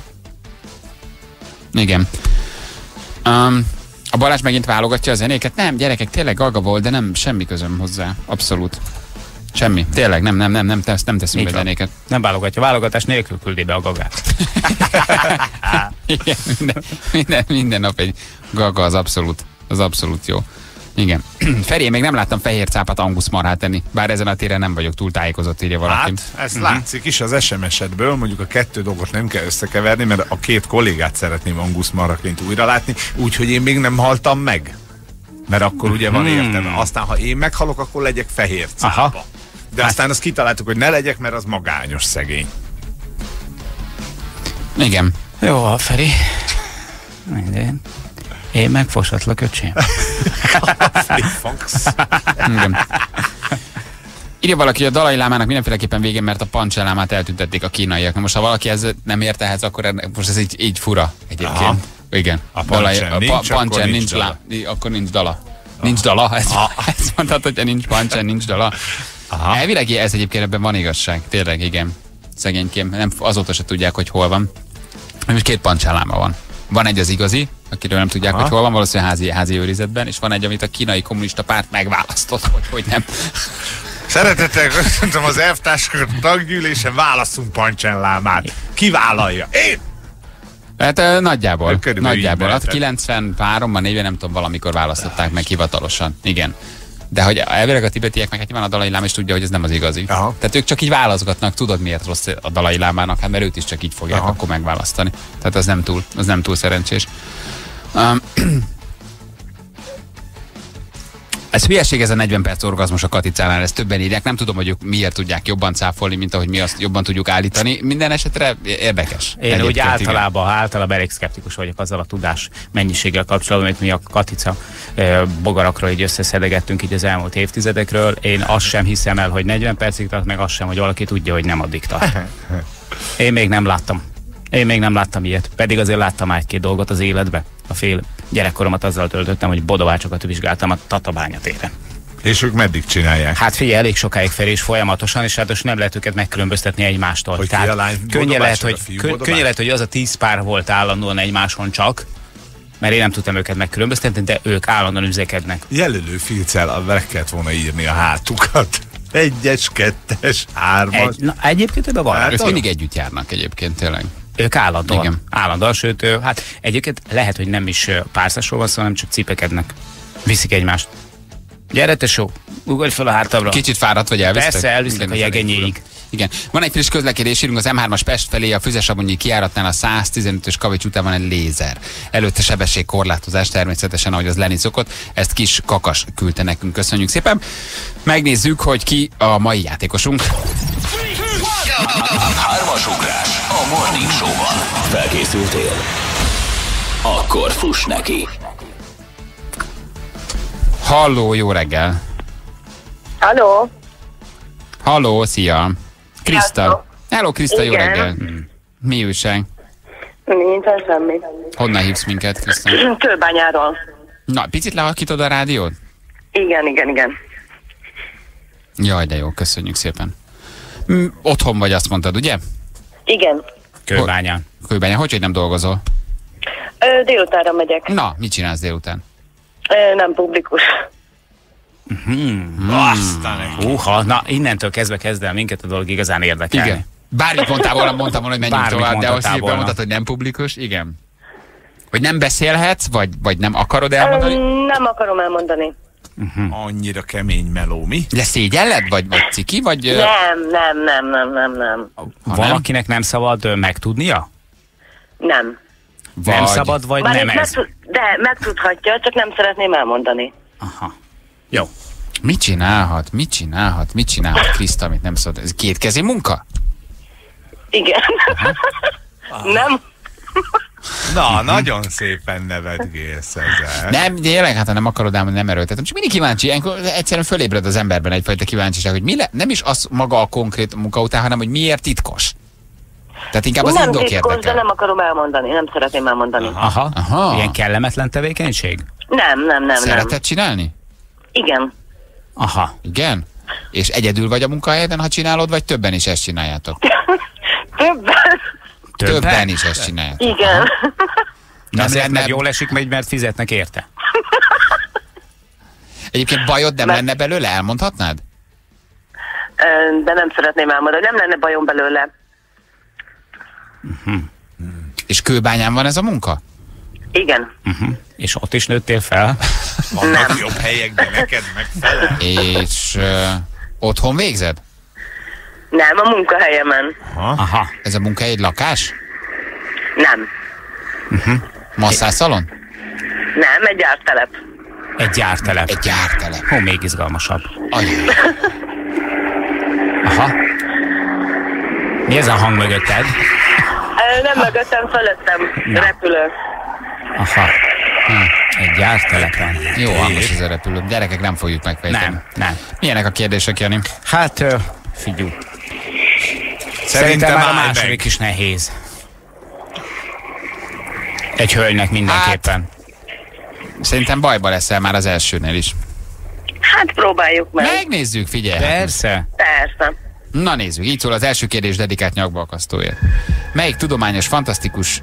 Igen. Um, a Balázs megint válogatja a zenéket? Nem, gyerekek, tényleg gaga volt, de nem, semmi közöm hozzá. Abszolút. Semmi. Tényleg, nem, nem, nem, nem, tesz, nem teszünk Így be van. zenéket. Nem válogatja. Válogatás nélkül küldi be a gagát. Igen, minden, minden, minden nap egy gaga, az abszolút, az abszolút jó. Igen. Feri, én még nem láttam fehér cápát angusz marhát tenni, bár ezen a téren nem vagyok túl tájékozott, írja valaki. hát ez látszik is az es em es-edből, mondjuk a kettő dolgot nem kell összekeverni, mert a két kollégát szeretném angusz marhaként újra látni, úgyhogy én még nem haltam meg. Mert akkor ugye van értelme. Aztán, ha én meghalok, akkor legyek fehér cápa. Aha. De aztán azt kitaláltuk, hogy ne legyek, mert az magányos szegény. Igen. Jó, Feri. Minden. Én megfosatlak, öcsém. Fox. Igen. Írja valaki, hogy a Dalai Lámának mindenféleképpen vége, mert a Pancsellámát eltüntették a kínaiak. Na most, ha valaki ez nem ért ehhez, akkor ennek, most ez így, így fura egyébként. Aha. Igen. A Pancsen a nincs, pa, akkor Pancsen nincs nincs, dala. lá, akkor nincs dala. Nincs dala? Ezt, ezt mondtad, hogy nincs Pancsen, nincs dala. Aha. Elvileg ez egyébként ebben van igazság. Tényleg, igen. Szegénykém. Nem, azóta se tudják, hogy hol van. Most két Pancselláma van. Van egy az igazi, akiről nem tudják, Aha. hogy hol van, valószínűleg házi, házi őrizetben, és van egy, amit a kínai kommunista párt megválasztott, hogy hogy nem. Szeretettel köszöntöm az elvtársakat a taggyűlésen, válasszunk Pancsellámát. Ki vállalja? Én! Hát ö, nagyjából, Körülbelül így nagyjából. Hát mehetett. kilencvenháromban, néven nem tudom, valamikor választották meg hivatalosan. Igen. De hogy elvileg a tibetiek meg hát nyilván a Dalai Lám is tudja, hogy ez nem az igazi. Aha. Tehát ők csak így válaszgatnak, tudod miért rossz a Dalai Lámának, hát mert őt is csak így fogják Aha. akkor megválasztani. Tehát az nem túl, az nem túl szerencsés. Um, ez hülyeség, ez a negyven perc orgazmus a Katicánál, ezt többen írják. Nem tudom, hogy ők miért tudják jobban cáfolni, mint ahogy mi azt jobban tudjuk állítani. Minden esetre érdekes. Én úgy Egyébként, igen. általában, általában elég szkeptikus vagyok azzal a tudás mennyiséggel kapcsolatban, amit mi a Katica eh, bogarakról így összeszedegettünk így az elmúlt évtizedekről. Én azt sem hiszem el, hogy negyven percig tart, meg azt sem, hogy valaki tudja, hogy nem addig tart. Én még nem láttam. Én még nem láttam ilyet. Pedig azért láttam egy-két dolgot az életbe. A fél gyerekkoromat azzal töltöttem, hogy bodovácsokat vizsgáltam a Tatabánya téren. És ők meddig csinálják? Hát figyelj, elég sokáig Feri, és folyamatosan, és hát most nem lehet őket megkülönböztetni egymástól. Hogy ki a lány könnyen lehet, bodobás, hogy, a fiú kön, bodobás? könnyen lehet, hogy az a tíz pár volt állandóan egymáson csak, mert én nem tudtam őket megkülönböztetni, de ők állandóan üzekednek. Jelölő filccel le kellett volna írni a hátukat. Egyes, kettes, hármas. Egy, na, egyébként ebben van. Hát, Ők Ők, mindig együtt járnak egyébként, tényleg. ők állandóan. Igen. Állandóan, sőt, ö, hát egyébként lehet, hogy nem is ö, párszásról van szó, hanem csak cipekednek. Viszik egymást. Gyere, tesó, ugorj fel a hátamra. Kicsit fáradt vagy elvisztek? Persze, elvisznek a Igen, jegenyéig. Igen. Van egy friss közlekedés, írunk az M hármas Pest felé, a Füzesabonyi kijáratnál a száz tizenötös Kavics után van egy lézer. Előtte sebességkorlátozás természetesen, ahogy az lenni szokott. Ezt Kis Kakas küldte nekünk, köszönjük szépen. Megnézzük, hogy ki a mai játékosunk. Hármas ugrás a Morning Show-ban. Felkészültél? Akkor fuss neki. Halló, jó reggel. Halló? Halló, szia. Krista. Hello, Krista, jó Igen. reggel. Mi újság? Nincsen semmi. Honnan hívsz minket, Krista? Kőbányáról. Na, picit lehalkítod a rádiót? Igen, igen, igen. Jaj, de jó, köszönjük szépen. Mm, otthon vagy, azt mondtad, ugye? Igen. Kőbányán. Kőbányán, hogy, hogy nem dolgozol? Ö, délutánra megyek. Na, mit csinálsz délután? Ö, nem publikus. Hmm. Aztán Húha, na innentől kezdve kezd el minket a dolog igazán érdekelni. Igen. Bármit mondtál volna, mondtam volna, hogy menjünk Bármit tovább, de mondhattál azt volna. mondtad, hogy nem publikus, igen. Hogy nem beszélhetsz, vagy, vagy nem akarod elmondani? Ö, nem akarom elmondani. Annyira kemény meló, mi? De szégyelled, vagy, vagy ciki, vagy... ö, Nem, nem, nem, nem, nem, nem. ha Valakinek nem szabad ö, megtudnia? Nem. vagy... Nem szabad, vagy Bár nem itt ez? megtud- de megtudhatja, csak nem szeretném elmondani. Aha. Jó. Mit csinálhat, mit csinálhat, mit csinálhat Kriszta, amit nem szabad? Ez kétkezi munka? Igen. Nem? Na, nagyon szépen nevetgélsz ezzel. Nem, de jelenleg, hát ha nem akarod elmondani, nem erőltetem. Csak mindig kíváncsi, ilyenkor egyszerűen fölébred az emberben egyfajta kíváncsiság, hogy mi le, nem is az maga a konkrét munka után, hanem hogy miért titkos. Tehát inkább az Nem indok titkos, de érdekel. nem akarom elmondani. Nem szeretném elmondani. Aha. Aha. Ilyen kellemetlen tevékenység? Nem, nem, nem, nem. Szereted csinálni? Igen. Aha. Igen? És egyedül vagy a munkahelyeden, ha csinálod, vagy többen is ezt csináljátok? Többen. Többen, többen is ezt csináljátok. Igen. De azért, lenne- mert jól esik megy, mert fizetnek érte. Egyébként bajod nem Mert- lenne belőle, elmondhatnád? Ö, de nem szeretném elmondani. Nem lenne bajom belőle. És Kőbányán van ez a munka? Igen. Uh-huh. És ott is nőttél fel? Vannak jobb helyek, de neked megfelel. És uh, otthon végzed? Nem, a munkahelyemen. Aha. Ez a munka egy lakás? Nem. Masszászalon? Nem, egy gyártelep. Egy gyártelep. Egy gyártelep. Hó, még izgalmasabb. Ajaj. Aha. Mi ez a hang mögötted? Ö, nem mögöttem, fölöttem. Repülő. Aha. Hm. Egy gyártelepen. Jó hangos ez a repülő. Gyerekek, nem fogjuk megfejteni. Nem, nem. Milyenek a kérdések, Jani? Hát, ö, figyelj. Szerintem már a második is nehéz. Egy hölgynek mindenképpen. Szerintem bajba leszel már az elsőnél is. Hát próbáljuk meg. Megnézzük, figyelj. Persze. Persze. Na nézzük, így szól az első kérdés dedikált nyakbalkasztóért. Melyik tudományos, fantasztikus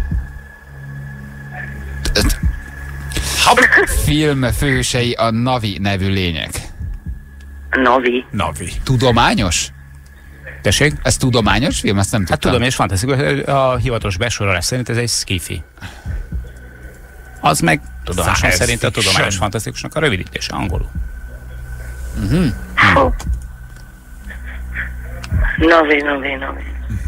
film főhősei a Navi nevű lények? Navi. Navi. Tudományos? Tessék? Ez tudományos film? Ezt nem Hát tudtam. tudom, és fantasztikus. A hivatalos besorolás szerint ez egy skifi. Az meg tudomásom Science szerint a fiction. tudományos fantasztikusnak a rövidítése angolul. Navi, Navi, Navi.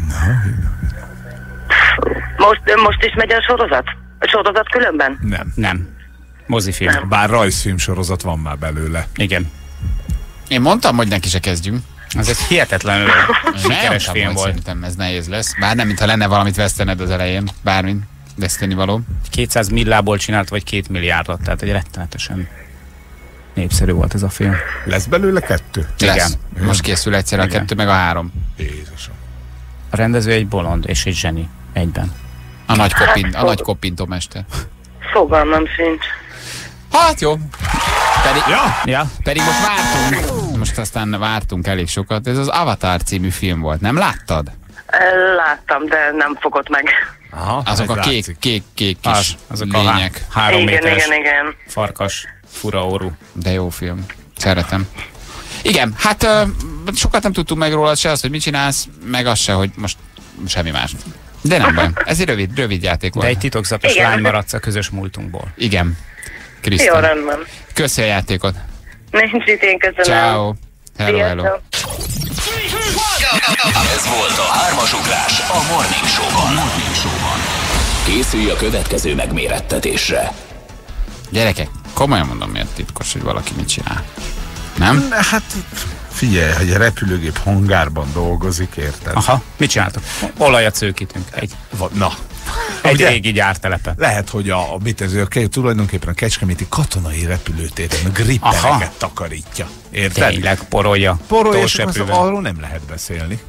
Most, most is megy a sorozat? A sorozat különben? Nem. Nem. Mozifilm. Bár rajzfilm sorozat van már belőle. Igen. Én mondtam, hogy neki se kezdjünk. Ez egy hihetetlenül sikeres mondtam, film hogy volt. Szerintem ez nehéz lesz. Bár nem, mintha lenne valamit vesztened az elején. Bármint veszteni való. kétszáz millából csinált, vagy két milliárdot, tehát egy rettenetesen népszerű volt ez a film. Lesz belőle kettő? Lesz. Most készül egyszerre a Igen. kettő, meg a három. Jézusom. A rendező egy bolond és egy zseni egyben. A nagy, kopint, a nagy kopintómester. Fogalmam sincs. Hát jó. Pedig, Ja? Ja? pedig most vártunk. Most aztán vártunk elég sokat. Ez az Avatar című film volt. Nem láttad? Ö, Láttam, de nem fogott meg. Aha, Azok ez a kék, látszik. kék, kék kis Az, azok a lények. há- három Igen, méteres igen, igen. farkas fura orrú. De jó film. Szeretem. Igen, hát ö, sokat nem tudtunk meg rólad, se azt, hogy mit csinálsz, meg azt se, hogy most semmi más. De nem baj. Ez egy rövid, rövid játék De volt. egy titokzatos Igen. lány maradsz a közös múltunkból. Igen. Jó, Kriszta. rendben. Köszi a játékot. Nincs itt, én köszönöm. Ciao. Hello, hello. Sziasztok. Ez volt a hármas ugrás a Morning Show-ban. Morning Show-ban. Készülj a következő megmérettetésre. Gyerekek, komolyan mondom, miért titkos, hogy valaki mit csinál. Nem? Hát figyelj, hogy a repülőgép hangárban dolgozik, érted? Aha, mit csináltok? Olajat szőkítünk. Egy, Na. egy Ugye? régi gyártelepe. Lehet, hogy a, a, mit ez, a, tulajdonképpen a kecskeméti katonai repülőtéren a grippereket Aha. takarítja. Érted? Tényleg porolja. Porolja, és Tósepővel. arról nem lehet beszélni.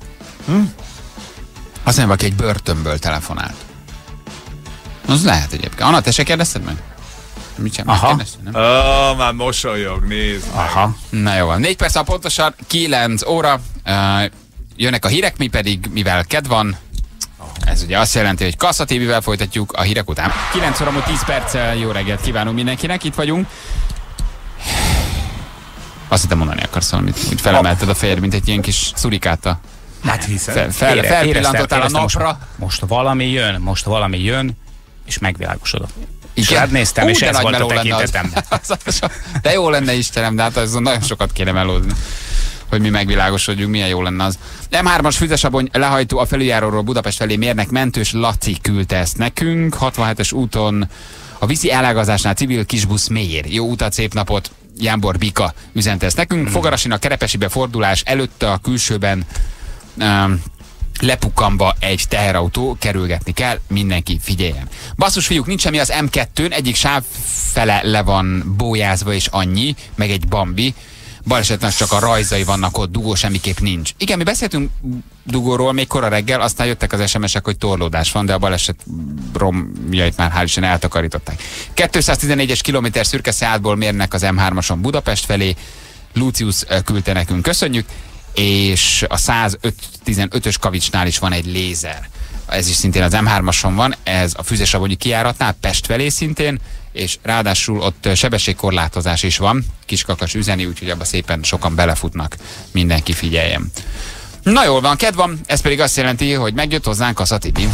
Azt mondja, aki egy börtönből telefonált. Az lehet egyébként. Anna, te se kérdezted meg? Mit sem Aha. megkérdezted, nem? Ó, már mosolyog, nézd meg. Aha. Na jó van. Négy perc a pontosan, kilenc óra. Uh, jönnek a hírek, mi pedig, mivel kedv van, ez ugye azt jelenti, hogy Kassa té vével folytatjuk a hírek után. kilenc óra múlt tíz perccel, jó reggelt kívánunk mindenkinek, itt vagyunk. Azt hittem mondani akarsz valamit, úgy felemelted a fejed, mint egy ilyen kis szurikáta. Hát hiszen. Fel, fel, Ére- felpillantottál a éreztem- napra. éreztem Most, most valami jön, most valami jön, és megvilágosodott. És Igen? rád néztem, Ú, és de ez nagy volt a meló lenne az. tekintetem. Az- az- De jó lenne, Istenem, de hát azon nagyon sokat kéne melózni, hogy mi megvilágosodjunk, milyen jó lenne az. em hármas Füzesabony lehajtó a felüljáróról Budapest felé mérnek mentős, Laci küldte ezt nekünk. hatvanhetes úton a vízi elágazásnál civil kisbusz mér. Jó utat, szép napot, Jámbor Bika üzente ezt nekünk. Hmm. Fogarasinak Kerepesibe fordulás előtte a külsőben um, lepukkanva egy teherautó, kerülgetni kell, mindenki figyeljen. Basszus fiúk, nincs semmi az em kettőn, egyik sáv fele le van bójázva és annyi, meg egy Bambi. Balesetnek csak a rajzai vannak ott, dugó semmiképp nincs. Igen, mi beszéltünk dugóról még kora reggel, aztán jöttek az es em esek, hogy torlódás van, de a baleset romjait már hál' Isten eltakarították. kétszáztizennégyes kilométer szürke szádból mérnek az em hármason Budapest felé, Lucius küldte nekünk, köszönjük, és a száztizenötös Kavicsnál is van egy lézer. Ez is szintén az em hármason van, ez a Füzesabonyi kijáratnál, Pest felé szintén, és ráadásul ott sebességkorlátozás is van, Kiskakas üzeni, úgyhogy abba szépen sokan belefutnak, mindenki figyeljen. Na jól van, kedv van, ez pedig azt jelenti, hogy megjött hozzánk Kassa té vé.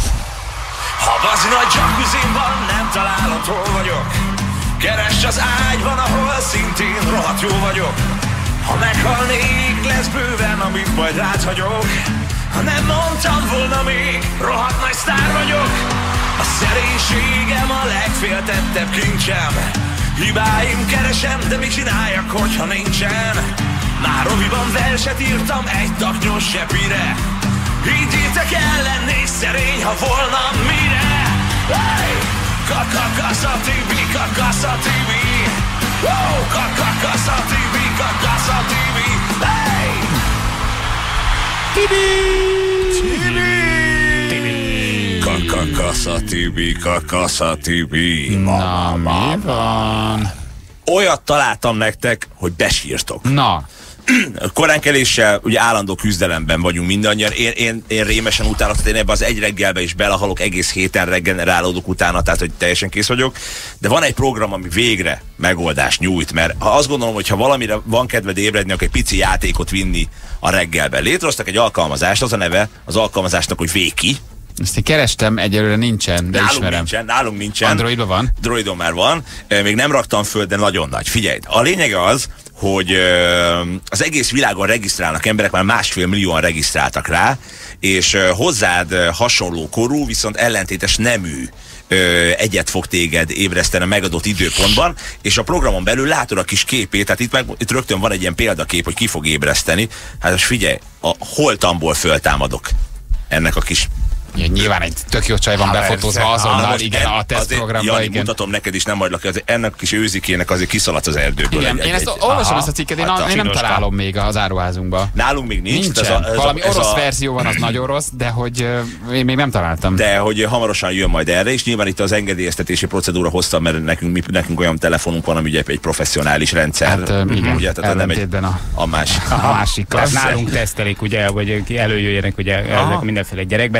Ha bazi nagy jacuzzin van, nem találod, hol vagyok. Keresd az ágyban, ahol szintén rohadt jó vagyok. Ha meghalnék, lesz bőven, amit majd rád hagyok. Ha nem mondtam volna még, rohadt nagy sztár vagyok. A szerénységem a legféltettebb kincsem. Hibáim keresem, de mit csináljak, hogyha nincsen? Már roviban verset írtam egy taknyos sepire. Higgyétek el, lennék szerény, ha volna mire. Hey! Kassa té vé, Kassa té vé. Wow! Kassa té vé, Kassa té vé. Hey! Kassa té vé, Kassa té vé. Na, mi van? Olyat találtam nektek, hogy besírtok. Na. Koránkeléssel ugye állandó küzdelemben vagyunk mindannyian. Én, én, én rémesen utálok, én ebbe az egy reggelbe is belehalok, egész héten regenerálódok utána, tehát hogy teljesen kész vagyok. De van egy program, ami végre megoldást nyújt, mert ha azt gondolom, hogy ha valamire van kedved ébredni, akkor egy pici játékot vinni a reggelbe. Létrehoztak egy alkalmazást, az a neve az alkalmazásnak, hogy Véki. Ezt én kerestem, egyelőre nincsen, de nálunk ismerem. Nincsen, nálunk nincsen. Androidban van? Androidon már van. Még nem raktam föl, de nagyon nagy. Figyelj, a lényege az, hogy az egész világon regisztrálnak emberek, már másfél millióan regisztráltak rá, és hozzád hasonló korú, viszont ellentétes nemű egyet fog téged ébreszteni a megadott időpontban, és a programon belül látod a kis képét, tehát itt, meg, itt rögtön van egy ilyen példakép, hogy ki fog ébreszteni. Hát most figyelj, a holtamból föltámadok ennek a kis... Ja, nyilván egy tök jó csaj van befotózva azonnal, igen, a tesztprogramban, igen. Mutatom neked is, nem hagylak, az, ennek a kis őzikének azért kiszaladt az erdőből. Igen, egy, én egy, ezt egy, olvasom aha, ezt a cikket, én, hát a, én nem találom még az áruházunkban. Nálunk még nincs. Nincsen. Ez a, ez valami a, ez orosz a, verzió van, az nagyon rossz, de hogy uh, én még nem találtam. De hogy hamarosan jön majd erre, és nyilván itt az engedélyeztetési procedúra hozta, mert nekünk, mi, nekünk olyan telefonunk van, ami ugye egy professzionális rendszer. Hát uh, igen, ugye, tehát nem egy, a, a másik. A másik tehát nálunk tesztelik, ugye, hogy előjöjjenek ugye ezek mindenféle gyerekbetegségek,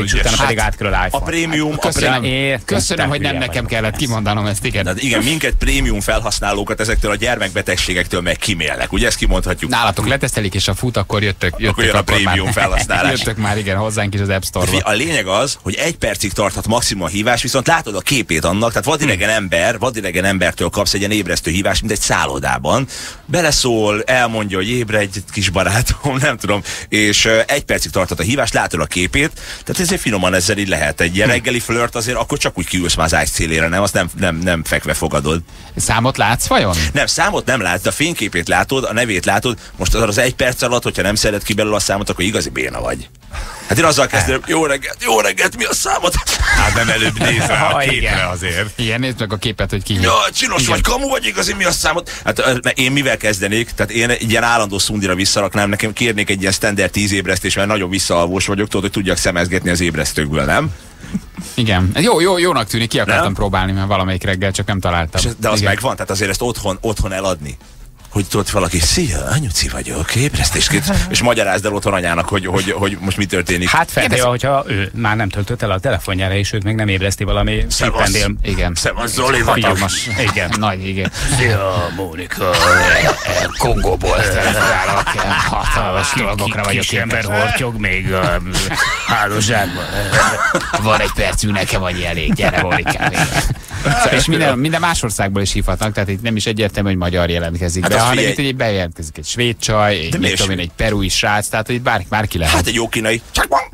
és utána pedig átkerül A iPhone. prémium, Köszönöm, a Értem, köszönöm hogy nem hülye nekem vagyok. kellett kimondanom ezt, igen. Tehát igen, minket prémium felhasználókat ezektől a gyermekbetegségektől meg kimélnek. Ugye ezt kimondhatjuk? Nálatok letesztelik, és a fut, akkor jöttök, jöttök Akkor jön a prémium már, felhasználás. jöttök már, igen, hozzánk is az App Store-ba. A lényeg az, hogy egy percig tarthat maximum a hívás, viszont látod a képét annak, tehát vadidegen ember, vadidegen embertől kapsz egy ilyen ébresztő hívást, mint egy szállodában. Beleszól, elmondja, hogy ébredj, kis barátom, nem tudom, és uh, egy percig tarthat a hívást, látod a képét, tehát ezért finoman ezzel így lehet. Egy ilyen reggeli flirt azért akkor csak úgy kiülsz már az ágy szélére, nem? Azt nem, nem, nem fekve fogadod. Számot látsz vajon? Nem, számot nem látod, a fényképét látod, a nevét látod, most az, az egy perc alatt, hogyha nem szeded ki belőle a számot, akkor igazi béna vagy. Hát én azzal kezdem, jó reggelt, jó reggelt, mi a számot? Hát nem előbb néz rá a Ha, képre igen. azért. Igen, nézd meg a képet, hogy ki. Ja, csinos Igen. vagy, kamu vagy, igazi, mi a számot? Hát ö, én mivel kezdenék? Tehát én egy ilyen állandó szundira visszaraknám, nekem kérnék egy ilyen standard tíz ébresztés, mert nagyon visszaalvós vagyok, tudod, hogy tudjak szemezgetni az ébresztőkből, nem? Igen. Jó, jó, jónak tűnik, ki akartam Nem? próbálni, mert valamelyik reggel csak nem találtam. És, de az Igen. megvan, tehát azért ezt otthon, otthon eladni. Hogy tudod valaki, szia, anyuci vagyok, ébresztésként, és magyarázd el otthon anyának, hogy, hogy, hogy most mi történik. Hát feltéve, hogyha ő már nem töltött el a telefonjára, és őt még nem ébreszti valami szépendél. Igen. Szevasz, Zoli, Hatalmas. Igen. Nagy, igen. Szia, Mónika. Kongóból telefonálok. Hatalmas dolgokra vagyok. Kis ember hortyog még a hálózsákban. Van egy percünk nekem, vagy elég. Gyere, Mónikám. Szóval, és minden, minden más országból is hívhatnak, tehát itt nem is egyértelmű, hogy magyar jelentkezik. Hát de az hanem figyelj. itt egy bejelentkezik egy svéd csaj, egy, miért tudom én, egy perui srác, tehát hogy bárki, bárki lehet. Hát egy jó kínai. Csak van.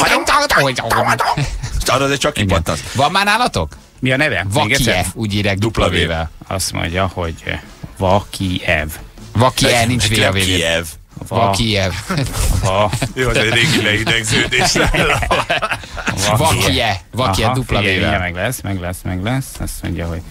Arra azért csak kipattant. Van már nálatok? Mi a neve? Még egyszer? Vakiev, úgy írják dupla V-vel. Azt mondja, hogy Vakiev. Vakiev, nincs V a végén. Kiev. Vakiev. Va. Jó, az egy régi leidegződés. Vakiev. Vakiev Aha, dupla figyelj, V-vel. meg lesz, meg lesz, meg lesz. Azt mondja, hogy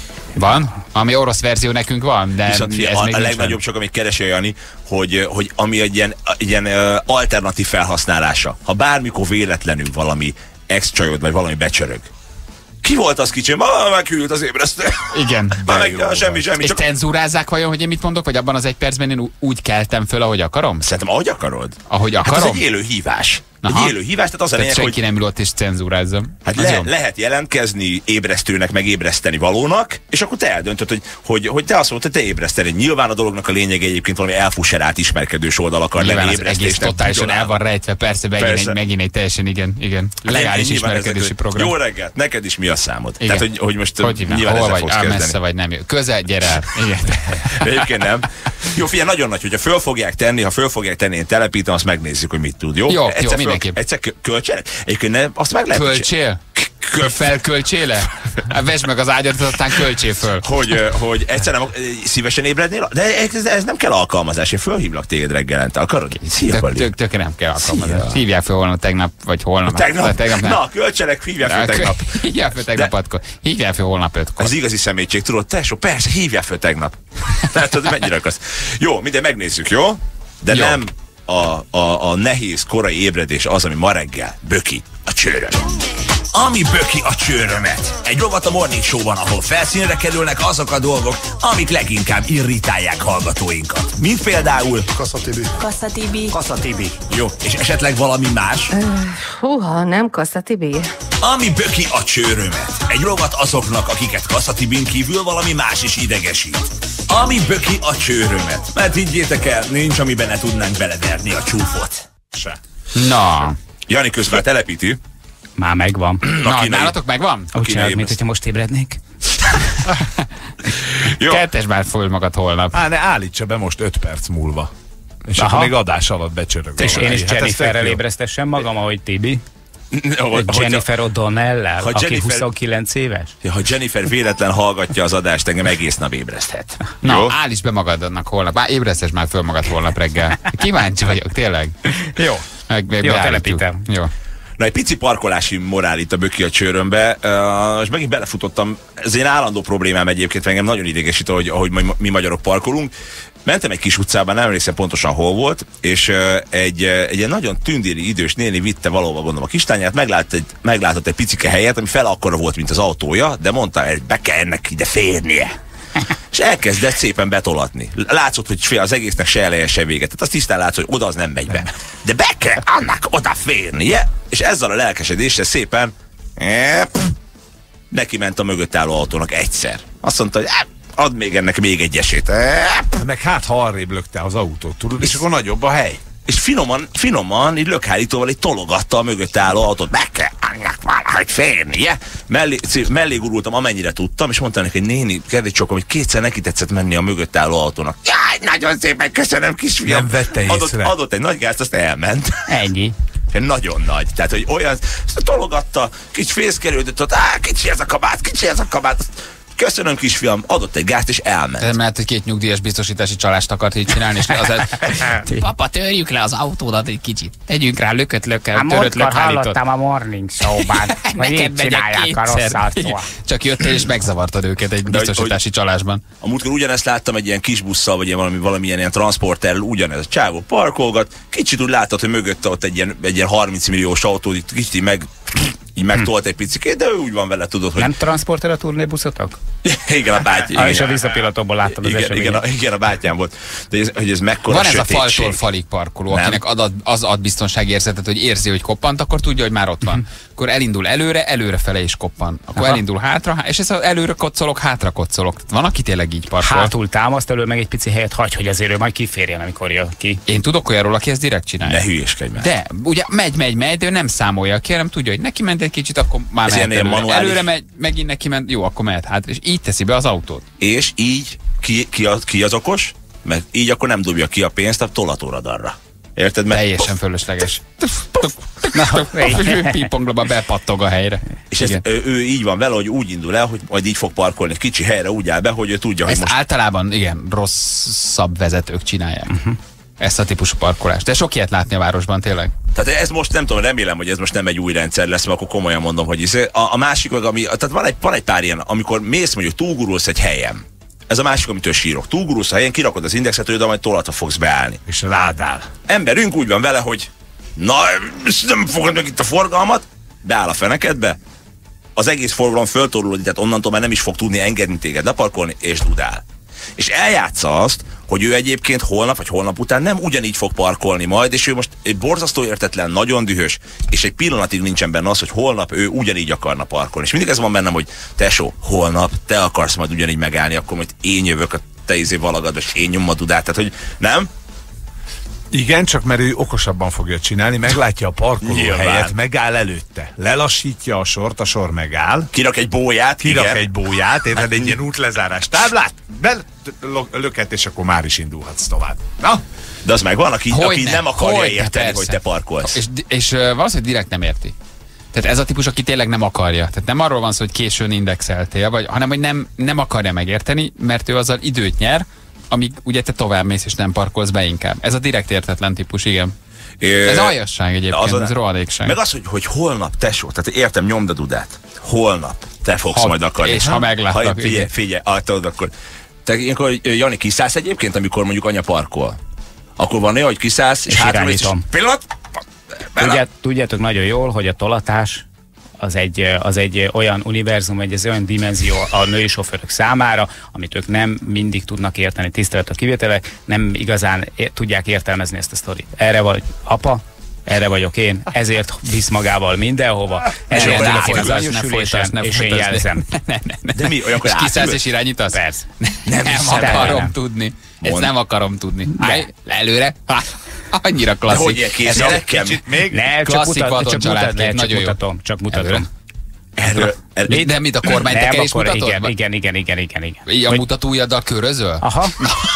Van? Ami orosz verzió nekünk van, de Viszont figyelj, ez a, még a nincs legnagyobb benne. csak, amit keresi a Jani, hogy, hogy ami egy ilyen, egy ilyen uh, alternatív felhasználása. Ha bármikor véletlenül valami ex-csajod, vagy valami becsörög. Ki volt az kicsim? Ah, meghűlt az ébresztő. Igen. Már meg, ja, semmi, semmi. És Csak... cenzúrázzák vajon, hogy én mit mondok, vagy abban az egy percben én ú- úgy keltem föl, ahogy akarom? Szerintem ahogy akarod. Ahogy Hát akarom? ez egy élő hívás. Aha. Egy élő hívás, tehát az a Tehát lényeg, senki hogy nem ül ott és cenzúrázza. hát Az le, jó. lehet jelentkezni ébresztőnek, meg ébreszteni valónak, és akkor te eldöntöd, hogy, hogy, hogy te azt mondod, hogy te ébreszteni. Nyilván a dolognak a lényege egyébként valami elfuserált ismerkedős oldal akar Nyilván lenni az egész ébresztésnek. totálisan el van rejtve, persze, megint, Persze. Egy, megint egy teljesen, igen, igen. Legális Nyilván ismerkedési ezek, program. Jó reggelt, neked is mi a számod? Igen. Tehát, hogy, hogy most Hogy hívnám? nyilván Hol ezzel vagy? fogsz Á, kezdeni. messze vagy, nem jó. Közel, gyere el. Igen. Egyébként nem. Jó, figyelj, nagyon nagy, hogyha föl fogják tenni, ha föl fogják tenni, én telepítem, azt megnézzük, hogy mit tud. Jó, Jó, jó, egyszer föl- mindenképp. Egyszer kö- költsenek? Egyébként nem, azt meg lehet. Költsél? Kö- Felköltsél-e? Hát vesd meg az ágyat, aztán költsél föl. Hogy, ö, hogy egyszer nem, ö, szívesen ébrednél? De ez, ez nem kell alkalmazás, én fölhívlak téged reggelente, akarod? Szia, Tök, Pali. tök, tök nem kell alkalmazni. Szia. Hívják fel holnap, tegnap, vagy holnap. Tegnap? tegnap nem. Na, költsenek, hívják fel Na, tegnap. Hívják fel tegnap hatkor. Hívják fel holnap ötkor. Az igazi szemétség, tudod, tesó, persze, hívják fel tegnap. Tehát, hogy mennyire akarsz. Jó, minden megnézzük, jó? De Jó. nem a, a, a nehéz korai ébredés az, ami ma reggel böki a csőröm. Ami böki a csőrömet. Egy rovat a Morning Show-ban, ahol felszínre kerülnek azok a dolgok, amik leginkább irritálják hallgatóinkat. Mint például... Kasszatibi. Kasszatibi. Kasszatibi. Jó, és esetleg valami más? Húha, nem Kasszatibi. Ami böki a csőrömet. Egy rovat azoknak, akiket Kasszatibin kívül valami más is idegesít. Ami böki a csőrömet. Mert higgyétek el, nincs, amiben ne tudnánk beleverni a csúfot. Se. Na. Jani közben telepíti. Már megvan. Na, kínai- nálatok megvan? Úgy kínai csinálod, mint ébreszt. hogyha most ébrednék. Jó. Kettes már föl magad holnap. Á, ne állítsa be most öt perc múlva. És Aha. akkor még adás alatt becsörög. És én is Hát ez Jenniferrel tök jó. ébresztessem magam, ahogy Tibi. Hogy- Jennifer O'Donnell-lel, ha aki Jennifer- huszonkilenc éves. Ja, ha Jennifer véletlen hallgatja az adást, engem egész nap ébreszthet. Na, Jó? állíts be magadnak holnap. Már ébresztes már föl magad holnap reggel. Kíváncsi vagyok, tényleg. Jó. Meg, meg Jó, beállítjuk. telepítem. Jó. Na, egy pici parkolási morál itt a böki a csőrömbe, uh, és megint belefutottam, ez egy állandó problémám egyébként, mert engem nagyon idegesít, ahogy, ahogy mi, mi magyarok parkolunk. Mentem egy kis utcában, nem emlékszem pontosan hol volt, és uh, egy, uh, egy ilyen nagyon tündéri idős néni vitte valahova, gondolom, a kislányát, meglátott egy, meglátott egy picike helyet, ami fel akkora volt, mint az autója, de mondta, hogy be kell ennek ide férnie. és elkezdett szépen betolatni. Látszott, hogy az egésznek se eleje, se vége. Tehát azt tisztán látszott, hogy oda az nem megy be. De be kell annak odaférnie, és ezzel a lelkesedéssel szépen eep, neki ment a mögött álló autónak egyszer. Azt mondta, hogy add még ennek még egy esélyt. Eep. Meg hát, ha arrébb lökte az autót, tudod, és, és akkor nagyobb a hely. És finoman, finoman, így lökhárítóval így tologatta a mögött álló autót. Meg kell annak valahogy férnie. Mellé, mellé gurultam, amennyire tudtam, és mondtam neki, hogy néni, kedves csokom, hogy kétszer neki tetszett menni a mögött álló autónak. Jaj, nagyon szépen köszönöm, kisfiam. Nem vette adott, észre. adott egy nagy gázt, azt elment. Ennyi. Nagyon nagy. Tehát, hogy olyan, tologatta, kicsi fészkelődött ott, á, kicsi ez a kabát, kicsi ez a kabát. Köszönöm, kisfiam, adott egy gázt és elment. De mert két nyugdíjas biztosítási csalást akart így csinálni, és az egy... Papa, törjük le az autódat egy kicsit. Tegyünk rá lököt, lököt, törött, lökhárított. Hallottam a Morning Show-ban, hogy így csinálják a rossz arcúak. Csak jöttél és megzavartad őket egy biztosítási csalásban. A múltkor ugyanezt láttam egy ilyen kis busszal, vagy ilyen valami, valamilyen ilyen transporterrel, ugyanez. A csávó parkolgat, kicsit úgy láttad, hogy mögötte ott egy ilyen, egy ilyen harminc milliós autó, kicsit meg... így megtolt egy picikét, de ő úgy van vele, tudod, hogy... Nem transporter a turnébuszotok? Igen, a bátyám. Ah, és a visszapillantóból láttad az igen, eseményet. igen, a, igen, a bátyám volt. De ez, hogy ez mekkora van ez sötétség. a faltól falig parkoló, nem? Akinek ad, az ad biztonságérzetet, hogy érzi, hogy koppant, akkor tudja, hogy már ott van. Akkor elindul előre, előre fele is koppan. Akkor aha. elindul hátra, és ez az előre koccolok, hátra koccolok. Van, aki tényleg így parkol. Hátul támaszt, elő meg egy pici helyet hagy, hogy azért ő majd kiférjen, amikor jön ki. Én tudok olyanról, aki ezt direkt csinálja. Ne hülyéskedj meg. De, ugye megy, megy, megy, de ő nem számolja ki, hanem tudja, hogy neki ment egy kicsit, akkor már mehet előre. Manuális... előre megy, megint neki ment, jó, akkor mehet hátra. És így teszi be az autót. És így ki, ki, az, ki az okos? Mert így akkor nem dobja ki a pénzt a tolatóradarra. Érted? Mert teljesen fölösleges. Pingponglóba bepattog a helyre. És ez, ő, ő így van vele, hogy úgy indul el, hogy majd így fog parkolni egy kicsi helyre, úgy áll be, hogy ő tudja, ezt hogy most... általában, igen, rosszabb vezetők csinálják. Uh-huh. Ezt a típusú parkolást. De sok ilyet látni a városban, tényleg. Tehát ez most nem tudom, remélem, hogy ez most nem egy új rendszer lesz, mert akkor komolyan mondom, hogy a, a másik, ami, tehát van egy, van egy pár ilyen, amikor mész, mondjuk túlgurulsz egy helyen. Ez a másik, amitől sírok. Túlgurulsz a helyen, kirakod az indexet, de majd tolatva fogsz beállni. És rádál. Emberünk úgy van vele, hogy na, nem fogod meg itt a forgalmat, beáll a fenekedbe, az egész forgalom föltorulódik, tehát onnantól már nem is fog tudni engedni téged leparkolni, és dudál. És eljátsza azt, hogy ő egyébként holnap vagy holnap után nem ugyanígy fog parkolni majd, és ő most egy borzasztó értetlen, nagyon dühös, és egy pillanatig nincsen benne az, hogy holnap ő ugyanígy akarna parkolni. És mindig ez van bennem, hogy tesó, holnap te akarsz majd ugyanígy megállni, akkor majd én jövök a te izé valagadba, és én nyomom a dudát. Tehát, hogy nem? Igen, csak mert ő okosabban fogja csinálni, meglátja a parkolóhelyet, megáll előtte, lelassítja a sort, a sor megáll. Kirak egy bóját, Kirak igen. egy bóját, érted, egy ilyen útlezárás táblát, be, löket, és akkor már is indulhatsz tovább. Na? De az meg van, aki, aki ne, nem akarja hogy érteni, persze. hogy te parkolsz. És, és uh, valószínűleg direkt nem érti. Tehát ez a típus, aki tényleg nem akarja. Tehát nem arról van szó, hogy későn indexeltél, vagy, hanem hogy nem, nem akarja megérteni, mert ő azzal időt nyer, amíg ugye te tovább mész és nem parkolsz be inkább. Ez a direkt értetlen típus, igen. É, ez aljasság egyébként, a, ez rohadékság. Meg az, hogy, hogy holnap, tesó, tehát értem, nyomd a dudát. Holnap te fogsz ha, majd akarni. És ha, ha meglátlak. Ha, figyelj, figyelj, ah, tudod, akkor... Te ilyenkor, Jani, kiszállsz egyébként, amikor mondjuk anya parkol? Akkor van olyan, hogy kiszállsz, és, és hátramész, és pillanat... Tudját, tudjátok nagyon jól, hogy a tolatás az egy, az egy olyan univerzum, egy ez olyan dimenzió a női sofőrök számára, amit ők nem mindig tudnak érteni, tisztelet a kivételek, nem igazán é- tudják értelmezni ezt a sztorit. Erre vagy apa, erre vagyok én, ezért visz magával mindenhova, ezért átjön az anyósülésen, és én jelzem. Ne, ne, ne. De mi? Olyankor és kiszállsz és irányítasz? Persze. Nem, nem akarom nem. tudni. Ezt Mond. nem akarom tudni. Állj, előre. Ha, annyira klasszik. De hogy ilyen kézjelekkel? Még? Nem, csak, mutat, csak, mutat, le, csak mutatom. Csak mutatom. Erről, erről. De mit a kormánytekkel is mutatod? Igen, igen, igen, igen, igen, igen. Így a mutatóujjaddal körözöl? Aha.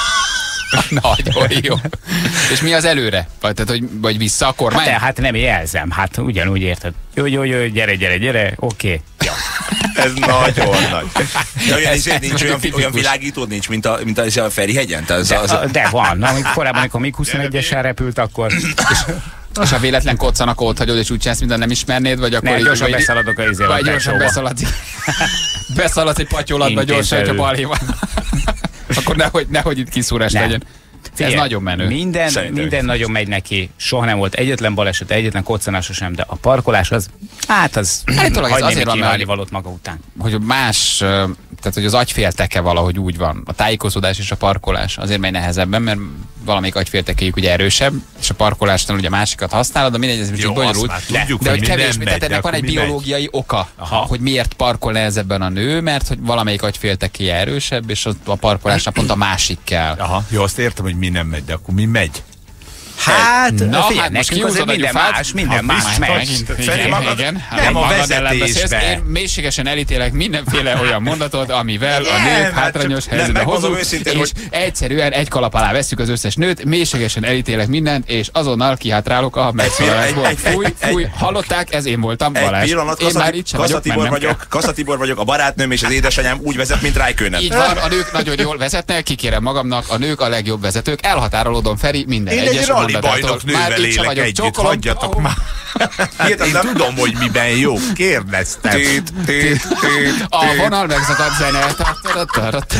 Nagyon jó. És mi az előre? Vagy, tehát, hogy, vagy vissza a kormány? Hát, hát nem jelzem, hát ugyanúgy érted. Jó, jó, jó, gyere, gyere, gyere, oké. Okay. Ja. Ez nagyon nagy. De olyan, ez, ez nincs olyan, olyan világítód nincs, mint a, mint a, a Ferihegyen? De, az, az... de van. Na, korábban, amikor mig huszonegyesen repült, akkor... És ha véletlen koccanak, ott hagyod, és úgy csinálsz, mint nem ismernéd, vagy akkor... Ne, gyorsan beszaladok a izével. Vagy gyorsan beszaladsz. Beszaladsz egy patyolatba gyorsan, hogyha balhé van. Akkor nehogy, nehogy itt kiszúrás legyen. Figyelj, ez nagyon menő. Minden, minden nagyon megy neki. Soha nem volt egyetlen baleset, egyetlen koccanása sem, de a parkolás az, hát az hagyj némi kívánni valót maga után. Hogy más tehát hogy az agyfélteke valahogy úgy van. A tájékozódás és a parkolás azért megy nehezebben, mert valamelyik agyféltekéjük ugye erősebb, és a parkolásnál ugye a másikat használod, de mindegy, ez Jó, kicsit bonyolult. azt már tudjuk, de hogy hogy mi kevésbé, nem tehát megy, ennek de van egy akkor mi megy? biológiai oka, Aha. hogy miért parkol nehezebben a nő, mert hogy valamelyik agyféltekéje erősebb, és a parkolásnál pont a másik kell. Aha, jó, azt értem, hogy mi nem megy, de akkor mi megy? Hát, Na, figyelj, hát most nekünk azért kihúzod a minden gyufát. más, minden Ha más más megy. megint, Feri, igen, magad- igen. nem a Magad ellen beszélsz. vezetésbe. Én mélységesen elítélek mindenféle olyan mondatot, amivel a Nem, nők hát hátrányos csak- nem, helyzetbe megmondom hozunk, őszintén, és hogy- egyszerűen egy kalap alá vesszük az összes nőt, mélységesen elítélek mindent, és azonnal kihátrálok a megszólalásból. egy- egy- Fúj, egy- fúj, hallották, ez én voltam, Egy Balázs. pillanat, Én már Kassa, itt sem Kassa vagyok, Tibor mennem vagyok, Kassa Tibor vagyok, a barátnőm és az édesanyám úgy vezet, mint Rijkönen. Így van, a nők nagyon jól vezetnek, kikérem magamnak, a nők a legjobb vezetők. Elhatárolódom, Feri, minden Én egy egyes rali mondatától. bajnok Már nővel itt sem élek vagyok, együtt, csókolom. hagyjatok Ó. már. Én tudom, hogy miben jó, kérdeztem. Tét, tét, tét, A tét. vonal megszakadt zene. Ta-ta-ta-ta-ta.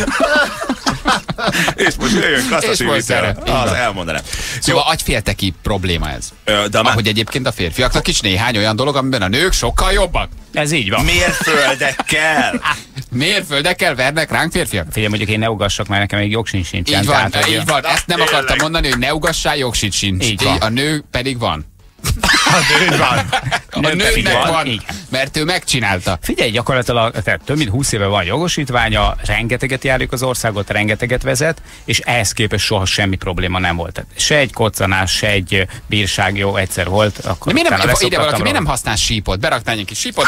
És most jöjjön Kassa És most Tibor. zene. Így Az van. elmondanám. Szóval agyfélteki probléma ez. Ö, De a má- Ahogy egyébként a férfiaknak is néhány olyan dolog, amiben a nők sokkal jobbak. Ez így van. mérföldekkel. Mérföldekkel vernek ránk férfiak. Figyelj, mondjuk én ne ugassak, mert nekem még jogsincs sincsen. Így van, tehát, hogy- így van. Ezt nem Tényleg. akartam mondani, hogy ne ugassál, jogsit sincs. Így van. A nő pedig van. A nő van. A Nő pedig nőnek van, van, igen. mert ő megcsinálta. Figyelj, gyakorlatilag tehát több mint húsz éve van jogosítványa, rengeteget járjuk az országot, rengeteget vezet, és ehhez képest soha semmi probléma nem volt. Tehát se egy koccanás, se egy bírság, jó, egyszer volt, akkor De miért nem, utána ide valaki, leszoktattam miért nem róla. használsz sípot? Beraknál egy kis sípot?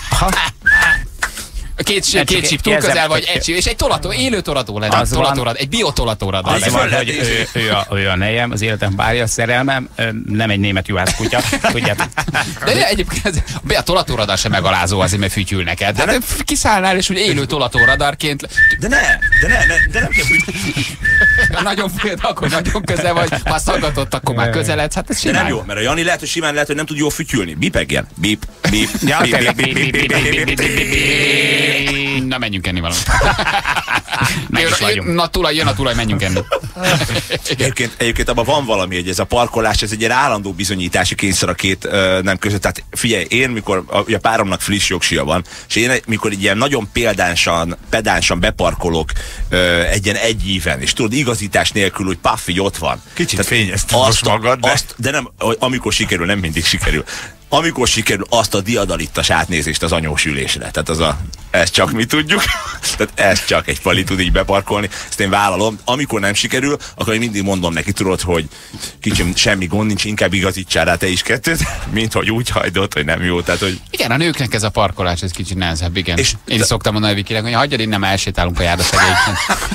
Két, Nem, két csak síp túl érzem, közel, vagy hogy- egy síp, és egy tolató, élő tolató lenne. Az van. Tolatórad, egy biotolatóra. Az Egy van, földet hogy is. ő, ő, a, ő a nejem, az életem párja, a szerelmem, ö, nem egy német juhász kutya, tudjátok. De egyébként ez, a tolatóradar sem megalázó azért, mert fütyül neked. De hát kiszállnál, és úgy élő tolatóradarként, De ne, de ne, ne de nem kell ha nagyon féled, akkor nagyon közel vagy, ha szaggatott, akkor már közeledsz. Hát ez De nem simán. jó, mert a Jani lehet, hogy simán lehet, hogy nem tud jól fütyülni. Bipegjen. Bip, bip, Ja, bip, tényleg. bip, bip, bip, bip, bip, bip, bip. Na, menjünk enni valamit. Meg is vagyunk. Na, tulaj, jön a tulaj, menjünk enni. Egyébként, egyébként abban van valami, hogy ez a parkolás, ez egy ilyen állandó bizonyítási kényszer a két ö, nem között. Tehát figyelj, én mikor, a, ugye a páromnak friss jogsia van, és én mikor egy ilyen nagyon példánsan, pedánsan beparkolok ö, egy ilyen egy éven, és tudod, igazítás nélkül, hogy paff, így ott van. Kicsit fényezted most magad, de... Azt, de nem, amikor sikerül, nem mindig sikerül. Amikor sikerül, azt a diadalittas átnézést az anyós ülésre. Tehát az a, ezt csak mi tudjuk. Tehát ezt csak egy pali tud így beparkolni. Ezt én vállalom. Amikor nem sikerül, akkor én mindig mondom neki, tudod, hogy kicsim, semmi gond nincs, inkább igazítsál rá te is kettőt, mint hogy úgy hajdott, hogy nem jó. Tehát, hogy Igen, a nőknek ez a parkolás, ez kicsit nehezebb, igen. És Én de- is szoktam mondani a Vikinek, hogy hagyjad, innen már elsétálunk a járdaszegélyeken.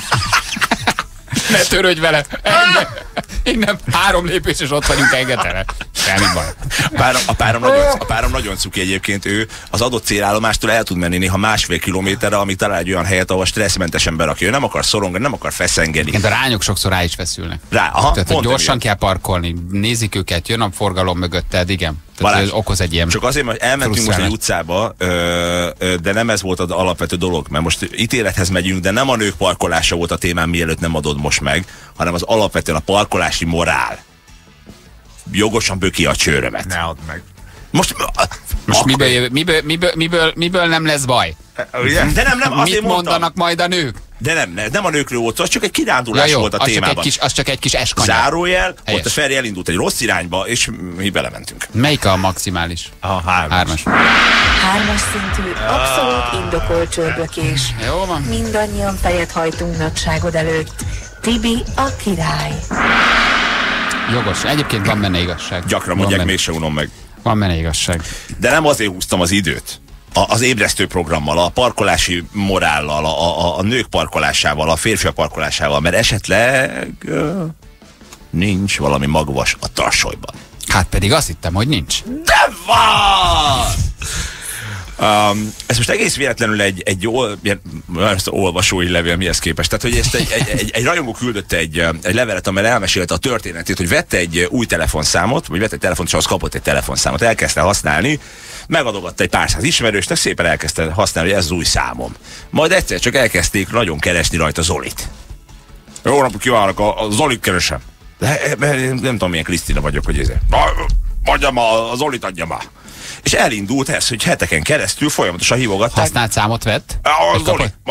Ne törődj vele! Innen, innen három lépés, és ott vagyunk engetele. Semmi baj. a párom, a, párom nagyon, a párom nagyon cuki egyébként, ő az adott célállomástól el tud menni néha másfél kilométerre, amíg talál egy olyan helyet, ahol stresszmentesen berakja. Ő nem akar szorongani, nem akar feszengeni. Igen, de a rányok sokszor rá is feszülnek. Rá, aha, Tehát, hogy pont gyorsan emiatt. kell parkolni, nézik őket, jön a forgalom mögötted, igen. Tehát Balázs, ez okoz egy ilyen Csak azért, mert elmentünk most egy frusztrálást. utcába, ö, ö, de nem ez volt az alapvető dolog, mert most ítélethez megyünk, de nem a nők parkolása volt a témám, mielőtt nem adod most meg, hanem az alapvetően a parkolási morál. Jogosan böki a csőrömet. Ne add meg. Most, Most akkor- miből, jövő- miből, miből, miből, miből nem lesz baj? Ugye? De nem, nem, Mit azért mondtam. mondanak majd a nők? De nem, nem, nem a nőkről volt szó, az csak egy kirándulás Ja, jó, volt a az csak, egy témában. kis, az csak egy kis eskanyag. Zárójel, Helyes. ott a Feri elindult egy rossz irányba, és mi belementünk. Melyik a maximális? A hármas. Hármas. Hármas szintű, abszolút indokolt csőrbökés. Jó van. Mindannyian fejet hajtunk nagyságod előtt. Tibi a király. Jogos. Egyébként van benne igazság. Gyakran Van mondják, benne- mégse unom meg. Van benne igazság. De nem azért húztam az időt. A, az ébresztő programmal, a parkolási morállal, a, a, a nők parkolásával, a férfiak parkolásával, mert esetleg ö, nincs valami magvas a tarsolyban. Hát pedig azt hittem, hogy nincs. De van! Um, ez most egész véletlenül egy, egy ol, ilyen, ezt olvasói levél mihez képest. Tehát, hogy ezt egy, egy, egy, egy rajongó küldött egy, egy levelet, amely elmesélte a történetét, hogy vette egy új telefonszámot, vagy vette egy telefont, és az kapott egy telefonszámot, elkezdte használni, megadogatta egy pár száz ismerősnek, szépen elkezdte használni, hogy ez az új számom. Majd egyszer csak elkezdték nagyon keresni rajta Zolit. Jó napot kívánok, a, a Zolit keresem. De, mert én nem tudom, milyen Krisztina vagyok, hogy ezért. Adja ma, a Zolit adja ma. és elindult ez, hogy heteken keresztül folyamatosan hívogatták. Használt számot vett? A Zoli, a,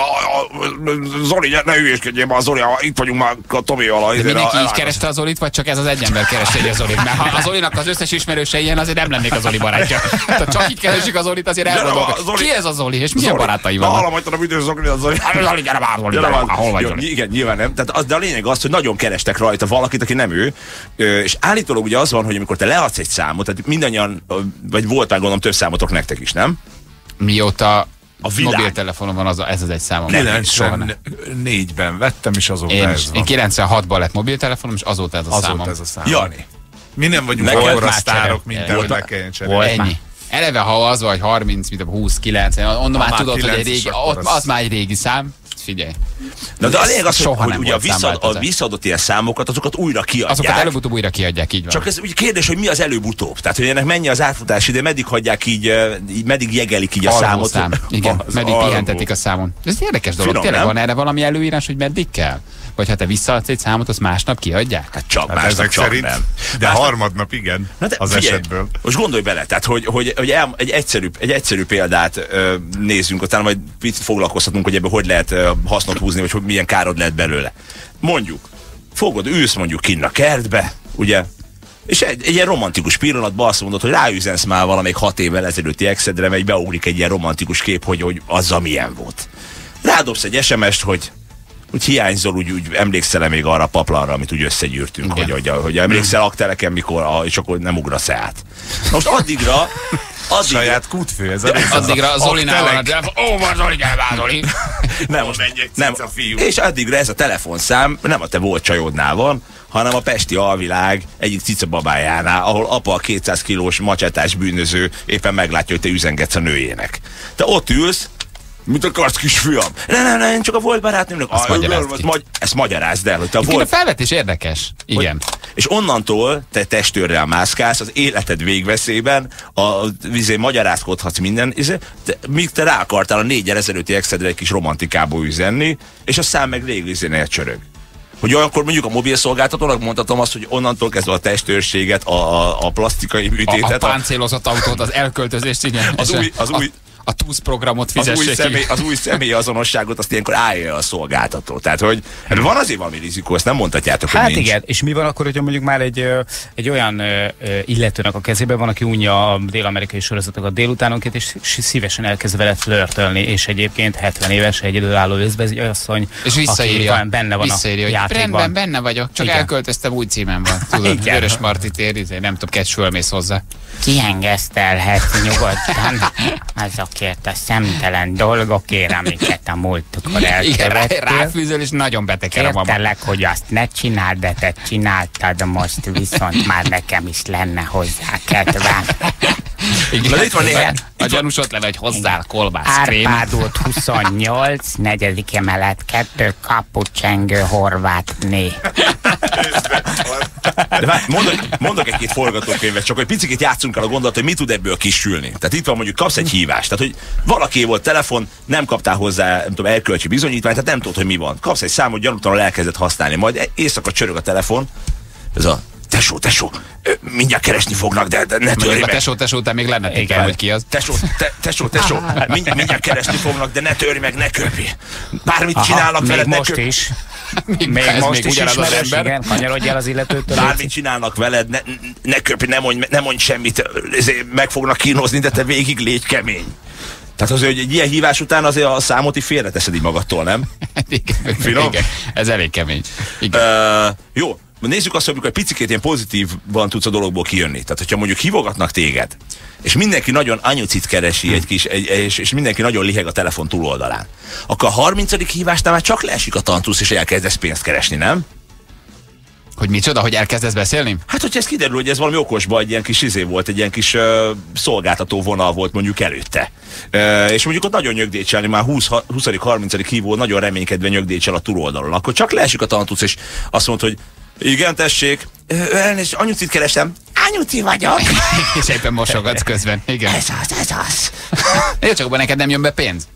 a, Zoli, ne hülyéskedjél már, Zoli, itt vagyunk már a Tomival. De mindenki így kereste a Zolit, vagy csak ez az egy ember kereste a Zolit? Mert ha a Zolinak az összes ismerőse ilyen, azért nem lennék a Zoli barátja. Tehát csak így keresik a Zolit, azért elgondolkodok. Ki ez a Zoli, és milyen barátai vannak? Hallom, hogy tudom, üdvös Zoli, a Zoli. Zoli, gyere már, Zoli, gyere már, hol vagy Zoli? Igen, nyilván nem. Tehát az, de a lényeg az, hogy nagyon kerestek rajta valakit, aki nem ő. És állítólag ugye az van, hogy amikor te leadsz egy számot, tehát mindannyian, vagy volt már gondolom több számotok nektek is, nem? Mióta a világ. Mobiltelefonon van az a, ez az egy számom. kilencvennégyben vettem, és azóta én, ez van. Én kilencvenhatban lett mobiltelefonom, és azóta ez a azóta számom. ez a szám. Ja. Mi nem vagyunk akkora sztárok, mint te, hogy meg kelljen cserélni. Ennyi. Eleve, ha az vagy harminc, mint a húsz kilenc, onnan már tudod, hogy egy régi, ott, az, az már egy régi szám. Figyelj. Na de a lényeg az, hogy, hogy ugye a, visszad, a visszaadott ilyen számokat, azokat újra kiadják. Azokat előbb-utóbb újra kiadják, így van. Csak ez ugye kérdés, hogy mi az előbb-utóbb. Tehát, hogy ennek mennyi az átfutási ide, meddig hagyják így, így meddig jegelik így a Alvó számot. Szám. Igen, az meddig alvó. pihentetik a számon. Ez érdekes dolog. Finom, Tényleg nem? van erre valami előírás, hogy meddig kell? Vagy ha te visszaadsz egy számot, azt másnap kiadják? Hát csak Hát másnap, ezek csak szerint, nem. de Másnap... harmadnap igen, Na de, az figyelj, esetből. Most gondolj bele, tehát hogy, hogy, hogy el, egy, egyszerű, egy egyszerű példát ö, nézzünk, utána majd picit foglalkoztatunk, hogy ebből hogy lehet ö, hasznot húzni, vagy hogy milyen károd lehet belőle. Mondjuk, fogod, ülsz mondjuk kinn a kertbe, ugye, és egy, egy ilyen romantikus pillanatban azt mondod, hogy ráüzensz már valamelyik hat évvel ezelőtti exedre, mert beugrik egy ilyen romantikus kép, hogy, hogy azzal milyen volt. Rádobsz egy es em est, hogy úgy hiányzol, úgy, úgy emlékszel-e még arra a paplanra, amit úgy összegyűrtünk, hogy, hogy, hogy emlékszel akteleken, mikor, a, és akkor nem ugrasz át. Most addigra... addigra saját kútfő, ez de, a addigra a Zolinál van a telefon. Ó, van Zoli, gyere már, Zoli! Nem, most nem. És addigra ez a telefonszám nem a te volt csajodnál van, hanem a pesti alvilág egyik cicababájánál, ahol apa a kétszáz kilós macsetás bűnöző éppen meglátja, hogy te üzengetsz a nőjének. Te ott ülsz, mit akarsz, kisfiam? Nem, nem, nem, csak a volt barátnőmnek. Azt ah, magyarázd ki. Magy ezt magyarázd el, hogy te Volt... volt... A felvetés érdekes. Igen. Hogy, és onnantól te testőrrel mászkálsz az életed végveszélyben, a vizé magyarázkodhatsz minden, te, míg te rá akartál a négyel ezelőtti exedre egy kis romantikából üzenni, és a szám meg rég vizénél csörög. Hogy olyankor mondjuk a mobil szolgáltatónak mondhatom azt, hogy onnantól kezdve a testőrséget, a, a, a plastikai műtétet... A, a páncélozott autót, az elköltözést, igen. Az új, az új, a TUSZ programot az fizessék új, személy, az új személyazonosságot azt ilyenkor állja a szolgáltató. Tehát, hogy hát van azért valami rizikó, ezt nem mondhatjátok, hát hogy nincs. igen, és mi van akkor, hogyha mondjuk már egy, egy olyan illetőnek a kezében van, aki unja a dél-amerikai sorozatokat délutánonként, és szívesen elkezd vele flörtölni, és egyébként hetven éves egyedülálló özvegy-asszony, és visszaírja, aki benne van visszaírja, a játékban. Rendben, benne vagyok, csak igen. Elköltöztem, új címem van. Tudod, Vörös Marti tér, nem tudom, kecs fölmész hozzá. Kiengesztelhetsz nyugodtan azokért a szemtelen dolgokért, amiket a múltkor elkövettél. Ráfűzöl, és nagyon beteker a mama. Értelek, hogy azt ne csináld, de te csináltad, most viszont már nekem is lenne hozzá kedvem. Igen, itt van néhány. A gyanús ott lenne, hogy hozzál kolbászkrém. Árpád út huszonnyolc, negyedik emelet, kettő kapucsengő horvát né. De várj, mondok, mondok egy-két forgatókönyvet, csak hogy picit játszunk el a gondolat, hogy mi tud ebből kisülni. Tehát itt van mondjuk, kapsz egy hívást, tehát hogy valaki volt telefon, nem kaptál hozzá, nem tudom, erkölcsi bizonyítványt, tehát nem tudod, hogy mi van. Kapsz egy számot, gyanútlanul elkezdett használni, majd éjszaka csörög a telefon, ez a tesó, tesó, mindjárt keresni fognak, de, de ne törj meg. A tesó, tesó, te még lenne tippel, hogy ki az. Tesó, te, tesó, tesó, mindjárt, mindjárt keresni fognak, de ne törj meg, ne köpi. Bármit aha, csinálnak veled, ne köpi. Is. Még, még most is ismerős, igen, kanyarodj el az illetőtől. Bármit csinálnak veled, ne, ne köpi, ne mondj, ne mondj semmit, meg fognak kínozni, de te végig légy kemény. Tehát azért, hogy egy ilyen hívás után azért a számot így félreteszed így magadtól, nem? Igen, igen, ez elég kemény. Igen. Uh, jó, nézzük azt, hogy amikor egy picikét ilyen pozitívban tudsz a dologból kijönni. Tehát, hogyha mondjuk hívogatnak téged, és mindenki nagyon anyucit keresi hmm. egy kis, egy, és, és mindenki nagyon liheg a telefon túloldalán, akkor a harmincadik hívásnál már csak leesik a tantusz, és elkezdesz pénzt keresni, nem? Hogy micsoda, hogy elkezdesz beszélni? Hát, hogyha ez kiderül, hogy ez valami okosba, egy ilyen kis izé volt, egy ilyen kis uh, szolgáltató vonal volt mondjuk előtte. Uh, és mondjuk ott nagyon nyögdécselni, már huszadik-harmincadik hívó nagyon reménykedve nyögdécsel a túloldalon. Akkor csak leesik a tantusz, és azt mondod, hogy igen, tessék, elnézést, anyucit keresem. Anyuci vagyok. És éppen mosogatsz közben. Igen. Ez az, ez az. Én csak abban neked nem jön be pénz?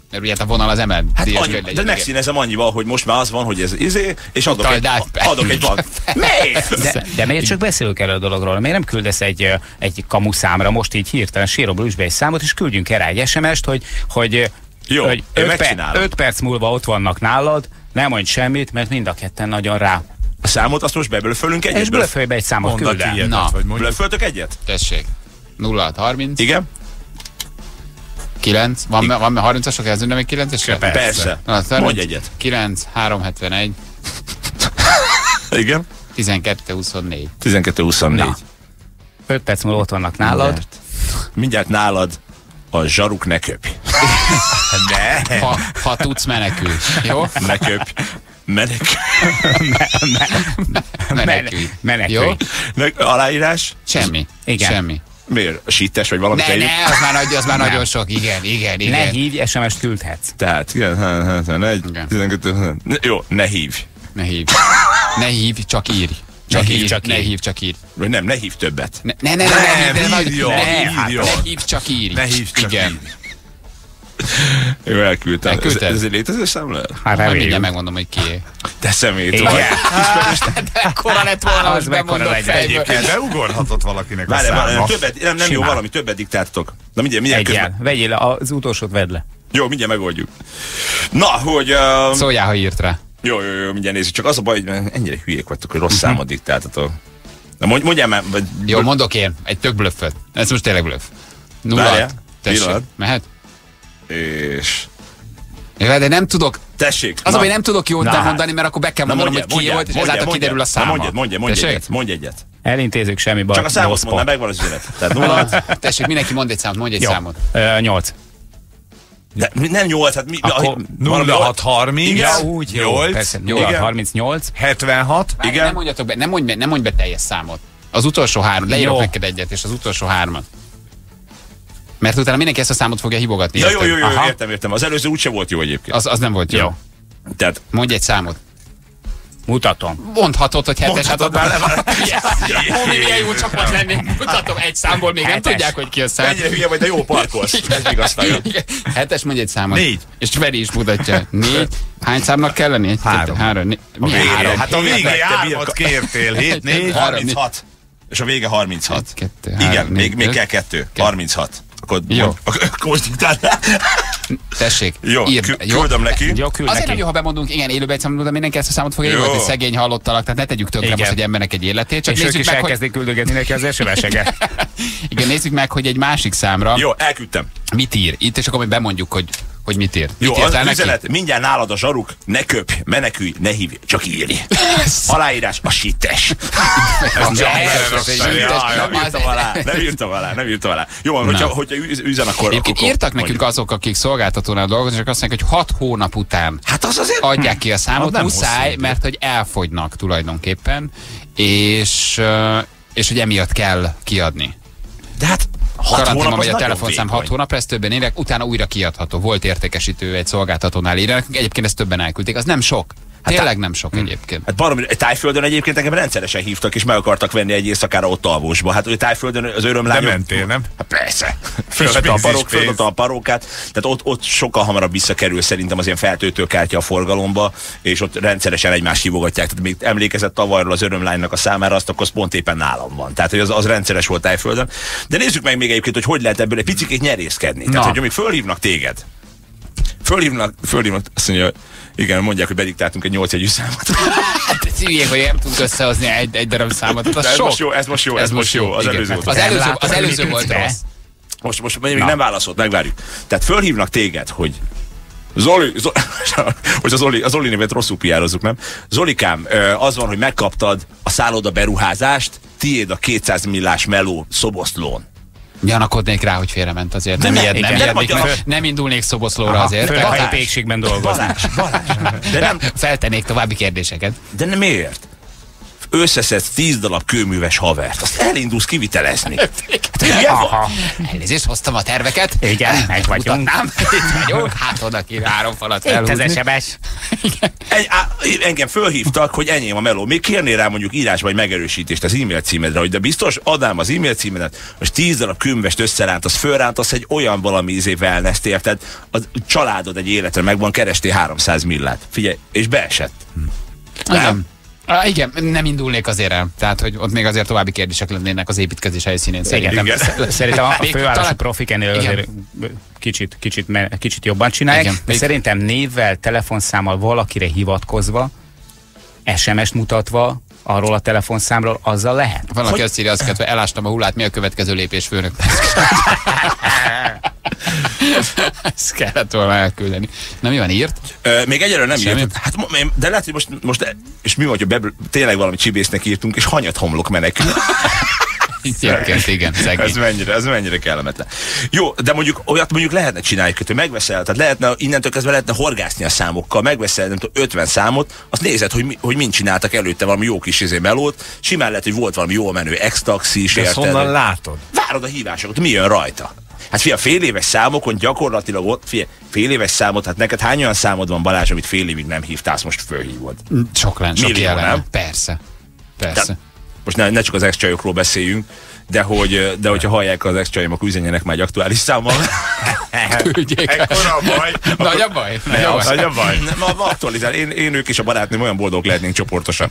Mert ugye a vonal az emelt. Hát annyi, de megszínezem annyival, hogy most már az van, hogy ez izé, és adok egy, adok egy van. Miért? De, de miért csak beszélünk erről a dologról? Miért nem küldesz egy, egy kamuszámra most így hirtelen sírobból üsd be egy számot, és küldjünk erre egy es em es-t, hogy, hogy, jó, hogy öt, per, öt perc múlva ott vannak nálad, nem mondj semmit, mert mind a ketten nagyon rá. A számot azt most beblöfölünk egyet? És blöfölj be egy számot, küld el. Na, blöföltök egyet? Tessék. nulla hat harminc. Igen? kilenc. Van, van, van harmincasok kezdődne még kilencesre? Persze. Na, mondj egyet. kilenc, három hetvenegy. Igen? tizenkettő huszonnégy. tizenkettő huszonnégy. öt perc múlva ott vannak nálad. Mindjárt, Mindjárt nálad a zsaruk ne köpj. Ne. Ha, ha tudsz, menekülj. Jó? Ne köpj. Menekülj. Menekülj. Menekülj. Jó? Aláírás? Semmi. Igen. Semmi. Miért? A sítes vagy valami? Ne, ne, az már, nagy, az már nagyon sok. Igen, igen, igen. Ne hívj, es em es-t küldhetsz. Tehát, igen, hetvenegy, tizenkettő, jó, ne hívj. Ne hívj. Ne hívj, csak írj. Csak Ne írj, hívj, csak ne írj. hívj, csak írj. Vagy nem, ne hívj többet. Ne, ne, ne, ne, ne, ne, ne, írjon, ne, írjon. ne hívj, csak írj. Ne hívj, csak igen. írj. Jó, elküldtem. Elküldted? Ez, ez egy létező számla? Hát Majd reméljük. mindjárt megmondom, hogy kié. Te szemét Igen. vagy. De kora lett volna, Az most mekkora bemondott legyen. fejből. Egyébként beugorhatott valakinek a Várj, várj, száma. többet, nem, nem jó, Simán. valami, többet diktáltatok. Na mindjárt, mindjárt Egyen. közben. Vegyél le, az utolsót vedd le. Jó, mindjárt megoldjuk. Na, hogy... Uh, Szóljál, ha írt rá. jó, jó, jó, mindjárt nézzük. Csak az a baj, hogy ennyire hülyék vagytok, hogy rossz számot diktáltatok. Na mondj, mondjál már... Vagy, Jó, mondok én. Egy tök blöfföt. Ez most tényleg blöff. Nulla. Várjál, Tessék. pillanat. Mehet? És... Ja, de nem tudok. Tessék. Az, na. hogy nem tudok jót Na hát. bemondani, mert akkor be kell Na mondanom, hogy mondjál, ki volt, és mondjál, ezáltal mondjál. kiderül a száma. Na mondjad, mondjad, mondj Tessék? egyet, mondj egyet. Elintézünk, semmi baj. Csak a számot No mondd, spot. megvan az üzenet. Tehát nulla. Tessék, mindenki mond egy számot, mondj egy Jó. számot. Ö, nyolc. De mi- nem nyolc, hát mi... Akkor valami- nulla hat harminc. Ja, úgy, jó. nyolc. Persze, Jó. nulla Igen. harmincnyolc. hetvenhat. Várj, Igen. Nem mondjatok be, nem mondj be, nem mondj be teljes számot. Az utolsó három, leírok Jó. neked egyet, és az utolsó hármat. Mert utána mindenki ezt a számot fogja hívogatni. Ja, jó, érted? jó, jó, Aha. értem, értem. Az előző úgyse volt jó egyébként. Az, az nem volt jó. Jó. Tehát Mondj egy számot. Mutatom. Mondhatod, hogy hetes. Mondhatod már le. Homi, milyen jó csapat lennénk. Mutatom, egy számból még nem Hetes. tudják, hogy ki a szám. Mennyire hülye vagy, de jó parkolsz. Ez még azt vágja. Igen. Hetes, mondj egy számot. Négy. És Feri is mutatja. Négy. Hány számnak kell lenni? Egy, Három. kettő, három. Né- A Milyen végén. három? Hát a végén Vette, hármat kértél. hét, négy. harminchat. És a vége harminchat. Egy, kettő, három, Igen, négy, még, még öt. kell kettő. harminchat. Akkor, Jó. akkor most diktálnál. Tessék, Jó, írd, kü- jó? küldöm neki. Jó, küld Azért neki. nem jó, ha bemondunk, igen, élőben egy számot, de mindenki ezt a számot fogja Jó. jól, hogy szegény halottalak, tehát ne tegyük tönkre Igen. most egy embernek egy életét. Csak És ők nézzük is meg, hogy... elkezdik küldögetni neki az es em es-eket. Igen, nézzük meg, hogy egy másik számra Jó, elküldtem. mit ír. Itt, és akkor mi bemondjuk, hogy, hogy mit ír. Jó, Mit írtál az neki? üzenet, mindjárt nálad a zsaruk, ne köpj, menekülj, ne hívj, csak írj. Aláírás, a sítes. Ez Ja, ez- ez- ja, ja, ez- Nem írtam alá, nem írtam alá, nem írtam alá. Jó, van, hogyha, hogyha üz- üzen, akkor... Egyébként akkor írtak mondjuk. nekünk azok, akik szolgáltatónál dolgoznak, és azt mondják, hogy hat hónap után Hát az azért... adják ki a számot, Az nem muszáj, hosszú idő. mert hogy elfogynak tulajdonképpen, és, ö, és hogy emiatt kell kiadni. De hát hat Karanténban hónap az vagy a nagyon telefonszám vékony. hat hónap, ezt többen érek, utána újra kiadható. Volt értékesítő egy szolgáltatónál írja nekünk, egyébként ezt többen elküldték, az nem sok. Tényleg nem sok egyébként. Hát baromi, Tájföldön egyébként engem rendszeresen hívtak, és meg akartak venni egy éjszakára ott alvósba. Hát hogy Tájföldön az De örömlányok... mentél, nem? Hát persze. Fölvette a pénz is parók, pénz. fölvette a parókát. Tehát ott, ott sokkal hamarabb visszakerül szerintem az ilyen feltöltőkártya a forgalomba, és ott rendszeresen egymást hívogatják. Tehát még emlékezett tavalyról az örömlánynak a számára, azt akkor az pont éppen nálam van. Tehát hogy az, az rendszeres volt Tájföldön. De nézzük meg még egyébként, hogy hogy lehet ebből egy picit nyerészkedni. Tehát, Na. hogy amíg fölhívnak téged, fölhívnak, fölhívnak, azt mondja, igen, mondják, hogy bediktáltunk egy nyolc jegyű számot. Hát szüljék, hogy nem tudunk összehozni egy, egy darab számot. Az De ez sok. most jó, ez most jó, ez, most jó. Az igen. előző volt. Az előző, Látod, az hogy előző mit volt ütsz be? rossz. Most, most még nem válaszolt, megvárjuk. Tehát fölhívnak téged, hogy Zoli, Zoli hogy az Zoli, az Zoli nevet rosszul piározzuk, nem? Zolikám, az van, hogy megkaptad a szálloda beruházást, tiéd a kétszáz millás meló szoboszlón. Gyanakodnék rá, hogy félrement azért. De Nem, ne- ilyet, igen, nem, de ijednék, nem nem, adja- nem indulnék szoboszlóra Aha, azért. főleg, Tehát ha pékségben dolgozni. Balázs, Balázs. De nem, feltennék további kérdéseket. de nem miért? összeszedsz tíz darab kőműves havert, azt elindulsz kivitelezni. Aha. Elnézést, hoztam a terveket. Igen, meg vagyunk. Mutatnám. Itt vagyok, hát oda ki három falat felhúzni. Itt az es em es. Egy, á, engem fölhívtak, hogy enyém a meló. Még kérnél rá mondjuk írásba egy megerősítést az e-mail címedre, hogy de biztos adnám az e-mail címedet, most tíz darab kőművest összerántasz, fölrántasz egy olyan valami izé wellness-t, érted? A családod egy életre megvan, kerestél háromszáz millát. Figyelj, és beesett. Nem? Ah, igen, nem indulnék azért el. Tehát, hogy ott még azért további kérdések lennének az építkezés helyszínén. Szerintem, igen. Szerintem a fővárosi talán... profik ennél azért kicsit, kicsit, kicsit jobban csinálják. Igen. De szerintem névvel, telefonszámmal valakire hivatkozva, es em es-t mutatva, arról a telefonszámról, azzal lehet. Valaki hogy... azt írja, azt kedve, elástam a hullát, mi a következő lépés, főnök? Ezt kellett volna elküldeni. Na mi van, írt? Ö, még egyelőre nem Semmi? írt. Hát, de lehet, hogy most, most és mi vagy, hogy be, tényleg valami csibésznek írtunk, és hanyat homlok menekül. Egyébként igen, ez mennyire, ez mennyire kellemetlen. Jó, de mondjuk olyat mondjuk lehetne csinálni, hogy megveszel, tehát lehetne, innentől kezdve lehetne horgászni a számokkal, megveszel nem tudom, ötven számot, azt nézed, hogy, mi, hogy mind csináltak előtte valami jó kis izé melót, simán lehet, hogy volt valami jól menő ex-taxi is, érted. De honnan látod? Várod a hívásokat, mi jön rajta? Hát fia, fél éves számokon gyakorlatilag ott, fia, fél éves számot, hát neked hány olyan számod van, Balázs, amit fél évig nem hívtál, azt most fölhívod? Sok lenne, sok jelen. Persze, persze. De, most ne, ne csak az ex-csajokról beszéljünk, de, hogy, de hogyha hallják az ex-csajom, akkor üzenjenek már egy aktuális számmal. Küldjék. Ekkora a baj. Nagy a baj. Nagy a baj. Nagy a baj. Ma, ma aktualizál. Én, én ők és a barátnőm olyan boldog lehetnénk csoportosan.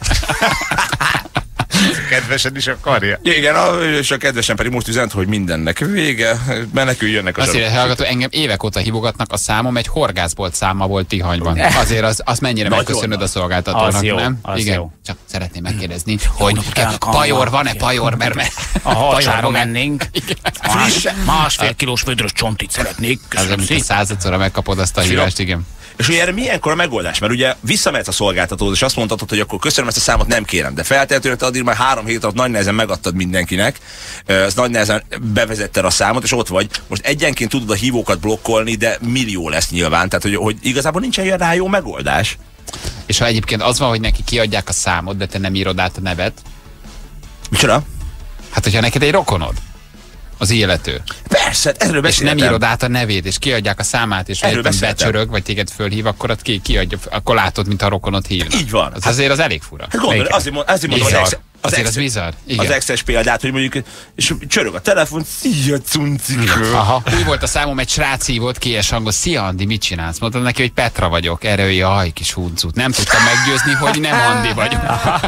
Kedvesed is akarja. Igen, a, és a kedvesem pedig most üzent, hogy mindennek vége, meneküljönnek a zsarok. Azért hallgató, engem évek óta hívogatnak, a számom egy horgászbolt száma volt Tihanyban. Azért az, az mennyire megköszönöd a szolgáltatónak, az jó, nem? Az igen. Jó. Csak szeretném megkérdezni, hogy pajor van-e pajor, mert, mert a hacsára mennénk. Friss, másfél kilós vödrös csontit szeretnék. Köszönöm szépen. Századszorra megkapod azt a hívást, igen. És ugye erre milyenkor a megoldás? Mert ugye visszamehetsz a szolgáltatóhoz, és azt mondhatod, hogy akkor köszönöm, ezt a számot nem kérem. De feltétlenül te addig már három hét alatt nagy nehezen megadtad mindenkinek, az nagy nehezen bevezetted a számot, és ott vagy. Most egyenként tudod a hívókat blokkolni, de millió lesz nyilván. Tehát, hogy, hogy igazából nincsen ilyen rá jó megoldás. És ha egyébként az van, hogy neki kiadják a számot, de te nem írod át a nevet. Micsoda? Hát, hogyha neked egy rokonod, az illető. Persze, erről beszéltem. És nem írod át a nevét, és kiadják a számát, és becsörög, vagy téged fölhív, akkor ott ki, kiadja, akkor látod, mint a rokonod hívnak. Így van. Az hát, azért az elég fura. Hát gondolj, azért, mond, azért mondom, az, ex, az, ex, az, bizarr. Az exes példát, hogy mondjuk, és csörög a telefon, szia cuncikő. Aha, úgy volt a számom, egy srác hívott kies hangon, szia Andi, mit csinálsz? Mondtam neki, hogy Petra vagyok, erre ő, jaj, kis huncut. Nem tudtam meggyőzni, hogy nem Andi vagyok.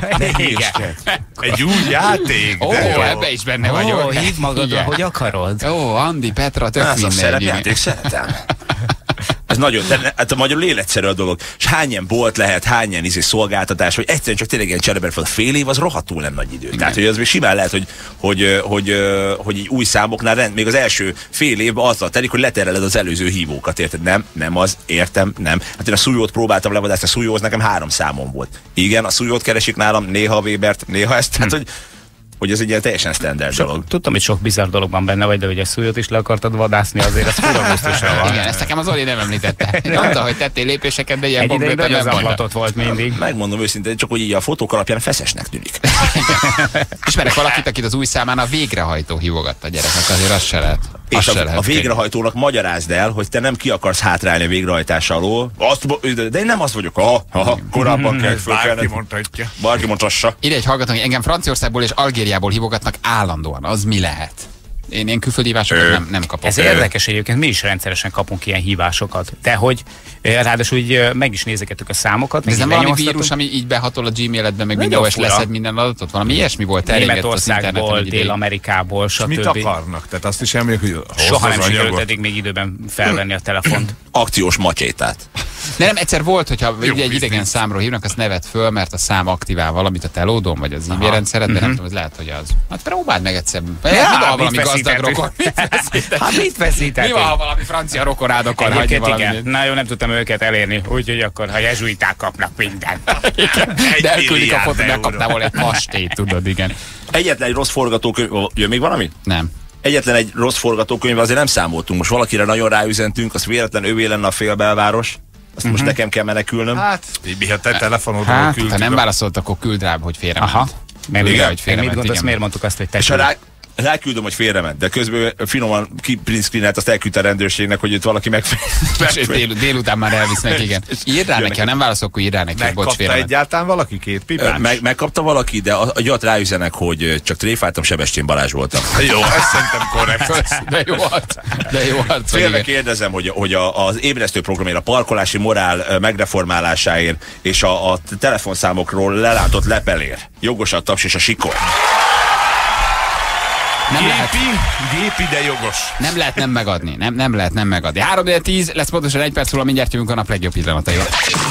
Egy új játék. Ó, ebbe is benne vagyok. Ó, hívd magadra, hogy akarod. Ó, Andi, Petra, tök mindegy. Ez a szerepjáték, szeretem. Ez nagyon, de hát a magyar életszerű a dolog. És hány ilyen bolt lehet, hány ilyen izé szolgáltatás, hogy egyszerűen csak tényleg ilyen csereber fel. Fél év az rohadtul nem nagy idő. Igen. Tehát, hogy az még simán lehet, hogy, hogy, hogy, hogy így új számoknál rend, még az első fél évben azzal telik, hogy letereled az előző hívókat, érted? Nem, nem az, értem, nem. Hát én a Szújót próbáltam levadászni, a Szújóhoz nekem három számom volt. Igen, a Szújót keresik nálam, néha a Webert, néha ezt, tehát, hogy hogy ez egy ilyen teljesen standard so, dolog. Tudtam, hogy sok bizarr dolog van benne, vagy de hogy a Szújót is le akartad vadászni, azért ez fura gusztusra van. Igen, ezt nekem az Oli nem említette. Mondta, hogy tettél lépéseket, de ilyen egy konkrétan nem mondta. Volt mindig. Megmondom őszintén, csak hogy így a fotók alapján feszesnek tűnik. Ismerek valakit, akit az új számán a végrehajtó hívogatta a gyereknek, azért az se lehet. És a, lehet a végrehajtónak magyarázd el, hogy te nem ki akarsz hátrálni a végrehajtás alól. Azt, de én nem az vagyok. Aha, aha, korábban kell fölkelni. Bárki mondhatja. Bárki mondhassa. Ide egy hallgató, hogy engem Franciaországból és Algériából hívogatnak állandóan. Az mi lehet? Én ilyen külföldi hívásokat nem, nem kapok. Ez érdekes egyébként, mi is rendszeresen kapunk ilyen hívásokat. De hogy ráadásul úgy meg is nézegettük a számokat. Ez nem valami vírus, ami így behatol a Gmailedbe, meg mindenhol, és leszed minden adatot? Valami ilyesmi volt, terjengett az interneten. Németországból, Dél-Amerikából, stb. Mit akarnak? Tehát azt is emlék, hogy soha nem sikerült eddig még időben felvenni a telefont. Akciós macsétát. De nem, egyszer volt, hogyha jó, egy idegen számról hívnak, azt nevet föl, mert a szám aktivál valamit a telódon, vagy az e-mail rendszered, de nem tudom, ez lehet, hogy az. Hát próbáld meg egyszer. Mi van, valami gazdag rokon? Hát mit veszítették? Mi van, ha valami francia rokorád akar hagyni valamit? Na jó, nem tudtam őket elérni, úgyhogy akkor, ha jezsuiták kapnak mindent. De elküldik a fotót, megkapnál volna egy pastét, tudod, igen. Egyetlen egy rossz forgatókönyv, jön még valami? Nem. Egyetlen egy rossz forgatókönyv, azért nem számoltunk. Most valakire nagyon ráüzentünk, az véletlen ővé lenne a félbelváros. Azt most nekem kell menekülnöm. Hát, mi a te telefonodról Hát, küldtük. ha nem válaszolt, akkor küld rá, hogy félrement. Aha. Meg Küld igen, rá, hogy meg félrement, mit gondolsz, igen. miért mondtuk azt, hogy te És ha rá, ráküldöm, hogy félrement, de közben finoman print screenelt, azt elküldte a rendőrségnek, hogy itt valaki megfél. És dél, délután már elvisznek, igen. Írd rá neki, ha nem válaszol, akkor írd rá neki, hogy bocs, Megkapta félrement. egyáltalán valaki két pipát? Meg, megkapta valaki, de a, a gyat ráüzenek, hogy csak tréfáltam, Sebestyén Balázs voltam. Jó, ezt szerintem korrekt. De jó arc, de jó arc. Félve kérdezem, hogy, hogy a, az ébresztő programért, a parkolási morál megreformálásáért és a, a telefonszámokról lelántott lepelér jogos a taps és a sikor. Nem lehet, Gépi, gépi, de jogos. nem lehet nem megadni. Nem, nem lehet nem megadni. három tíz lesz pontosan egy perc múlva, mindjárt jövünk a nap legjobb pillanataival.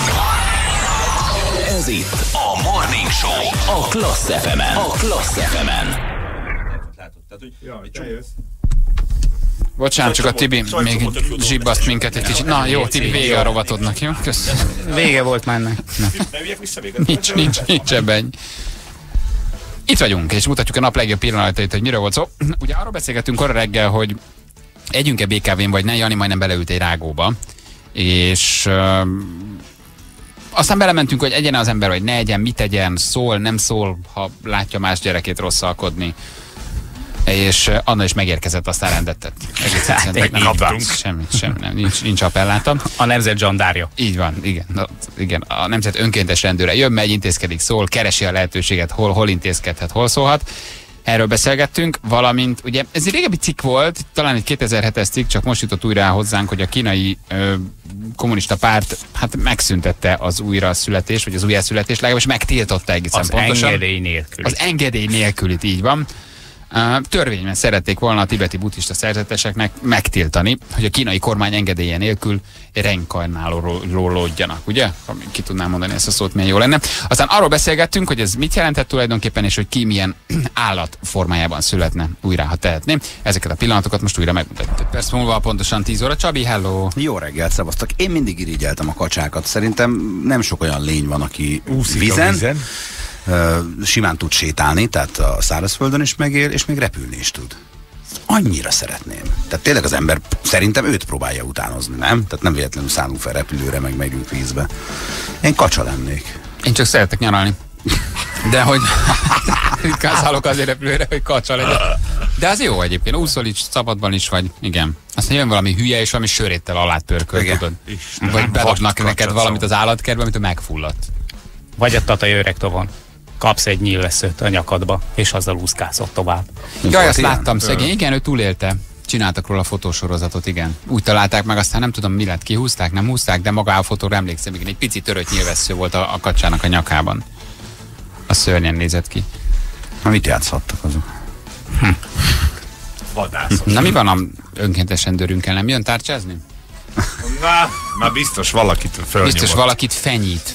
Ez itt a Morning Show a Klassz ef emen. A Klassz ef emen. Bocsánat, csak a Tibi még zsibbaszt minket egy kicsit. Na jó, Tibi, vége a rovatodnak, jó? Köszönöm. Vége volt már ennek. Nincs, nincs, nincs ebben. Itt vagyunk, és mutatjuk a nap legjobb pillanatait, hogy miről volt szó. Ugye arról beszélgettünk arra reggel, hogy együnk-e bé ká vén, vagy ne, Jani majdnem beleült egy rágóba, és uh, aztán belementünk, hogy egyen az ember, vagy ne egyen, mit tegyen, szól, nem szól, ha látja más gyerekét rosszalkodni. És uh, Anna is megérkezett, aztán rendet tett. Egész egyszerűen nem kaptunk. Semmi, semmi, nem, nincs, nincs appellátom. A nemzet zsandárja. Így van, igen. Na, igen. A nemzet önkéntes rendőre jön, megy, intézkedik, szól, keresi a lehetőséget, hol, hol intézkedhet, hol szólhat. Erről beszélgettünk, valamint, ugye ez egy régebbi cikk volt, talán egy kétezer-hetes cikk, csak most jutott újra hozzánk, hogy a kínai ö, kommunista párt hát megszüntette az újraszületést, vagy az újjászületést, legalábbis megtiltotta egészen Az pontosan. engedély nélkül. Az engedély nélkülit, így van. Uh, törvényben szerették volna a tibeti buddhista szerzeteseknek megtiltani, hogy a kínai kormány engedélye nélkül reinkarnálódjanak, ugye? Ki tudnám mondani ezt a szót, milyen jó lenne. Aztán arról beszélgettünk, hogy ez mit jelentett tulajdonképpen, és hogy ki milyen állat formájában születne újra, ha tehetné. Ezeket a pillanatokat most újra megmutatjuk. Persze múlva pontosan tíz óra. Csabi, hello! Jó reggelt, szevasztok! Én mindig irigyeltem a kacsákat. Szerintem nem sok olyan lény van, aki Úszik vízen, a vízen. Uh, simán tud sétálni, tehát a szárazföldön is megél, és még repülni is tud. Annyira szeretném. Tehát tényleg az ember szerintem őt próbálja utánozni, nem? Tehát nem véletlenül szállunk fel repülőre, meg megyünk vízbe. Én kacsa lennék. Én csak szeretek nyaralni. De hogy ritkán szállok azért repülőre, hogy kacsa legyen. De az jó egyébként, úszol is, szabadban is vagy, igen. Aztán jön valami hülye, és valami söréttel alá pörköl, tudod. Isten, Vagy bedobnak vast neked kacsa valamit az állatkertbe, amit megfulladt. Vagy a tatai öreg tovon. Kapsz egy nyílveszőt a nyakadba, és azzal úszkálsz tovább. Jaj, azt láttam, szegény. Igen, ő túlélte. Csináltak róla a fotósorozatot, igen. Úgy találták meg, aztán nem tudom mi lett, kihúzták, nem húzták, de maga a fotóra emlékszem, igen, egy pici törött nyílvessző volt a, a kacsának a nyakában. A szörnyen nézett ki. Na mit játszhattak azok? Hm. Vadászok. Na mi van a önkéntes rendőrünkkel, nem jön tárcsázni? Na, már biztos valakit fölnyomott. Biztos valakit fenyít.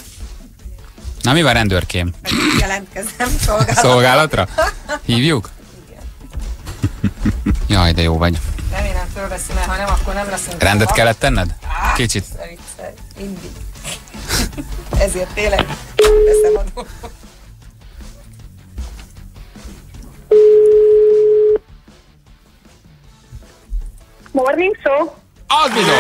Na mi van, rendőrkém? Jelentkezem szolgálatra. Szolgálatra? Hívjuk? Igen. Jaj, de jó vagy. Remélem fölveszi, mert ha nem, akkor nem leszünk. Rendet kellett tenned? Kicsit. Szerint, mindig. Ezért tényleg teszem a dolgot. Morning Show. Az bizony!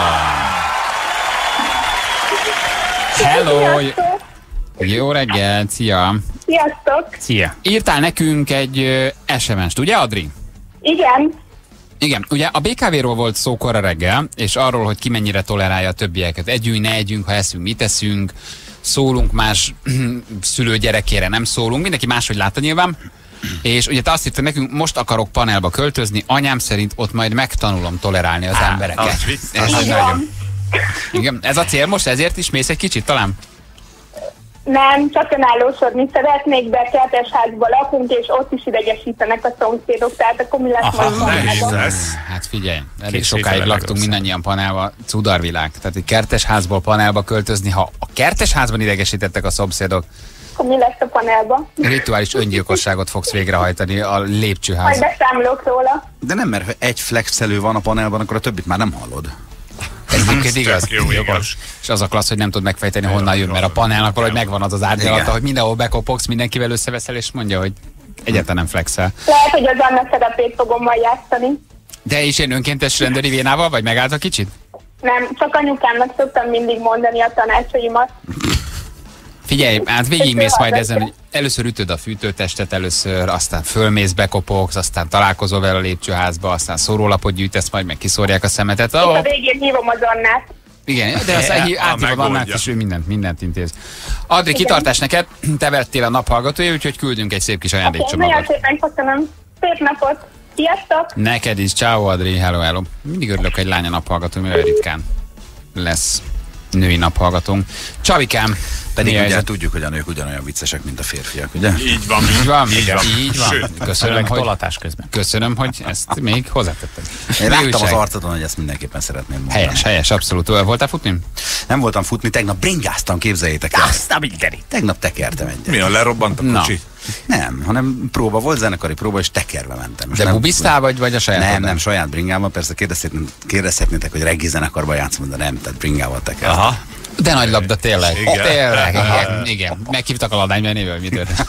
Hello! Jó reggel, szia! Sziasztok! Szia! Írtál nekünk egy ö, es em est, ugye, Adri? Igen. Igen, ugye a bé ká véről volt szó kora reggel, és arról, hogy ki mennyire tolerálja a többieket. Együnk, ne együnk, ha eszünk, mit eszünk, szólunk más szülő gyerekére, nem szólunk, mindenki máshogy látta nyilván. És ugye te azt írtad nekünk, most akarok panelba költözni, anyám szerint ott majd megtanulom tolerálni az Á, embereket. Ez egy nagyon... Igen, ez a cél most, ezért is mész egy kicsit talán? Nem, csak önállósodni szeretnék, de kertesházban lakunk, és ott is idegesítenek a szomszédok, tehát akkor mi lesz majd panelban? Hát figyelj, elég sokáig laktunk mindannyian panelba, cudarvilág. Tehát egy kertesházból panelba költözni, ha a kertesházban idegesítettek a szomszédok, Akkor mi lesz a panelban? rituális öngyilkosságot fogsz végrehajtani a Majd lépcsőházban. beszámolok róla. De nem, mert ha egy flexelő van a panelban, akkor a többit már nem hallod. Ez egyébként igaz. Jó, igaz. És az a klassz, hogy nem tud megfejteni, honnan jön, mert a panelnak valahogy megvan az az árnyalata, Igen. hogy mindenhol bekopogsz, mindenkivel összeveszel, és mondja, hogy egyáltalán nem flexel. Lehet, hogy az Anna szerepét fogom majd játszani. De is én önkéntes rendőri vénával, vagy megállt a kicsit? Nem, csak anyukámnak szoktam mindig mondani a tanácsaimat. Figyelj, hát végigmész majd ezen, hogy először ütöd a fűtőtestet, először, aztán fölmész, bekopogsz, aztán találkozol vele a lépcsőházba, aztán szórólapot gyűjtesz, majd meg kiszórják a szemetet. És a végén hívom az Annát. Igen, de azt áthívod Annát, és ő mindent, mindent intéz. Adri, kitartás neked, te vettél a naphallgatója, úgyhogy küldünk egy szép kis ajándékcsomagot. Nagyon szépen köszönöm. Szép napot. Sziasztok! Neked is, ciao Adri, hello, hello. Mindig örülök, hogy lánya naphallgató, mivel ritkán lesz női naphallgatónk. Csabikám, pedig ugye helyzet? Tudjuk, hogy a nők ugyanolyan viccesek, mint a férfiak, ugye? Így van. Így van, így van. Így van. Sőt, köszönöm, hogy, tolatás közben. Köszönöm, hogy ezt még hozzátetted. Én láttam az arcodon, hogy ezt mindenképpen szeretném mondani. Helyes, helyes, abszolút. Voltál futni? Nem voltam futni, tegnap bringáztam, képzeljétek el. Azt a mindenit. Tegnap tekertem egyet. Mi a lerobbant a kocsi? Nem, hanem próba volt, zenekari próba, és tekerve mentem. Most de nem, bubisztál vagy, vagy a saját? Nem, nem, saját bringával. Persze kérdezhetnétek, hogy reggi zenekarban játszom, de nem, tehát bringával tekertem. Aha. De nagy labda, tényleg. Igen. Tényleg, igen, igen. Meghívtak a ladányban, névvel mi történt.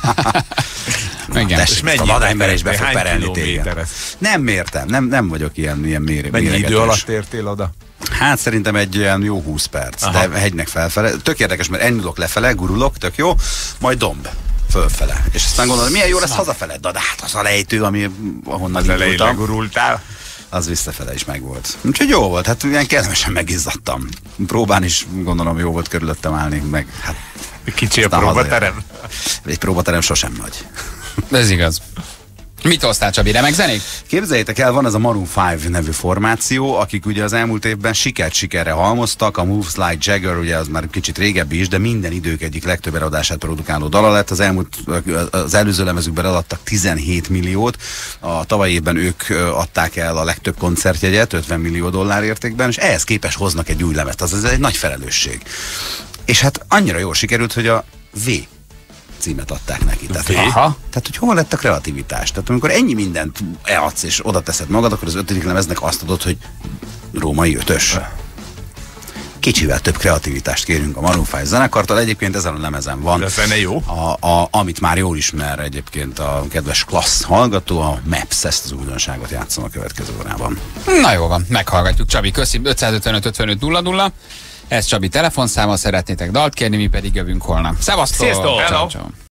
Igen. Tessék, a ladányban is be fog perelni téged. Nem mértem, nem, nem vagyok ilyen, ilyen mérő. Mennyi idő alatt értél oda? Hát szerintem egy ilyen jó húsz perc, aha, de hegynek felfele. Tök érdekes, mert elindulok lefele, gurulok, tök jó, majd domb fölfele. És aztán gondolom, milyen jó lesz hazafele, de hát az a lejtő, ami ahonnan indultam. Gurultál. Az visszafele is megvolt. Úgyhogy jó volt, hát ilyen kellemesen megizzadtam. Próbán is gondolom jó volt körülöttem állni, meg hát... Kicsi a próbaterem? Egy próbaterem sosem nagy. Ez igaz. Mit hoztál, Csabi, remek zenék? Képzeljétek el, van ez a Maroon öt nevű formáció, akik ugye az elmúlt évben sikert sikerre halmoztak, a Moves Like Jagger, ugye az már kicsit régebbi is, de minden idők egyik legtöbb eladását produkáló dala lett. Az elmúlt, az előző lemezükben eladtak tizenhét milliót, a tavalyi évben ők adták el a legtöbb koncertjegyet, ötven millió dollár értékben, és ehhez képest hoznak egy új lemezt, az ez egy nagy felelősség. És hát annyira jól sikerült, hogy a V címet adták neki. Tehát, aha. Tehát, hogy hol lett a kreativitás? Tehát, amikor ennyi mindent eladsz és oda teszed magad, akkor az ötödik lemeznek azt adod, hogy római ötös. Kicsivel több kreativitást kérünk a Maroon öt zenekartól. Egyébként ezen a lemezen van. De a zene jó? A, a, amit már jól ismer egyébként a kedves klassz hallgató, a Maps, ezt az újdonságot játszom a következő órában. Na jó van, meghallgatjuk. Csabi, köszi. ötszázötvenöt ötvenöt nulla nulla. Ez Csabi telefonszáma, szeretnétek dalt kérni, mi pedig jövünk holnap. Szevasztok! Sziasztok! Ciao, ciao.